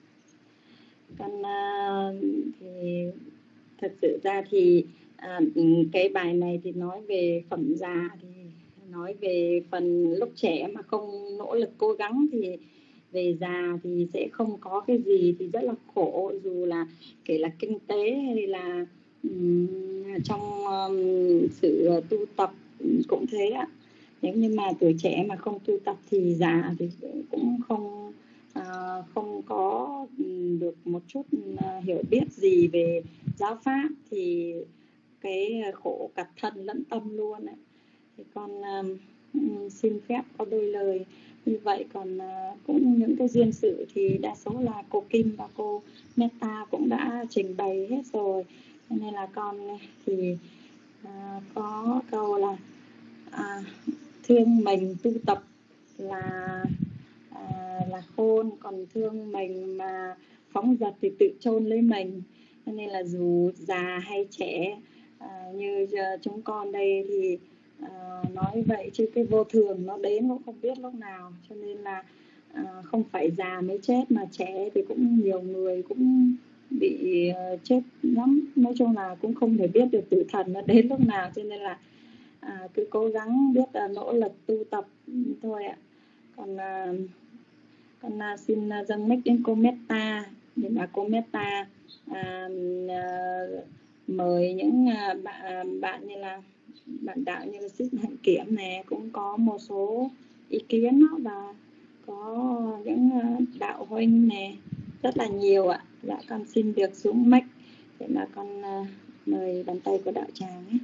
Con uh, thì thật sự ra thì uh, cái bài này thì nói về phẩm già, thì nói về phần lúc trẻ mà không nỗ lực cố gắng thì về già thì sẽ không có cái gì, thì rất là khổ, dù là kể là kinh tế hay là um, trong um, sự tu tập cũng thế ạ. Nếu như mà tuổi trẻ mà không tu tập thì già thì cũng không à, không có được một chút hiểu biết gì về giáo pháp, thì cái khổ cả thân lẫn tâm luôn ấy. Thì con um, xin phép có đôi lời như vậy. Còn uh, cũng những cái duyên sự thì đa số là cô Kim và cô Meta cũng đã trình bày hết rồi, cho nên là con thì uh, có câu là uh, thương mình tu tập là à, là khôn, còn thương mình mà phóng dật thì tự chôn lấy mình. Cho nên là dù già hay trẻ à, như chúng con đây thì à, nói vậy chứ cái vô thường nó đến cũng không biết lúc nào, cho nên là à, không phải già mới chết, mà trẻ thì cũng nhiều người cũng bị uh, chết lắm. Nói chung là cũng không thể biết được tử thần nó đến lúc nào, cho nên là à, cứ cố gắng biết uh, nỗ lực tu tập thôi ạ. Còn uh, con uh, xin uh, dâng mic đến cô Meta để mà cô Meta uh, uh, mời những uh, bạn, bạn như là bạn đạo như là Sít Hạnh Kiểm này cũng có một số ý kiến đó, và có những uh, đạo huynh này rất là nhiều ạ. Dạ con xin được xuống mic để mà con uh, mời bàn tay của đạo tràng ấy.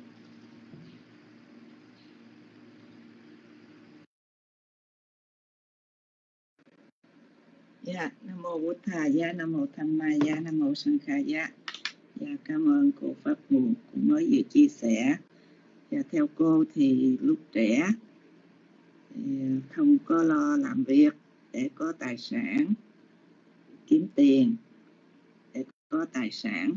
Dạ, Nam mô Bụt Thà Giá, Nam mô Tham Ma Giá, Nam mô Sanh Kha Giá. Dạ, cảm ơn cô Pháp Nguồn cũng mới vừa chia sẻ. Dạ, theo cô thì lúc trẻ thì không có lo làm việc để có tài sản, kiếm tiền để có tài sản,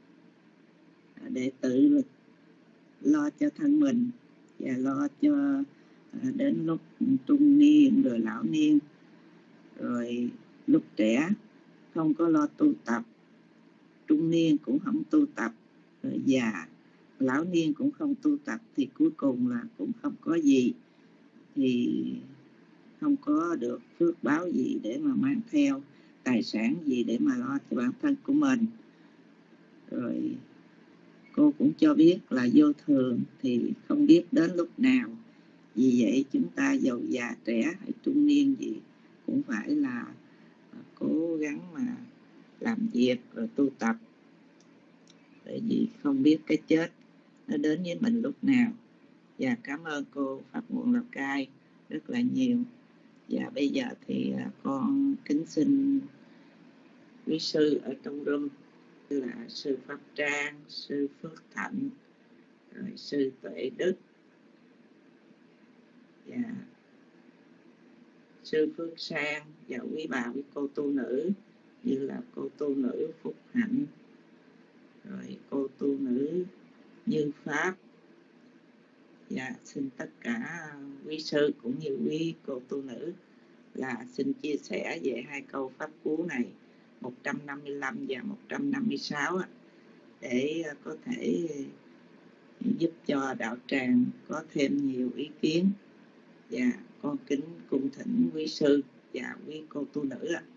để tự lo cho thân mình và lo cho đến lúc trung niên rồi lão niên. Rồi lúc trẻ không có lo tu tập, trung niên cũng không tu tập, rồi già lão niên cũng không tu tập, thì cuối cùng là cũng không có gì, thì không có được phước báo gì để mà mang theo, tài sản gì để mà lo cho bản thân của mình. Rồi cô cũng cho biết là vô thường thì không biết đến lúc nào, vì vậy chúng ta giàu già trẻ hay trung niên gì cũng phải là cố gắng mà làm việc rồi tu tập, tại vì không biết cái chết nó đến với mình lúc nào. Và cảm ơn cô Pháp Nguồn Lào Cai rất là nhiều. Và bây giờ thì con kính xin quý sư ở trong room là sư Pháp Trang, sư Phước Thạnh, rồi sư Tuệ Đức và sư Phước Sang, và quý bà quý cô tu nữ như là cô tu nữ Phúc Hạnh, rồi cô tu nữ Như Pháp. Và xin tất cả quý sư cũng như quý cô tu nữ là xin chia sẻ về hai câu pháp cú này một trăm năm mươi lăm và một trăm năm mươi sáu để có thể giúp cho đạo tràng có thêm nhiều ý kiến. Và con kính cung thỉnh quý sư và quý cô tu nữ ạ.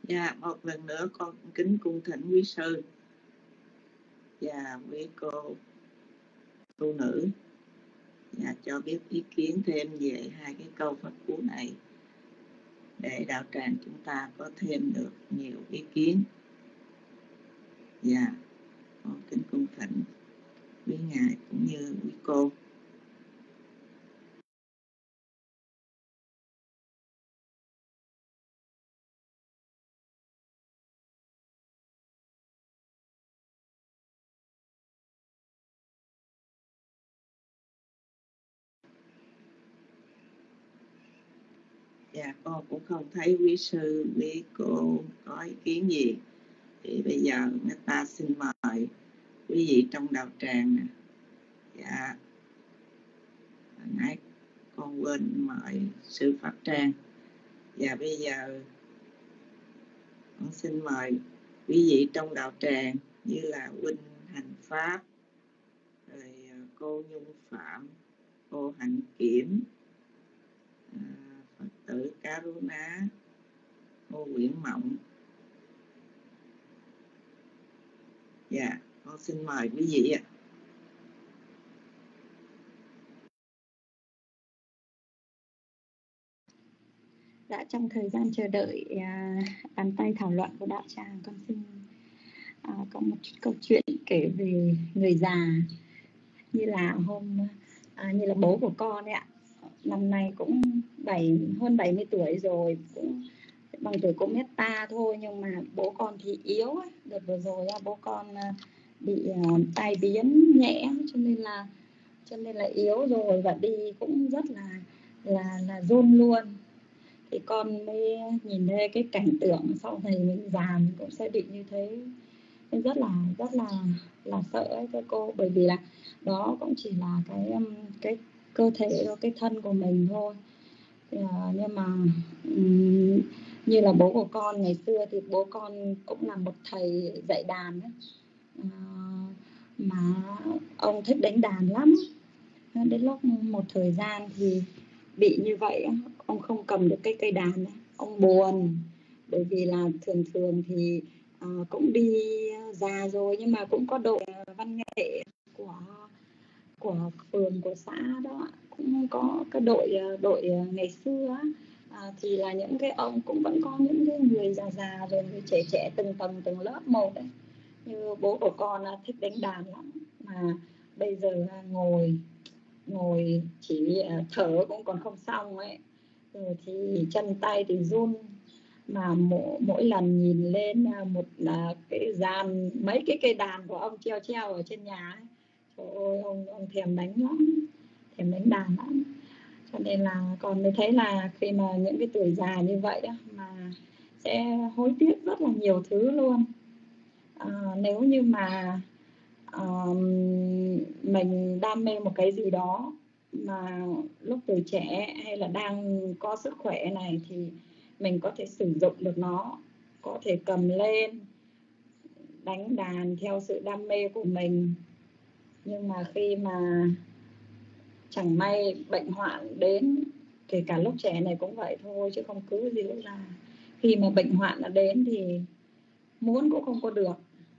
Dạ, một lần nữa con kính cung thỉnh quý sư và quý cô tu nữ và cho biết ý kiến thêm về hai cái câu Pháp Cú này để đạo tràng chúng ta có thêm được nhiều ý kiến. Dạ, con kính cung thỉnh quý ngài cũng như quý cô. Dạ, con cũng không thấy quý sư, quý cô có ý kiến gì. Thì bây giờ người ta xin mời quý vị trong đạo tràng nè. Dạ, nãy con quên mời sư Pháp Trang. Và bây giờ con xin mời quý vị trong đạo tràng như là huynh Hành Pháp, rồi cô Nhung Phạm, cô Hạnh Kiểm, à, Phật tử Karuna, cô Nguyễn Mộng. Dạ, con xin mời quý vị ạ. Dạ, trong thời gian chờ đợi à, bàn tay thảo luận của đạo tràng, con xin à, có một chút câu chuyện kể về người già. Như là hôm à, như là bố của con ấy ạ, năm nay cũng bảy hơn bảy mươi tuổi rồi, cũng bằng tuổi cô Meta thôi, nhưng mà bố con thì yếu ấy. Đợt vừa rồi bố con bị uh, tai biến nhẹ, cho nên là cho nên là yếu rồi và đi cũng rất là là là run luôn. Thì con mới nhìn thấy cái cảnh tượng sau này mình già mình cũng sẽ bị như thế, nên rất là rất là là sợ ấy các cô, bởi vì là đó cũng chỉ là cái cái cơ thể thôi, cái thân của mình thôi. Thì, uh, nhưng mà um, như là bố của con ngày xưa thì bố con cũng là một thầy dạy đàn ấy. Uh, mà ông thích đánh đàn lắm. Đến lúc một thời gian thì bị như vậy, ông không cầm được cái cây đàn này, ông buồn, bởi vì là thường thường thì uh, cũng đi già rồi nhưng mà cũng có đội văn nghệ của của phường, của xã đó, cũng có cái đội đội ngày xưa à, thì là những cái ông cũng vẫn có những cái người già già rồi người trẻ trẻ từng tầng từng lớp một đấy. Như bố của con thích đánh đàn lắm, mà bây giờ ngồi ngồi chỉ thở cũng còn không xong ấy, rồi thì chân tay thì run, mà mỗi, mỗi lần nhìn lên một là cái dàn mấy cái cây đàn của ông treo treo ở trên nhà ấy, trời ơi, ông ông thèm đánh lắm, thèm đánh đàn lắm. Cho nên là con mới thấy là khi mà những cái tuổi già như vậy đó mà sẽ hối tiếc rất là nhiều thứ luôn. À, nếu như mà uh, mình đam mê một cái gì đó mà lúc tuổi trẻ hay là đang có sức khỏe này thì mình có thể sử dụng được nó, có thể cầm lên đánh đàn theo sự đam mê của mình. Nhưng mà khi mà chẳng may bệnh hoạn đến, kể cả lúc trẻ này cũng vậy thôi chứ không cứ gì lúc già, khi mà bệnh hoạn nó đến thì muốn cũng không có được,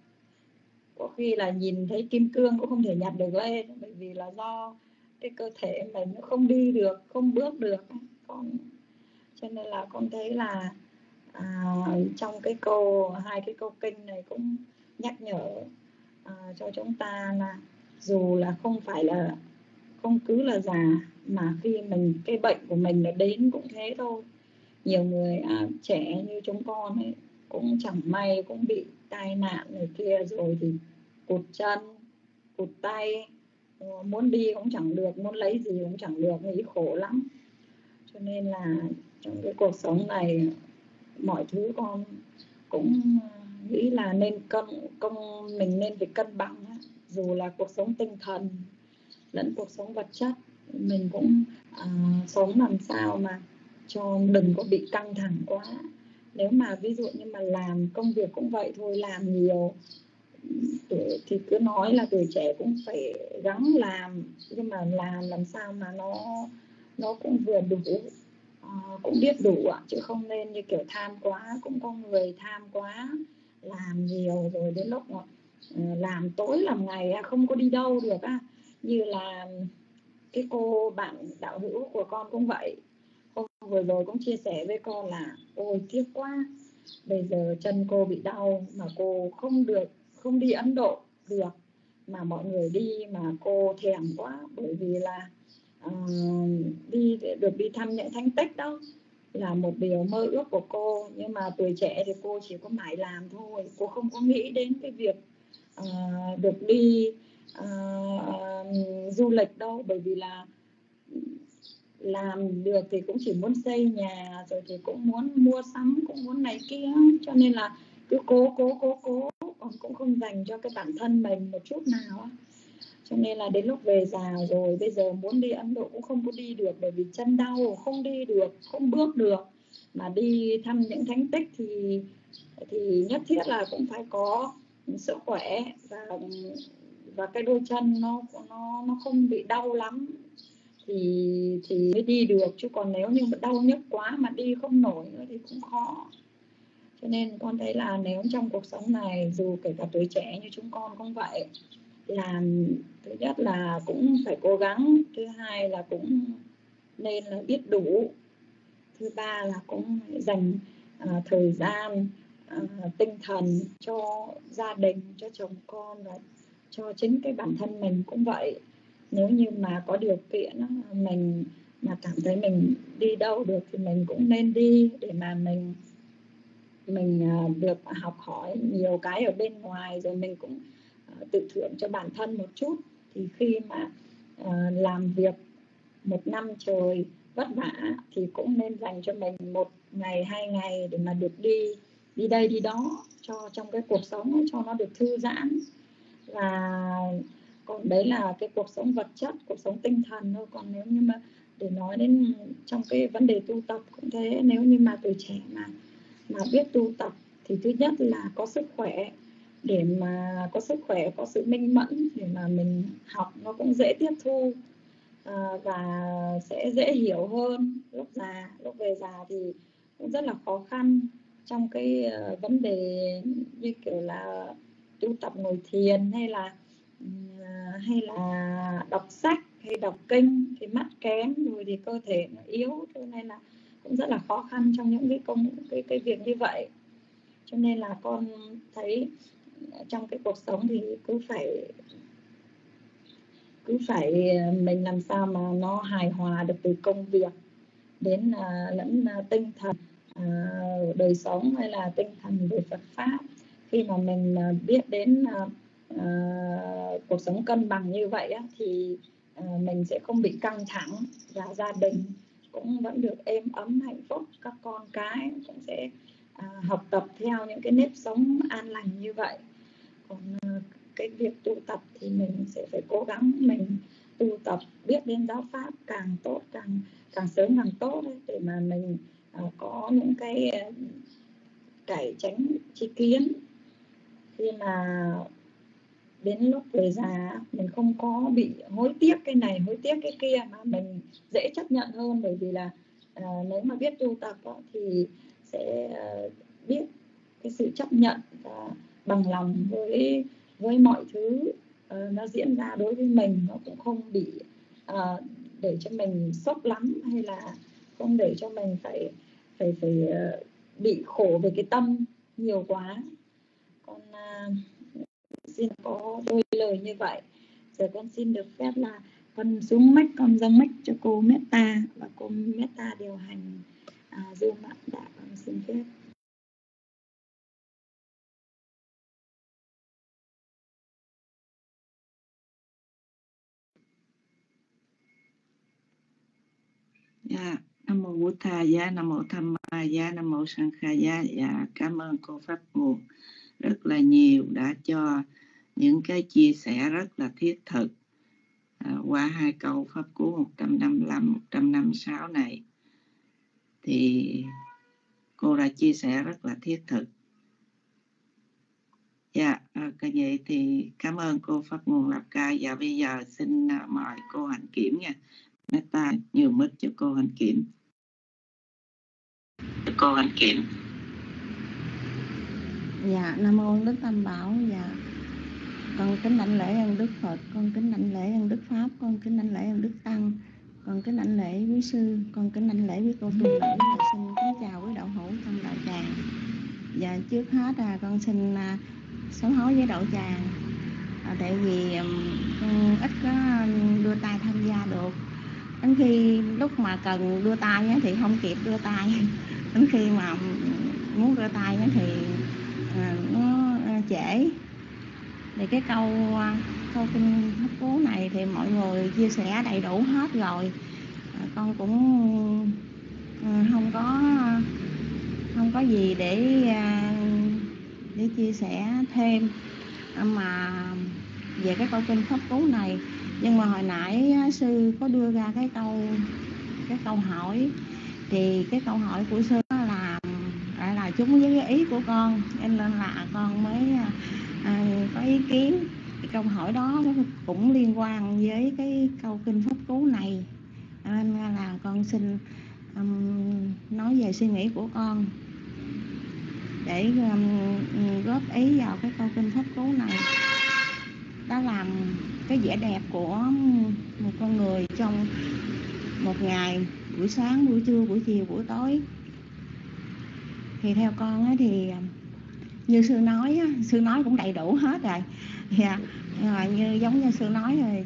có khi là nhìn thấy kim cương cũng không thể nhặt được lên, bởi vì là do cái cơ thể mình nó không đi được, không bước được. Con cho nên là con thấy là à, trong cái câu hai cái câu kinh này cũng nhắc nhở à, cho chúng ta là dù là không phải là không cứ là già, mà khi mình cái bệnh của mình nó đến cũng thế thôi. Nhiều người à, trẻ như chúng con ấy cũng chẳng may cũng bị tai nạn này kia rồi thì cụt chân, cụt tay, muốn đi cũng chẳng được, muốn lấy gì cũng chẳng được, nghĩ khổ lắm. Cho nên là trong cái cuộc sống này mọi thứ con cũng nghĩ là nên cân công mình nên phải cân bằng, dù là cuộc sống tinh thần lẫn cuộc sống vật chất, mình cũng à, sống làm sao mà cho đừng có bị căng thẳng quá. Nếu mà ví dụ như mà làm công việc cũng vậy thôi, làm nhiều thì cứ nói là tuổi trẻ cũng phải gắng làm, nhưng mà làm làm sao mà nó nó cũng vừa đủ, uh, cũng biết đủ ạ, chứ không nên như kiểu tham quá. Cũng có người tham quá, làm nhiều rồi đến lúc uh, làm tối làm ngày không có đi đâu được á. Như là cái cô bạn đạo hữu của con cũng vậy. Hôm vừa rồi cũng chia sẻ với con là ôi tiếc quá, bây giờ chân cô bị đau mà cô không được, không đi Ấn Độ được, mà mọi người đi mà cô thèm quá. Bởi vì là uh, đi được đi thăm những thánh tích đó là một điều mơ ước của cô. Nhưng mà tuổi trẻ thì cô chỉ có mãi làm thôi, cô không có nghĩ đến cái việc uh, được đi uh, uh, du lịch đâu. Bởi vì là làm được thì cũng chỉ muốn xây nhà, rồi thì cũng muốn mua sắm, cũng muốn này kia, cho nên là cứ cố cố cố cố còn cũng không dành cho cái bản thân mình một chút nào. Cho nên là đến lúc về già rồi, bây giờ muốn đi Ấn Độ cũng không có đi được, bởi vì chân đau, không đi được, không bước được. Mà đi thăm những thánh tích thì thì nhất thiết là cũng phải có sức khỏe và và cái đôi chân nó nó nó không bị đau lắm thì thì mới đi được, chứ còn nếu như mà đau nhức quá mà đi không nổi nữa thì cũng khó. Cho nên con thấy là nếu trong cuộc sống này, dù kể cả tuổi trẻ như chúng con cũng vậy, làm thứ nhất là cũng phải cố gắng, thứ hai là cũng nên là biết đủ, thứ ba là cũng dành uh, thời gian, uh, tinh thần cho gia đình, cho chồng con và cho chính cái bản thân mình cũng vậy. Nếu như mà có điều kiện mình mà cảm thấy mình đi đâu được thì mình cũng nên đi, để mà mình mình được học hỏi nhiều cái ở bên ngoài, rồi mình cũng tự thưởng cho bản thân một chút. Thì khi mà làm việc một năm trời vất vả thì cũng nên dành cho mình một ngày hai ngày để mà được đi đi đây đi đó, cho trong cái cuộc sống cho nó được thư giãn. Và còn đấy là cái cuộc sống vật chất, cuộc sống tinh thần thôi. Còn nếu như mà để nói đến trong cái vấn đề tu tập cũng thế, nếu như mà tuổi trẻ mà mà biết tu tập thì thứ nhất là có sức khỏe, để mà có sức khỏe, có sự minh mẫn để mà mình học nó cũng dễ tiếp thu, à, và sẽ dễ hiểu hơn lúc già. Lúc về già thì cũng rất là khó khăn trong cái uh, vấn đề như kiểu là tu tập ngồi thiền, hay là uh, hay là đọc sách hay đọc kinh thì mắt kém, rồi thì cơ thể nó yếu, cho nên là cũng rất là khó khăn trong những cái công cái cái việc như vậy. Cho nên là con thấy trong cái cuộc sống thì cứ phải cứ phải mình làm sao mà nó hài hòa được từ công việc đến uh, lẫn uh, tinh thần uh, đời sống, hay là tinh thần về Phật pháp. Khi mà mình uh, biết đến uh, uh, cuộc sống cân bằng như vậy á, thì uh, mình sẽ không bị căng thẳng, và gia đình cũng vẫn được êm ấm hạnh phúc. Các con cái cũng sẽ uh, học tập theo những cái nếp sống an lành như vậy. Còn uh, cái việc tu tập thì mình sẽ phải cố gắng mình tu tập, biết đến giáo pháp càng tốt, càng càng sớm càng tốt ấy, để mà mình uh, có những cái uh, cải tránh tri kiến. Khi mà đến lúc về già mình không có bị hối tiếc cái này hối tiếc cái kia, mà mình dễ chấp nhận hơn. Bởi vì là uh, nếu mà biết tu tập đó, thì sẽ uh, biết cái sự chấp nhận và bằng lòng với với mọi thứ uh, nó diễn ra đối với mình. Nó cũng không bị uh, để cho mình sốc lắm, hay là không để cho mình phải phải phải uh, bị khổ về cái tâm nhiều quá. Con uh, xin có đôi lời như vậy. Giờ con xin được phép là con xuống mic, con dâng mic cho cô Meta, và cô Meta điều hành uh, Zoom ạ. Dạ, con xin phép. Dạ, Nam mô Bụt Thà Giá, Nam mô Tham Ma Giá, Nam mô Sang Kha Giá. Dạ, cảm ơn cô Pháp Nguồn rất là nhiều, đã cho những cái chia sẻ rất là thiết thực à, qua hai câu Pháp Cú một trăm năm mươi lăm, một trăm năm mươi sáu này. Thì cô đã chia sẻ rất là thiết thực. Dạ, à, vậy thì cảm ơn cô Pháp Nguồn Lạp Ca. Và bây giờ xin mời cô Hạnh Kiểm nha. Meta nhường mic cho cô Hạnh Kiểm. cô anh Kiệm. Dạ, Nam mô Đức Tam Bảo. Dạ, con kính đảnh lễ ơn Đức Phật, con kính đảnh lễ ơn Đức Pháp, con kính đảnh lễ ơn Đức Tăng, con kính đảnh lễ quý sư, con kính đảnh lễ quý cô tu nữ. Và xin kính chào quý đạo hữu trong đạo tràng. Và trước hết là con xin à, sám hối với đạo tràng, à, tại vì um, con ít có đưa tay tham gia được. Đến khi lúc mà cần đưa tay á, thì không kịp đưa tay. Đến khi mà muốn đưa tay á, thì à, nó à, trễ. Thì cái câu câu kinh pháp cú này thì mọi người chia sẻ đầy đủ hết rồi. À, con cũng à, không có không có gì để à, để chia sẻ thêm à, mà về cái câu kinh pháp cú này. Nhưng mà hồi nãy sư có đưa ra cái câu cái câu hỏi, thì cái câu hỏi của sư là lại là chúng với ý của con, nên là con mới à, có ý kiến. Cái câu hỏi đó cũng liên quan với cái câu kinh pháp cú này, nên là con xin um, nói về suy nghĩ của con để um, góp ý vào cái câu kinh pháp cú này. Đó là cái vẻ đẹp của một con người trong một ngày, buổi sáng, buổi trưa, buổi chiều, buổi tối. Thì theo con á, thì như sư nói á, sư nói cũng đầy đủ hết rồi. Yeah. Rồi, như giống như sư nói rồi,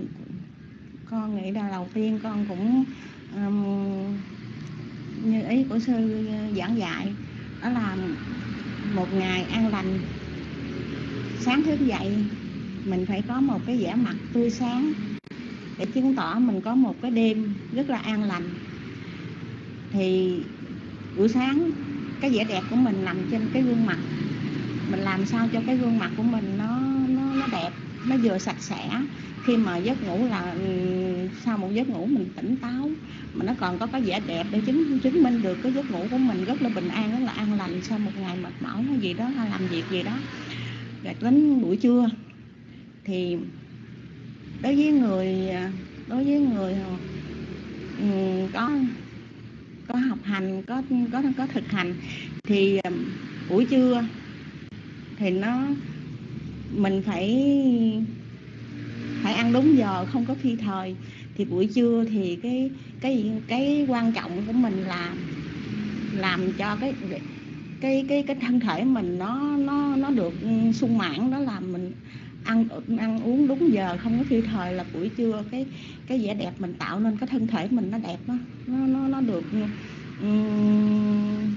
con nghĩ là đầu tiên con cũng um, như ý của sư giảng dạy, đó là một ngày an lành. Sáng thức dậy mình phải có một cái vẻ mặt tươi sáng để chứng tỏ mình có một cái đêm rất là an lành. Thì buổi sáng cái vẻ đẹp của mình nằm trên cái gương mặt. Mình làm sao cho cái gương mặt của mình nó nó nó đẹp, nó vừa sạch sẽ. Khi mà giấc ngủ là sau một giấc ngủ mình tỉnh táo, mà nó còn có cái vẻ đẹp để chứng chứng minh được cái giấc ngủ của mình rất là bình an, rất là an lành sau một ngày mệt mỏi hay gì đó, hay làm việc gì đó. Rồi đến buổi trưa thì đối với người đối với người um, có có học hành, có có có thực hành thì um, buổi trưa thì nó mình phải phải ăn đúng giờ, không có phi thời. Thì buổi trưa thì cái cái cái quan trọng của mình là làm cho cái cái cái cái thân thể mình nó nó nó được sung mãn, đó là mình ăn ăn uống đúng giờ, không có phi thời. Là buổi trưa cái cái vẻ đẹp mình tạo nên cái thân thể mình nó đẹp, đó. nó nó nó được um,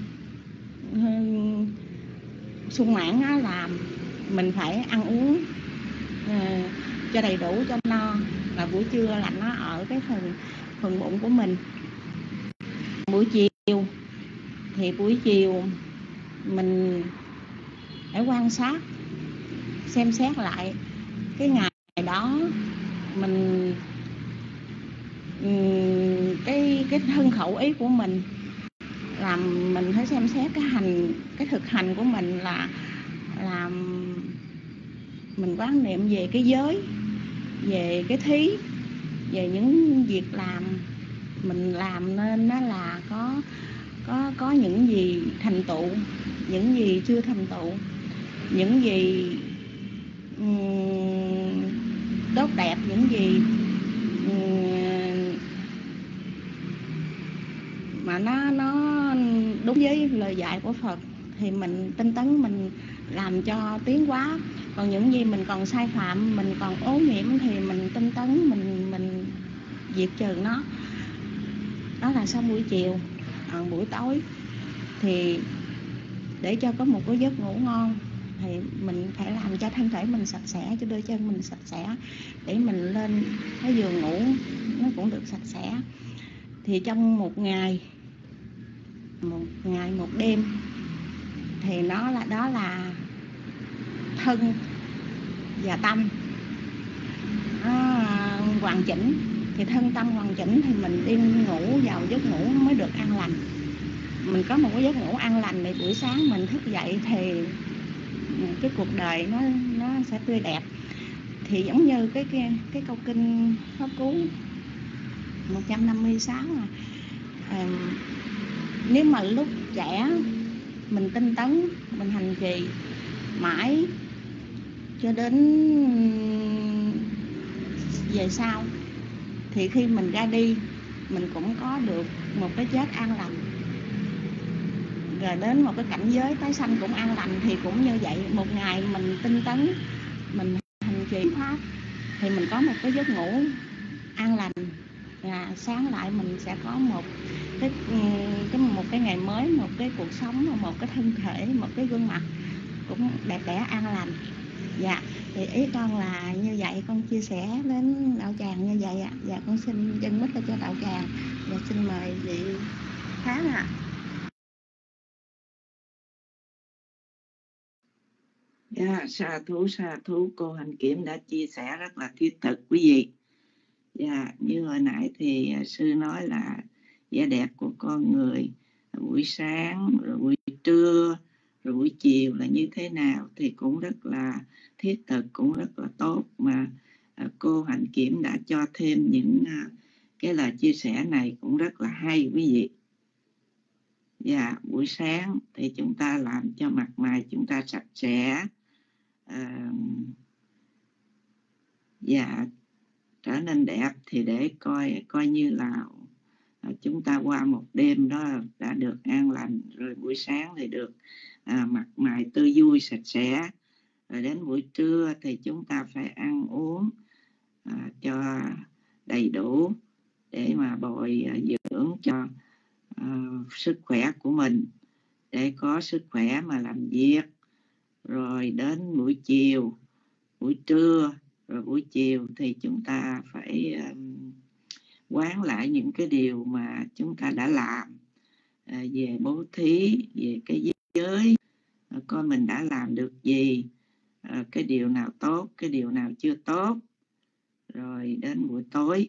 sung mãn á, là mình phải ăn uống uh, cho đầy đủ, cho no. Là buổi trưa là nó ở cái phần phần bụng của mình. Buổi chiều thì buổi chiều mình phải quan sát, xem xét lại cái ngày đó mình cái cái thân khẩu ý của mình, làm mình phải xem xét cái hành cái thực hành của mình là làm mình quán niệm về cái giới, về cái thí, về những việc làm mình làm nên nó là có có có những gì thành tựu, những gì chưa thành tựu, những gì um, tốt đẹp, những gì um, mà nó nó đúng với lời dạy của Phật thì mình tinh tấn mình làm cho tiến hóa. Còn những gì mình còn sai phạm, mình còn ô nhiễm thì mình tinh tấn mình mình diệt trừ nó. Đó là sau buổi chiều. À, buổi tối thì để cho có một cái giấc ngủ ngon thì mình phải làm cho thân thể mình sạch sẽ, cho đôi chân mình sạch sẽ, để mình lên cái giường ngủ nó cũng được sạch sẽ. Thì trong một ngày một ngày một đêm thì nó là đó là thân và tâm nó hoàn chỉnh. Thì thân tâm hoàn chỉnh thì mình đi ngủ vào giấc ngủ nó mới được an lành. Mình có một cái giấc ngủ an lành thì buổi sáng mình thức dậy thì cái cuộc đời nó nó sẽ tươi đẹp. Thì giống như cái cái, cái câu kinh pháp cú một trăm năm mươi sáu là à, Nếu mà lúc trẻ mình tinh tấn, mình hành trì mãi cho đến về sau, thì khi mình ra đi mình cũng có được một cái chết an lành, rồi đến một cái cảnh giới tái sanh cũng an lành. Thì cũng như vậy, một ngày mình tinh tấn, mình hành trì pháp thì mình có một cái giấc ngủ an lành, và sáng lại mình sẽ có một cái, cái một cái ngày mới, một cái cuộc sống, một cái thân thể, một cái gương mặt cũng đẹp đẽ an lành. Dạ, thì ý con là như vậy, con chia sẻ đến đạo tràng như vậy ạ. Dạ, con xin dâng mic cho đạo tràng và xin mời vị Kháng ạ. Dạ, sa thú sa thú cô Hạnh Kiểm đã chia sẻ rất là thiết thực quý vị. Dạ, như hồi nãy thì sư nói là vẻ đẹp của con người buổi sáng, rồi buổi trưa, rồi buổi chiều là như thế nào thì cũng rất là thiết thực, cũng rất là tốt. Mà cô Hạnh Kiểm đã cho thêm những cái lời chia sẻ này cũng rất là hay quý vị. Dạ, buổi sáng thì chúng ta làm cho mặt mày chúng ta sạch sẽ, à, dạ, trở nên đẹp, thì để coi coi như là chúng ta qua một đêm đó đã được an lành, rồi buổi sáng thì được à, mặt mày tươi vui sạch sẽ, rồi đến buổi trưa thì chúng ta phải ăn uống à, cho đầy đủ để mà bồi à, dưỡng cho à, sức khỏe của mình, để có sức khỏe mà làm việc. Rồi đến buổi chiều, buổi trưa, rồi buổi chiều thì chúng ta phải um, quán lại những cái điều mà chúng ta đã làm, à, về bố thí, về cái giới, à, coi mình đã làm được gì, à, cái điều nào tốt, cái điều nào chưa tốt. Rồi đến buổi tối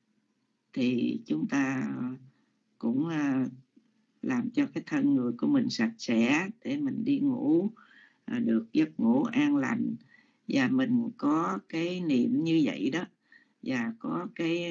thì chúng ta cũng à, làm cho cái thân người của mình sạch sẽ để mình đi ngủ à, được giấc ngủ an lành. Và mình có cái niệm như vậy đó, và có cái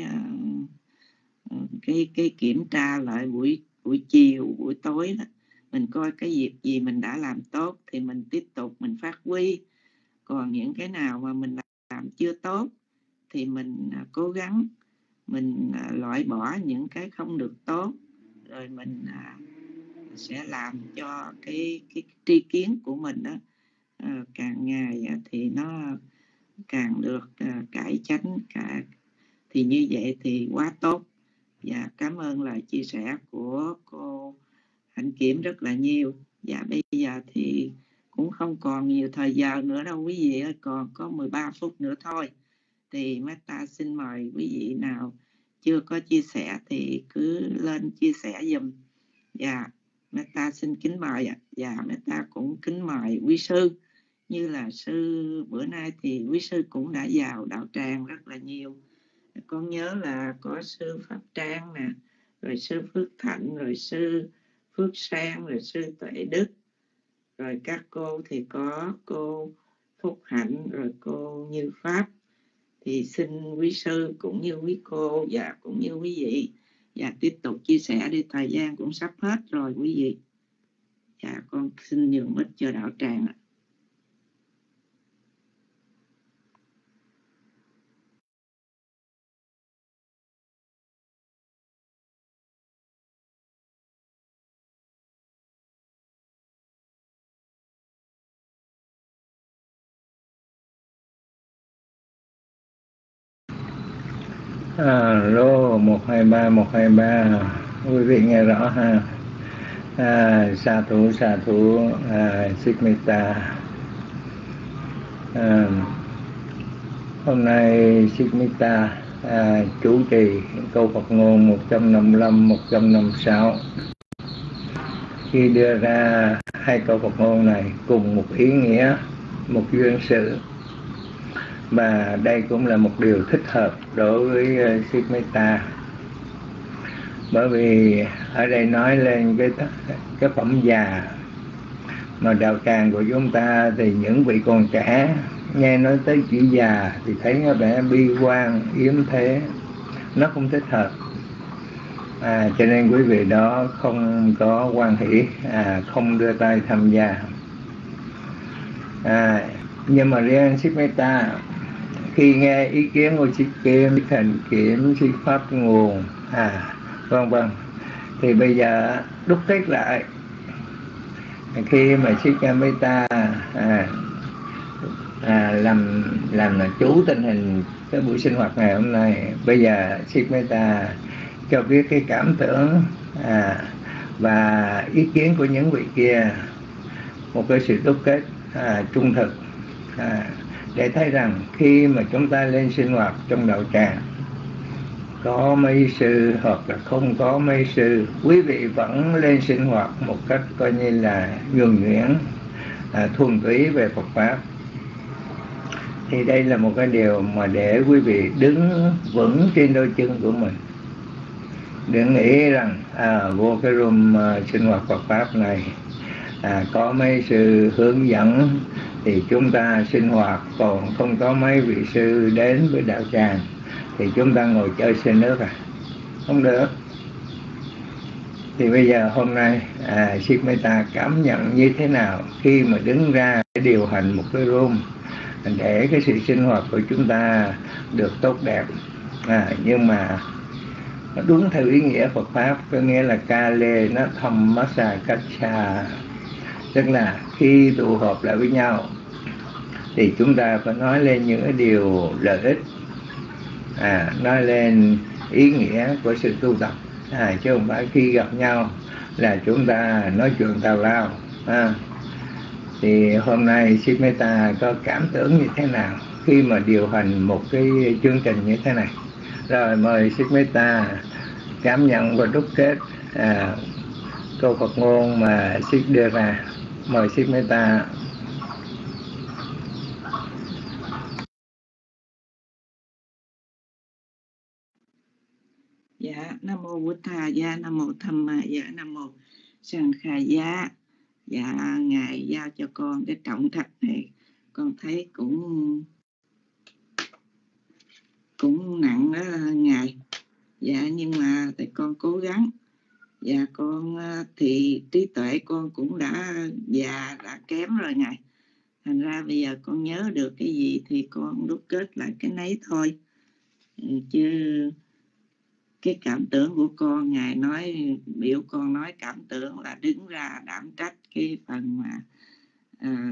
uh, cái cái kiểm tra lại buổi buổi chiều, buổi tối đó, mình coi cái việc gì mình đã làm tốt thì mình tiếp tục mình phát huy. Còn những cái nào mà mình làm chưa tốt thì mình uh, cố gắng mình uh, loại bỏ những cái không được tốt, rồi mình uh, sẽ làm cho cái cái tri kiến của mình đó À, càng ngày thì nó càng được à, cải chánh cả, thì như vậy thì quá tốt. Và cảm ơn lời chia sẻ của cô Hạnh Kiểm rất là nhiều. Và bây giờ thì cũng không còn nhiều thời giờ nữa đâu quý vị ơi, còn có mười ba phút nữa thôi. Thì Meta xin mời quý vị nào chưa có chia sẻ thì cứ lên chia sẻ giùm. Và Meta xin kính mời ạ. Và Meta cũng kính mời quý sư. Như là sư bữa nay thì quý sư cũng đã vào đạo tràng rất là nhiều. Con nhớ là có sư Pháp Trang nè, rồi sư Phước Thạnh, rồi sư Phước Sang, rồi sư Tuệ Đức, rồi các cô thì có cô Phúc Hạnh, rồi cô Như Pháp. Thì xin quý sư cũng như quý cô và cũng như quý vị và tiếp tục chia sẻ đi, thời gian cũng sắp hết rồi quý vị. Dạ con xin nhường mic cho đạo tràng ạ. Alo, một hai ba, một hai ba, quý vị nghe rõ ha. À, sa thú, sa thú, à, Sikmita. À, hôm nay Sikmita à, chủ trì câu Phật ngôn một trăm năm mươi lăm, một trăm năm mươi sáu. Khi đưa ra hai câu Phật ngôn này cùng một ý nghĩa, một duyên sự, và đây cũng là một điều thích hợp đối với uh, Sikmita, bởi vì ở đây nói lên cái cái phẩm già, mà đạo tràng của chúng ta thì những vị còn trẻ nghe nói tới chữ già thì thấy nó vẻ bi quan yếm thế, nó không thích hợp. à, cho nên quý vị đó không có hoan hỷ, à, không đưa tay tham gia. À, nhưng mà riêng Xích Meta khi nghe ý kiến của Xích Kim, Thành Kiểm, Xích Pháp Nguồn, à, vân vân, thì bây giờ đúc kết lại khi mà Xích Meta à, à, làm làm là chủ tình hình cái buổi sinh hoạt ngày hôm nay. Bây giờ Xích Meta cho biết cái cảm tưởng à, và ý kiến của những vị kia, một cái sự đúc kết à, trung thực, à, để thấy rằng khi mà chúng ta lên sinh hoạt trong đạo tràng, có mấy sư hoặc là không có mấy sư, quý vị vẫn lên sinh hoạt một cách coi như là nhuần nhuyễn, à, thuần túy về Phật pháp. Thì đây là một cái điều mà để quý vị đứng vững trên đôi chân của mình. Đừng nghĩ rằng à, vô cái room uh, sinh hoạt Phật pháp này à, có mấy sư hướng dẫn thì chúng ta sinh hoạt, còn không có mấy vị sư đến với đạo tràng thì chúng ta ngồi chơi xe nước à? Không được. Thì bây giờ hôm nay à, Xích Meta cảm nhận như thế nào khi mà đứng ra để điều hành một cái room để cái sự sinh hoạt của chúng ta được tốt đẹp, à, nhưng mà nó đúng theo ý nghĩa Phật pháp, có nghĩa là Kale nó thầm masa kacha, tức là khi tụ họp lại với nhau thì chúng ta phải nói lên những cái điều lợi ích, à, nói lên ý nghĩa của sự tu tập, à, chứ không phải khi gặp nhau là chúng ta nói chuyện tào lao. À, thì hôm nay Xích Meta có cảm tưởng như thế nào khi mà điều hành một cái chương trình như thế này? Rồi mời Xích Meta cảm nhận và đúc kết à, câu Phật ngôn mà Xích đưa ra. Mời Xích Meta. Dạ, Nam mô Bụt Thà Gia, Nam mô Tham Ma Dạ, Nam mô Sang Kha Giá. Dạ, Ngài giao cho con cái trọng trách này, con thấy cũng cũng nặng đó Ngài. Dạ, nhưng mà tại con cố gắng. Dạ, con thì trí tuệ con cũng đã già, đã kém rồi Ngài. Thành ra bây giờ con nhớ được cái gì thì con đúc kết lại cái nấy thôi. Chứ cái cảm tưởng của con, Ngài nói, biểu con nói cảm tưởng là đứng ra đảm trách cái phần mà à,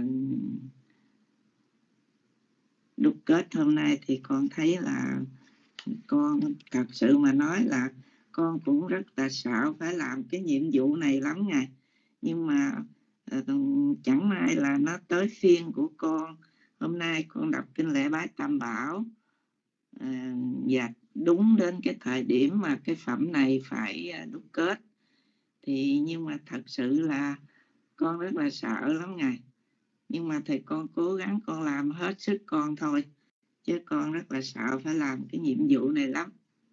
đúc kết hôm nay, thì con thấy là con thật sự mà nói là con cũng rất là sợ phải làm cái nhiệm vụ này lắm Ngài. Nhưng mà à, chẳng may là nó tới phiên của con. Hôm nay con đọc kinh lễ bái Tam Bảo à, và đúng đến cái thời điểm mà cái phẩm này phải đúc kết, thì nhưng mà thật sự là con rất là sợ lắm Ngài. Nhưng mà thầy con cố gắng con làm hết sức con thôi, chứ con rất là sợ phải làm cái nhiệm vụ này lắm.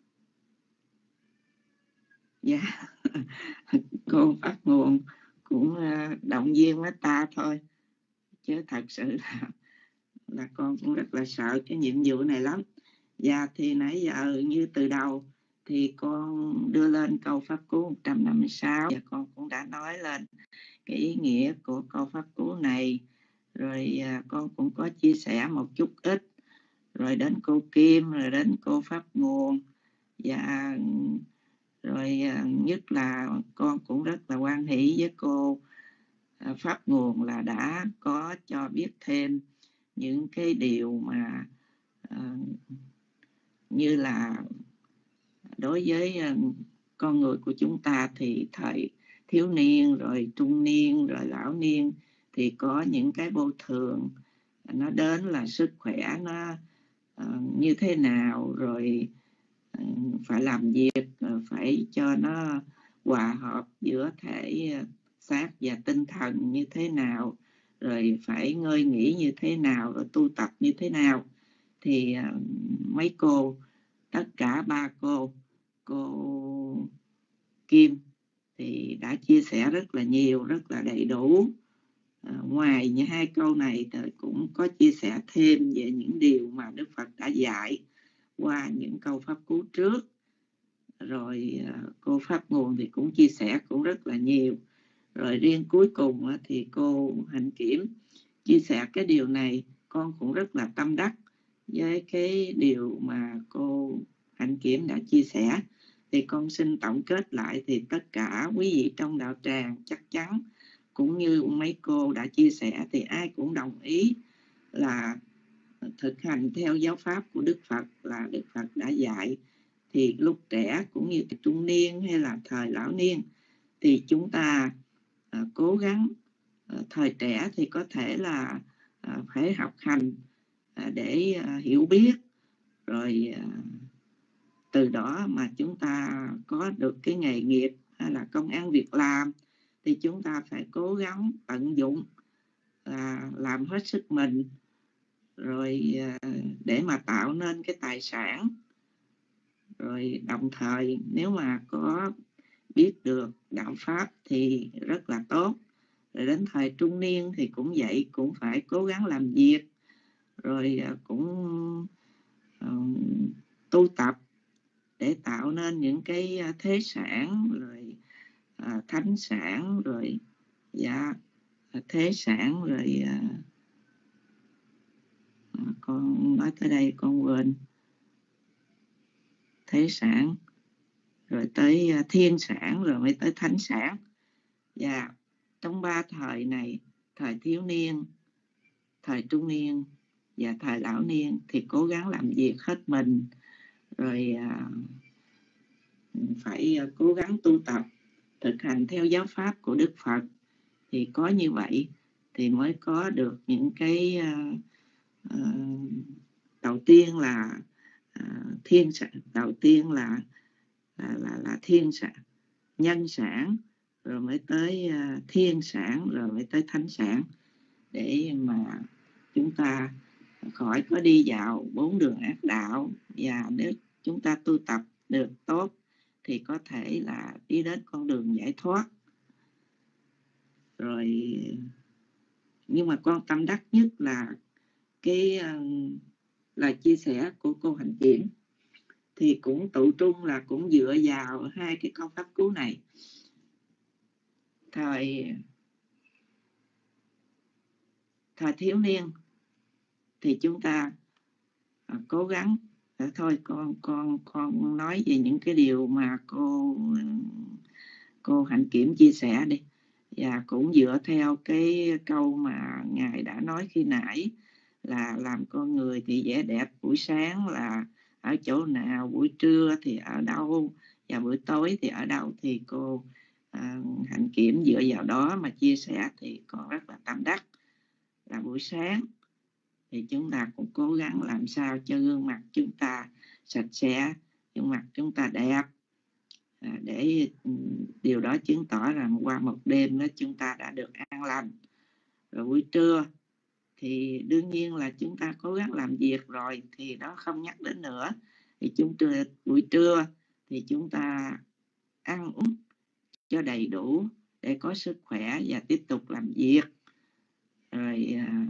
Dạ. Cô phát nguồn cũng động viên với ta thôi, chứ thật sự là, là con cũng rất là sợ cái nhiệm vụ này lắm. Dạ, thì nãy giờ như từ đầu thì con đưa lên câu pháp cú một trăm năm mươi sáu, và con cũng đã nói lên cái ý nghĩa của câu pháp cú này. Rồi à, con cũng có chia sẻ một chút ít, rồi đến cô Kim, rồi đến cô Pháp Nguồn. Và rồi à, nhất là con cũng rất là hoan hỷ với cô à, Pháp Nguồn là đã có cho biết thêm những cái điều mà à, như là đối với uh, con người của chúng ta thì thời thiếu niên, rồi trung niên, rồi lão niên thì có những cái vô thường nó đến, là sức khỏe nó uh, như thế nào, rồi uh, phải làm việc uh, phải cho nó hòa hợp giữa thể uh, xác và tinh thần như thế nào, rồi phải ngơi nghỉ như thế nào, rồi tu tập như thế nào. Thì uh, mấy cô, tất cả ba cô, cô Kim thì đã chia sẻ rất là nhiều, rất là đầy đủ. À, ngoài những hai câu này thì cũng có chia sẻ thêm về những điều mà Đức Phật đã dạy qua những câu pháp cú trước. rồi cô Pháp Nguồn thì cũng chia sẻ cũng rất là nhiều. Rồi riêng cuối cùng thì cô Hạnh Kiểm chia sẻ cái điều này, con cũng rất là tâm đắc với cái điều mà cô Hạnh Kiểm đã chia sẻ. Thì con xin tổng kết lại, thì tất cả quý vị trong đạo tràng chắc chắn cũng như mấy cô đã chia sẻ thì ai cũng đồng ý là thực hành theo giáo pháp của Đức Phật là Đức Phật đã dạy. Thì lúc trẻ cũng như trung niên hay là thời lão niên thì chúng ta à, cố gắng. à, thời trẻ thì có thể là à, phải học hành à, để à, hiểu biết, rồi à, từ đó mà chúng ta có được cái nghề nghiệp hay là công ăn việc làm thì chúng ta phải cố gắng tận dụng, à, làm hết sức mình rồi à, để mà tạo nên cái tài sản. Rồi đồng thời nếu mà có biết được đạo pháp thì rất là tốt. Rồi đến thời trung niên thì cũng vậy, cũng phải cố gắng làm việc, rồi cũng uh, tu tập để tạo nên những cái thế sản, rồi uh, thánh sản, rồi dạ thế sản, rồi uh, con nói tới đây con quên thế sản, rồi tới thiên sản, rồi mới tới thánh sản. Và trong ba thời này, thời thiếu niên, thời trung niên và thời lão niên thì cố gắng làm việc hết mình, rồi à, phải cố gắng tu tập, thực hành theo giáo pháp của Đức Phật. Thì có như vậy thì mới có được những cái uh, uh, đầu tiên là uh, thiên sản, đầu tiên là là, là, là thiên sản, nhân sản, rồi mới tới uh, thiên sản, rồi mới tới thánh sản, để mà chúng ta khỏi có đi vào bốn đường ác đạo. Và nếu chúng ta tu tập được tốt thì có thể là đi đến con đường giải thoát. Rồi nhưng mà con tâm đắc nhất là cái uh, là chia sẻ của cô Hạnh Kiểm, thì cũng tự trung là cũng dựa vào hai cái câu pháp cứu này. Thời thời thiếu niên thì chúng ta à, cố gắng à, thôi con con con nói về những cái điều mà cô cô Hạnh Kiểm chia sẻ đi, và cũng dựa theo cái câu mà ngài đã nói khi nãy là làm con người thì vẻ đẹp buổi sáng là ở chỗ nào, buổi trưa thì ở đâu, và buổi tối thì ở đâu. Thì cô à, Hạnh Kiểm dựa vào đó mà chia sẻ thì con rất là tâm đắc. Là buổi sáng thì chúng ta cũng cố gắng làm sao cho gương mặt chúng ta sạch sẽ, gương mặt chúng ta đẹp, à, để điều đó chứng tỏ rằng qua một đêm đó chúng ta đã được an lành. Rồi buổi trưa thì đương nhiên là chúng ta cố gắng làm việc rồi, thì đó không nhắc đến nữa. Thì chúng trưa, buổi trưa thì chúng ta ăn uống cho đầy đủ để có sức khỏe và tiếp tục làm việc. Rồi à,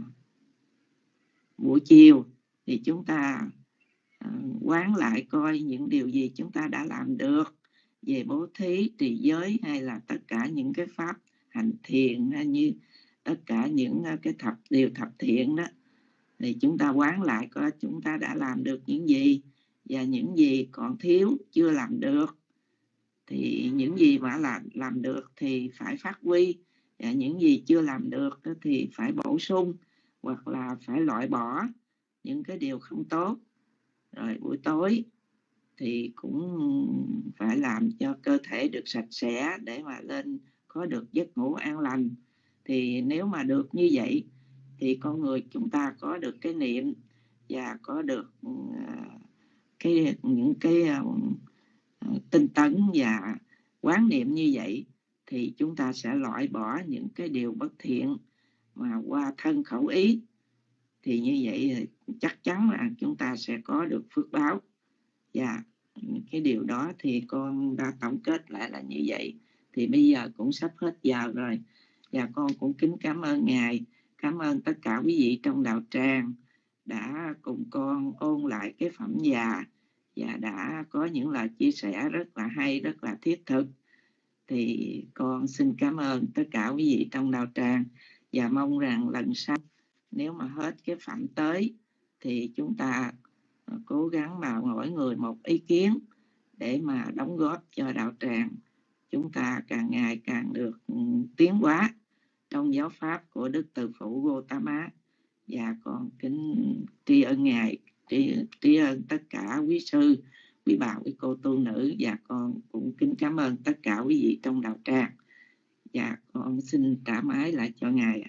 buổi chiều thì chúng ta à, quán lại coi những điều gì chúng ta đã làm được về bố thí, trì giới, hay là tất cả những cái pháp hành thiền, hay như tất cả những cái thập điều thập thiện đó, thì chúng ta quán lại coi chúng ta đã làm được những gì và những gì còn thiếu chưa làm được. Thì những gì mà làm làm được thì phải phát huy, và những gì chưa làm được thì phải bổ sung hoặc là phải loại bỏ những cái điều không tốt. Rồi buổi tối thì cũng phải làm cho cơ thể được sạch sẽ để mà lên có được giấc ngủ an lành. Thì nếu mà được như vậy thì con người chúng ta có được cái niệm và có được uh, cái những cái uh, tinh tấn và quán niệm như vậy, thì chúng ta sẽ loại bỏ những cái điều bất thiện mà qua thân khẩu ý. Thì như vậy thì chắc chắn là chúng ta sẽ có được phước báo. Và cái điều đó thì con đã tổng kết lại là như vậy. Thì bây giờ cũng sắp hết giờ rồi, và con cũng kính cảm ơn Ngài, cảm ơn tất cả quý vị trong đạo tràng đã cùng con ôn lại cái phẩm già và đã có những lời chia sẻ rất là hay, rất là thiết thực. Thì con xin cảm ơn tất cả quý vị trong đạo tràng, và mong rằng lần sau nếu mà hết cái phạm tới thì chúng ta cố gắng mà mỗi người một ý kiến để mà đóng góp cho đạo tràng chúng ta càng ngày càng được tiến hóa trong giáo pháp của Đức Từ Phụ Gotama. Và con kính tri ân Ngài, tri, tri ân tất cả quý sư, quý bà, quý cô tu nữ, và con cũng kính cảm ơn tất cả quý vị trong đạo tràng. Và con xin trả mái lại cho Ngài.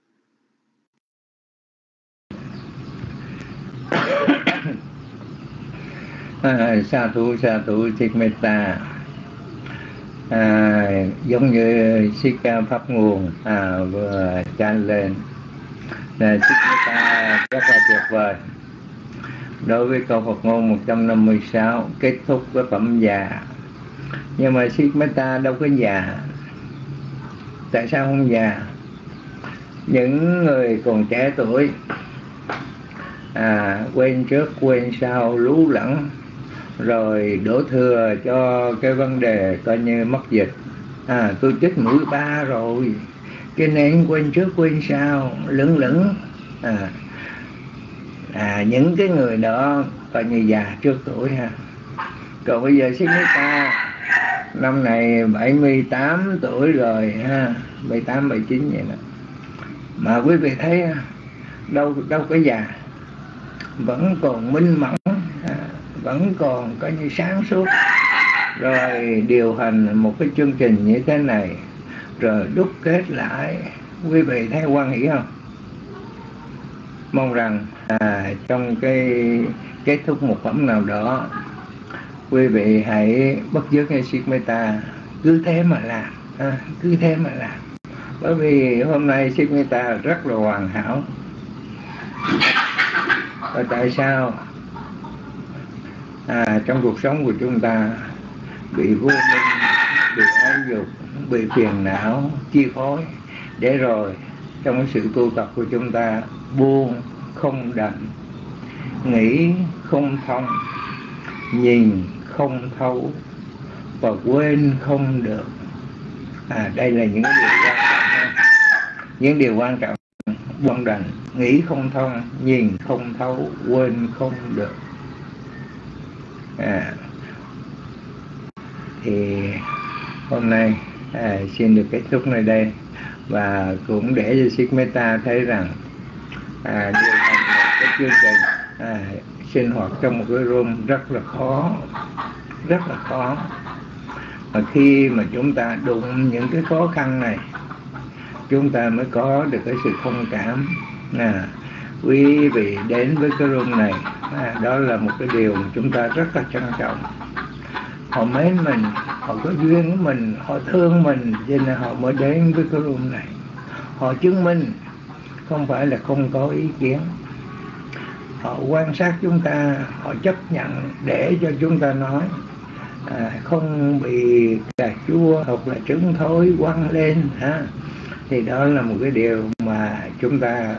À, sa thú sa thú Thích Metta. À, giống như Sika Pháp Nguồn à, vừa chan lên là Thích Metta rất là tuyệt vời. Đối với câu Phật ngôn một trăm năm mươi sáu kết thúc với phẩm già, nhưng mà Thích Metta đâu có già. Tại sao không già? Những người còn trẻ tuổi à, quên trước quên sau, lú lẫn, rồi đổ thừa cho cái vấn đề coi như mất dịch. À, tôi chích mũi ba rồi, cái nên quên trước quên sau, lững lững. À, à, những cái người đó coi như già trước tuổi ha. Còn bây giờ Thích Metta năm này bảy mươi tám tuổi rồi ha, bảy mươi tám, bảy mươi chín vậy đó. Mà quý vị thấy đâu đâu có già, vẫn còn minh mẫn, à, vẫn còn có như sáng suốt, rồi điều hành một cái chương trình như thế này, rồi đúc kết lại. Quý vị thấy hoan hỷ không? Mong rằng à, trong cái kết thúc một phẩm nào đó, quý vị hãy bất dứt ngay Thích Metta, cứ thế mà làm, à, cứ thế mà làm. Bởi vì hôm nay Thích Metta rất là hoàn hảo. Và tại sao à, trong cuộc sống của chúng ta bị vô minh, bị ái dục, bị phiền não chi phối, để rồi trong cái sự tu tập của chúng ta buông không đành, nghĩ không thông, nhìn không thấu và quên không được. À, đây là những điều quan trọng, những điều quan trọng. Buông đành, nghĩ không thông, nhìn không thấu, quên không được. À, thì hôm nay à, xin được kết thúc nơi đây, và cũng để cho Thích Metta thấy rằng à, điều hành một cái chương trình à, sinh hoạt trong một cái room rất là khó, rất là khó. Mà khi mà chúng ta đụng những cái khó khăn này, chúng ta mới có được cái sự thông cảm. À, quý vị đến với cái room này, à, đó là một cái điều mà chúng ta rất là trân trọng. Họ mến mình, họ có duyên với mình, họ thương mình, cho nên họ mới đến với cái room này. Họ chứng minh, không phải là không có ý kiến. Họ quan sát chúng ta, họ chấp nhận để cho chúng ta nói, à, không bị cà chua hoặc là trứng thối quăng lên ha. Thì đó là một cái điều mà chúng ta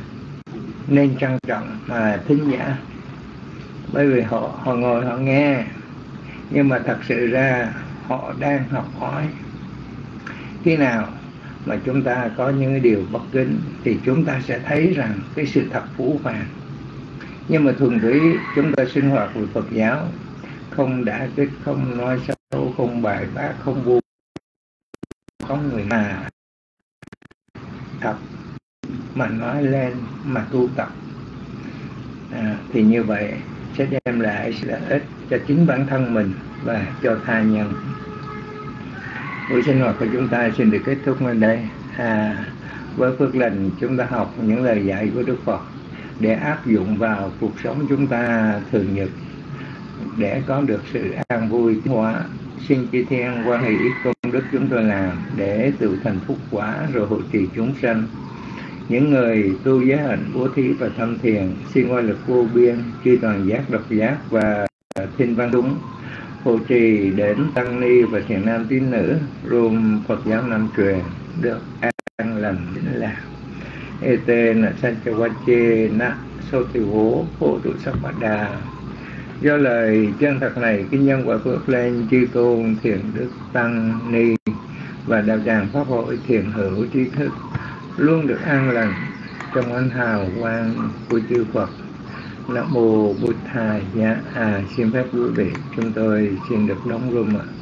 nên trân trọng mà thính giả. Bởi vì họ họ ngồi họ nghe, nhưng mà thật sự ra họ đang học hỏi. Khi nào mà chúng ta có những điều bất kính thì chúng ta sẽ thấy rằng cái sự thật phũ phàng. Nhưng mà thường thủy chúng ta sinh hoạt với Phật giáo, không đả kích, không nói xấu, không bài bác, không vu không người mà thật mà nói lên, mà tu tập, à, thì như vậy sẽ đem lại lợi ích cho chính bản thân mình và cho tha nhân. Buổi sinh hoạt của chúng ta xin được kết thúc ở đây. À, với phước lành chúng ta học những lời dạy của Đức Phật để áp dụng vào cuộc sống chúng ta thường nhật, để có được sự an vui tiến hóa. Xin chư thiên quan hệ ít công đức chúng tôi làm để tự thành phúc quả, rồi hộ trì chúng sanh. Những người tu giới hạnh, bố thí và thâm thiền, xin oai lực vô biên, chư toàn giác, độc giác và thiên văn đúng, hộ trì đến tăng ni và thiền nam tín nữ, room Phật giáo Nam truyền được an lành vĩnh lạc. Ete na sanchawache na sotivo phổ tụ sapada Do lời chân thật này, cái nhân quả phước lên chư tôn thiền đức tăng ni và đạo tràng pháp hội thiền hữu trí thức luôn được an lành trong ánh hào quang của chư Phật. Nam mô Bụt Thầy. Dạ, à, xin phép quý vị, chúng tôi xin được đóng room ạ.